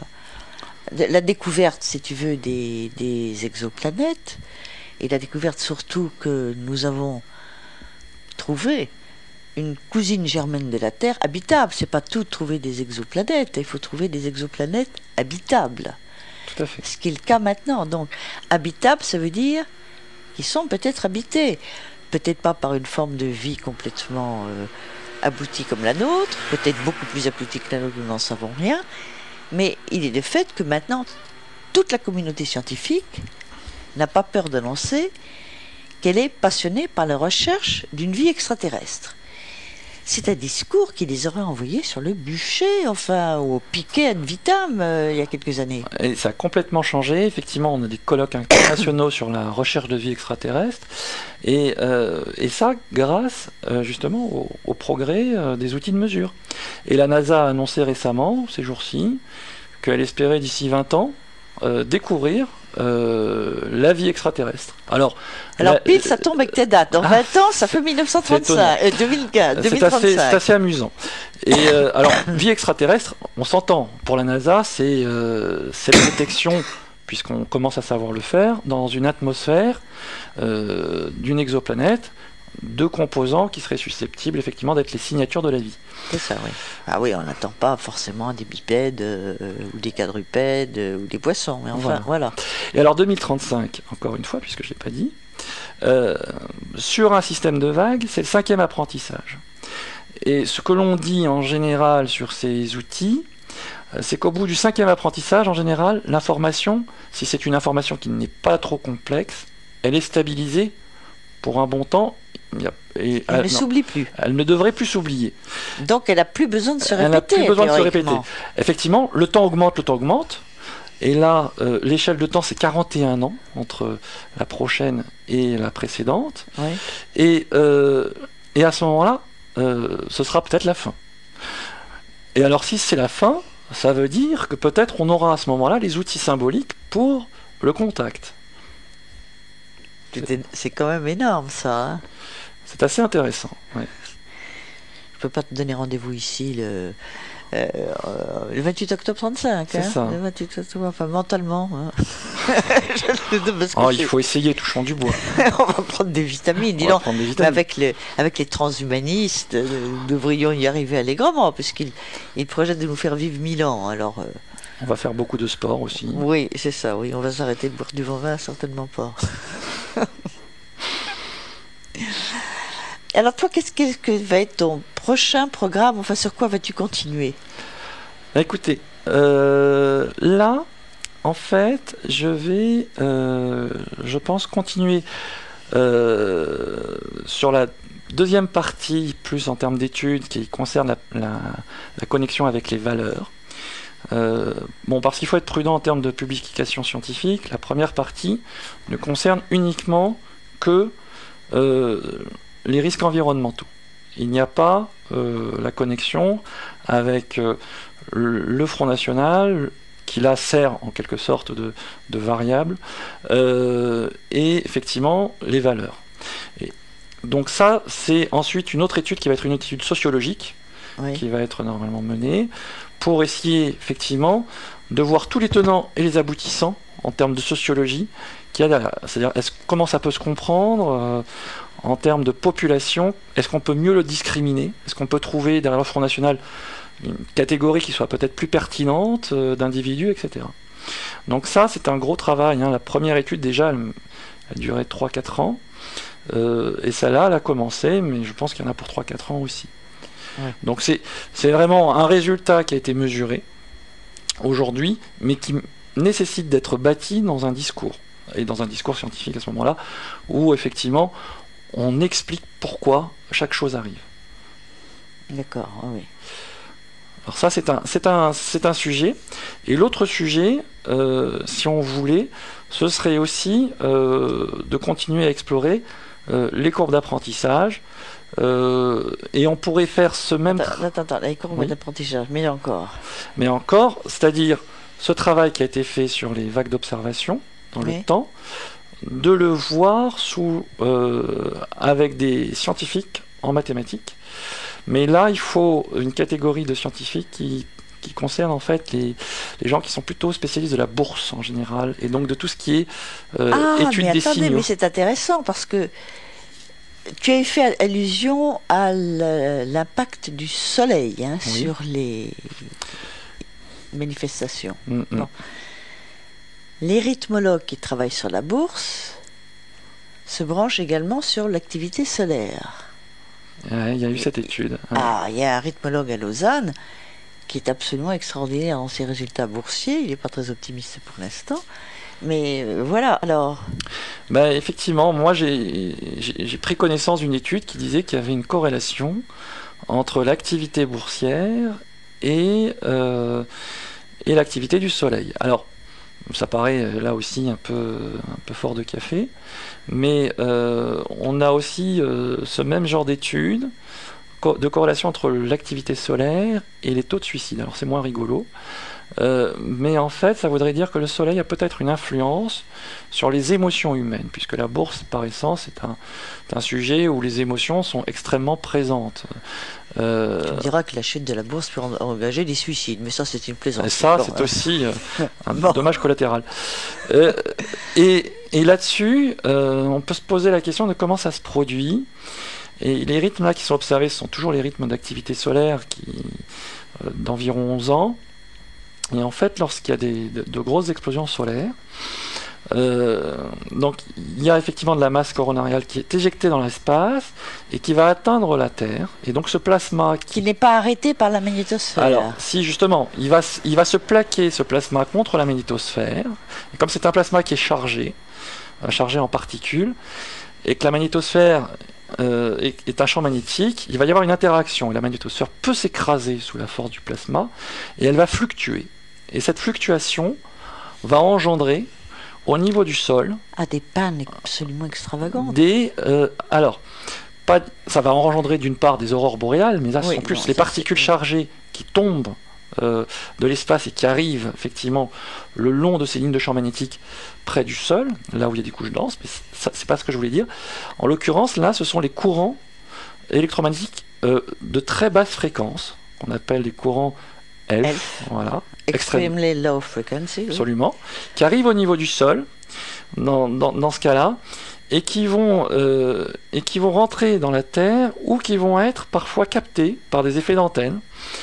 la découverte, si tu veux, des exoplanètes, et la découverte surtout que nous avons trouvé une cousine germaine de la Terre habitable. C'est pas tout trouver des exoplanètes, il faut trouver des exoplanètes habitables. Tout à fait. Ce qui est le cas maintenant. Donc, habitables, ça veut dire qu'ils sont peut-être habités. Peut-être pas par une forme de vie complètement aboutie comme la nôtre, peut-être beaucoup plus aboutie que la nôtre, nous n'en savons rien. Mais il est de fait que maintenant, toute la communauté scientifique n'a pas peur d'annoncer qu'elle est passionnée par la recherche d'une vie extraterrestre. C'est un discours qui les aurait envoyés sur le bûcher, enfin, au piquet ad vitam, il y a quelques années. Et ça a complètement changé. Effectivement, on a des colloques internationaux sur la recherche de vie extraterrestre. Et ça, grâce justement au progrès des outils de mesure. Et la NASA a annoncé récemment, ces jours-ci, qu'elle espérait d'ici 20 ans découvrir la vie extraterrestre. Alors pile, ça tombe avec tes dates. Dans 20 ans, ça fait 1935, 2035. C'est assez amusant. Et alors, vie extraterrestre, on s'entend. Pour la NASA, c'est la détection, puisqu'on commence à savoir le faire, dans une atmosphère d'une exoplanète, de composants qui seraient susceptibles effectivement d'être les signatures de la vie. C'est ça, oui. Ah oui, on n'attend pas forcément des bipèdes ou des quadrupèdes ou des poissons, mais enfin, voilà. Et alors 2035, encore une fois, puisque je ne l'ai pas dit, sur un système de vagues, c'est le 5e apprentissage. Et ce que l'on dit en général sur ces outils, c'est qu'au bout du 5e apprentissage, en général, l'information, si c'est une information qui n'est pas trop complexe, elle est stabilisée pour un bon temps. Elle ne s'oublie plus. Elle ne devrait plus s'oublier. Donc elle n'a plus besoin de se répéter. Elle n'a plus besoin de se répéter. Effectivement, le temps augmente. Et là, l'échelle de temps, c'est 41 ans entre la prochaine et la précédente. Oui. Et à ce moment-là, ce sera peut-être la fin. Et alors, si c'est la fin, ça veut dire que peut-être on aura à ce moment-là les outils symboliques pour le contact. C'est quand même énorme, ça. Hein. C'est assez intéressant. Ouais. Je peux pas te donner rendez-vous ici le 28 octobre 35. C'est ça. Le 28 octobre, enfin mentalement. Hein. Il faut essayer, touchons du bois. On va prendre des vitamines. Dis donc, avec les transhumanistes, nous devrions y arriver allègrement, puisqu'ils projettent de nous faire vivre 1000 ans. Alors, on va faire beaucoup de sport aussi. Oui, c'est ça. Oui, on va s'arrêter de boire du vin, certainement pas. Alors toi, qu'est-ce que va être ton prochain programme? Enfin, sur quoi vas-tu continuer? Écoutez, là, en fait, je vais, je pense, continuer sur la deuxième partie, plus en termes d'études, qui concerne la connexion avec les valeurs. Parce qu'il faut être prudent en termes de publication scientifique, la première partie ne concerne uniquement que les risques environnementaux. Il n'y a pas la connexion avec le Front National, qui là sert en quelque sorte de variable, et effectivement les valeurs. Et donc ça, c'est ensuite une autre étude qui va être une étude sociologique, oui, qui va être normalement menée, pour essayer effectivement de voir tous les tenants et les aboutissants en termes de sociologie qu'il y a derrière. C'est-à-dire, comment ça peut se comprendre en termes de population? Est-ce qu'on peut mieux le discriminer? Est-ce qu'on peut trouver derrière le Front National une catégorie qui soit peut-être plus pertinente d'individus, etc. Donc ça, c'est un gros travail. Hein. La première étude, déjà, elle durait 3-4 ans. Et celle-là, elle a commencé, mais je pense qu'il y en a pour 3-4 ans aussi. Ouais. Donc c'est vraiment un résultat qui a été mesuré aujourd'hui, mais qui nécessite d'être bâti dans un discours, et dans un discours scientifique à ce moment-là, où effectivement on explique pourquoi chaque chose arrive. D'accord, oui. Alors ça c'est un sujet, et l'autre sujet, si on voulait, ce serait aussi de continuer à explorer les courbes d'apprentissage, et on pourrait faire ce même... Attends, les courbes d'apprentissage, mais encore, c'est-à-dire ce travail qui a été fait sur les vagues d'observation dans le temps, de le voir avec des scientifiques en mathématiques. Mais là, il faut une catégorie de scientifiques qui concerne en fait les gens qui sont plutôt spécialistes de la bourse en général, et donc de tout ce qui est étude des signaux. Mais c'est intéressant parce que tu as fait allusion à l'impact du soleil sur les manifestations. Bon. Les rythmologues qui travaillent sur la bourse se branchent également sur l'activité solaire. Il y a eu cette étude. Il y a un rythmologue à Lausanne qui est absolument extraordinaire dans ses résultats boursiers. Il n'est pas très optimiste pour l'instant. Mais voilà, alors... effectivement, moi j'ai pris connaissance d'une étude qui disait qu'il y avait une corrélation entre l'activité boursière et l'activité du soleil. Alors, ça paraît là aussi un peu fort de café, mais on a aussi ce même genre d'études de corrélation entre l'activité solaire et les taux de suicide. Alors c'est moins rigolo, mais en fait ça voudrait dire que le soleil a peut-être une influence sur les émotions humaines, puisque la bourse par essence est un sujet où les émotions sont extrêmement présentes. Tu me diras que la chute de la bourse peut engager des suicides, mais ça c'est une plaisanterie. Ça c'est aussi un dommage collatéral. Et là-dessus, on peut se poser la question de comment ça se produit. Et les rythmes là qui sont observés sont toujours les rythmes d'activité solaire d'environ 11 ans. Et en fait, lorsqu'il y a de grosses explosions solaires, donc il y a effectivement de la masse coronariale qui est éjectée dans l'espace et qui va atteindre la Terre. Et donc ce plasma qui n'est pas arrêté par la magnétosphère. Alors, si justement, il va se plaquer, ce plasma, contre la magnétosphère. Et comme c'est un plasma qui est chargé en particules, et que la magnétosphère est un champ magnétique, il va y avoir une interaction et la magnétosphère peut s'écraser sous la force du plasma et elle va fluctuer. Et cette fluctuation va engendrer au niveau du sol des pannes absolument extravagantes. Ça va engendrer d'une part des aurores boréales, mais là ce sont plus les particules chargées qui tombent de l'espace et qui arrivent effectivement le long de ces lignes de champ magnétique près du sol, là où il y a des couches denses, mais c'est pas ce que je voulais dire. En l'occurrence, là, ce sont les courants électromagnétiques de très basse fréquence, qu'on appelle les courants ELF, voilà, extremely low frequency, absolument, qui arrivent au niveau du sol, dans ce cas-là, et qui vont rentrer dans la Terre, ou qui vont être parfois captés par des effets d'antenne,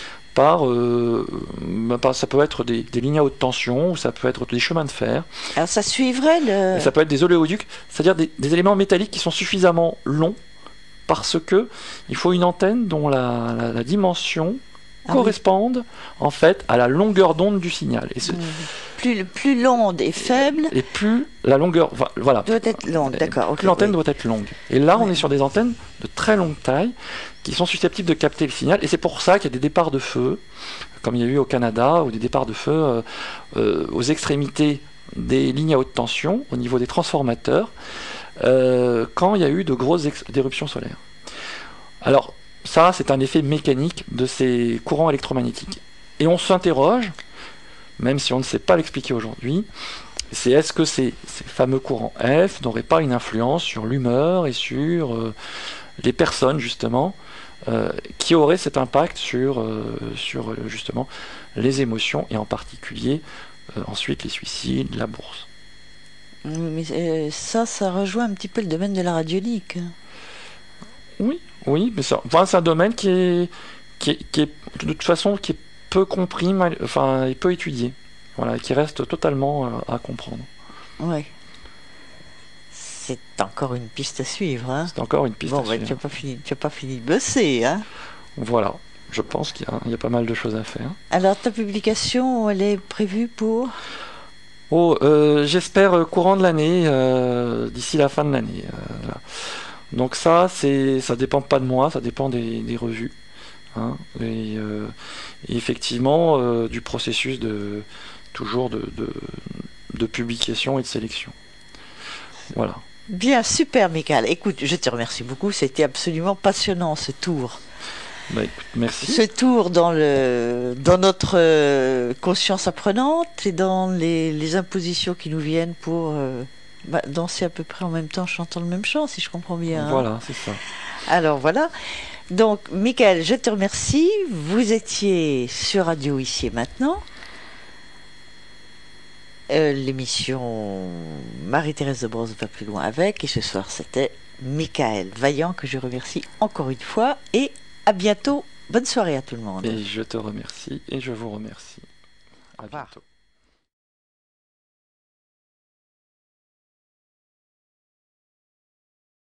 ça peut être des lignes à haute tension, ou ça peut être des chemins de fer. Alors ça suivrait ça peut être des oléoducs, c'est-à-dire des éléments métalliques qui sont suffisamment longs, parce que il faut une antenne dont la dimension corresponde en fait à la longueur d'onde du signal. Et plus l'onde est faible, et plus la longueur doit être longue, d'accord. Plus l'antenne doit être longue. Et là, on est sur des antennes de très longue taille qui sont susceptibles de capter le signal. Et c'est pour ça qu'il y a des départs de feu, comme il y a eu au Canada, ou des départs de feu aux extrémités des lignes à haute tension, au niveau des transformateurs, quand il y a eu de grosses éruptions solaires. Alors, ça, c'est un effet mécanique de ces courants électromagnétiques. Et on s'interroge, même si on ne sait pas l'expliquer aujourd'hui, c'est est-ce que ces fameux courants F n'auraient pas une influence sur l'humeur et sur les personnes, justement, qui auraient cet impact sur justement les émotions, et en particulier ensuite les suicides, la bourse. Mais ça rejoint un petit peu le domaine de la radionique. Oui, mais c'est un domaine qui est de toute façon qui est peu compris, et peu étudié, voilà, qui reste totalement à comprendre. Oui. C'est encore une piste à suivre. Hein. C'est encore une piste à suivre. Tu n'as pas fini de bosser. Hein. Voilà, je pense qu'il y a pas mal de choses à faire. Alors ta publication, elle est prévue pour j'espère courant de l'année, d'ici la fin de l'année. Donc ça dépend pas de moi, ça dépend des revues. Hein, et effectivement du processus de publication et de sélection. Voilà. Bien, super Michael. Écoute, je te remercie beaucoup, c'était absolument passionnant ce tour. Écoute, merci. Ce tour dans notre conscience apprenante et dans les impositions qui nous viennent pour Bah, danser à peu près en même temps, chantant le même chant, si je comprends bien. Voilà, c'est ça. Alors voilà. Donc, Michael, je te remercie. Vous étiez sur Radio Ici et Maintenant. L'émission Marie-Thérèse de Brosse va plus loin avec. Et ce soir, c'était Michael Vaillant, que je remercie encore une fois. Et à bientôt. Bonne soirée à tout le monde. Et je te remercie et je vous remercie. À Au revoir. bientôt.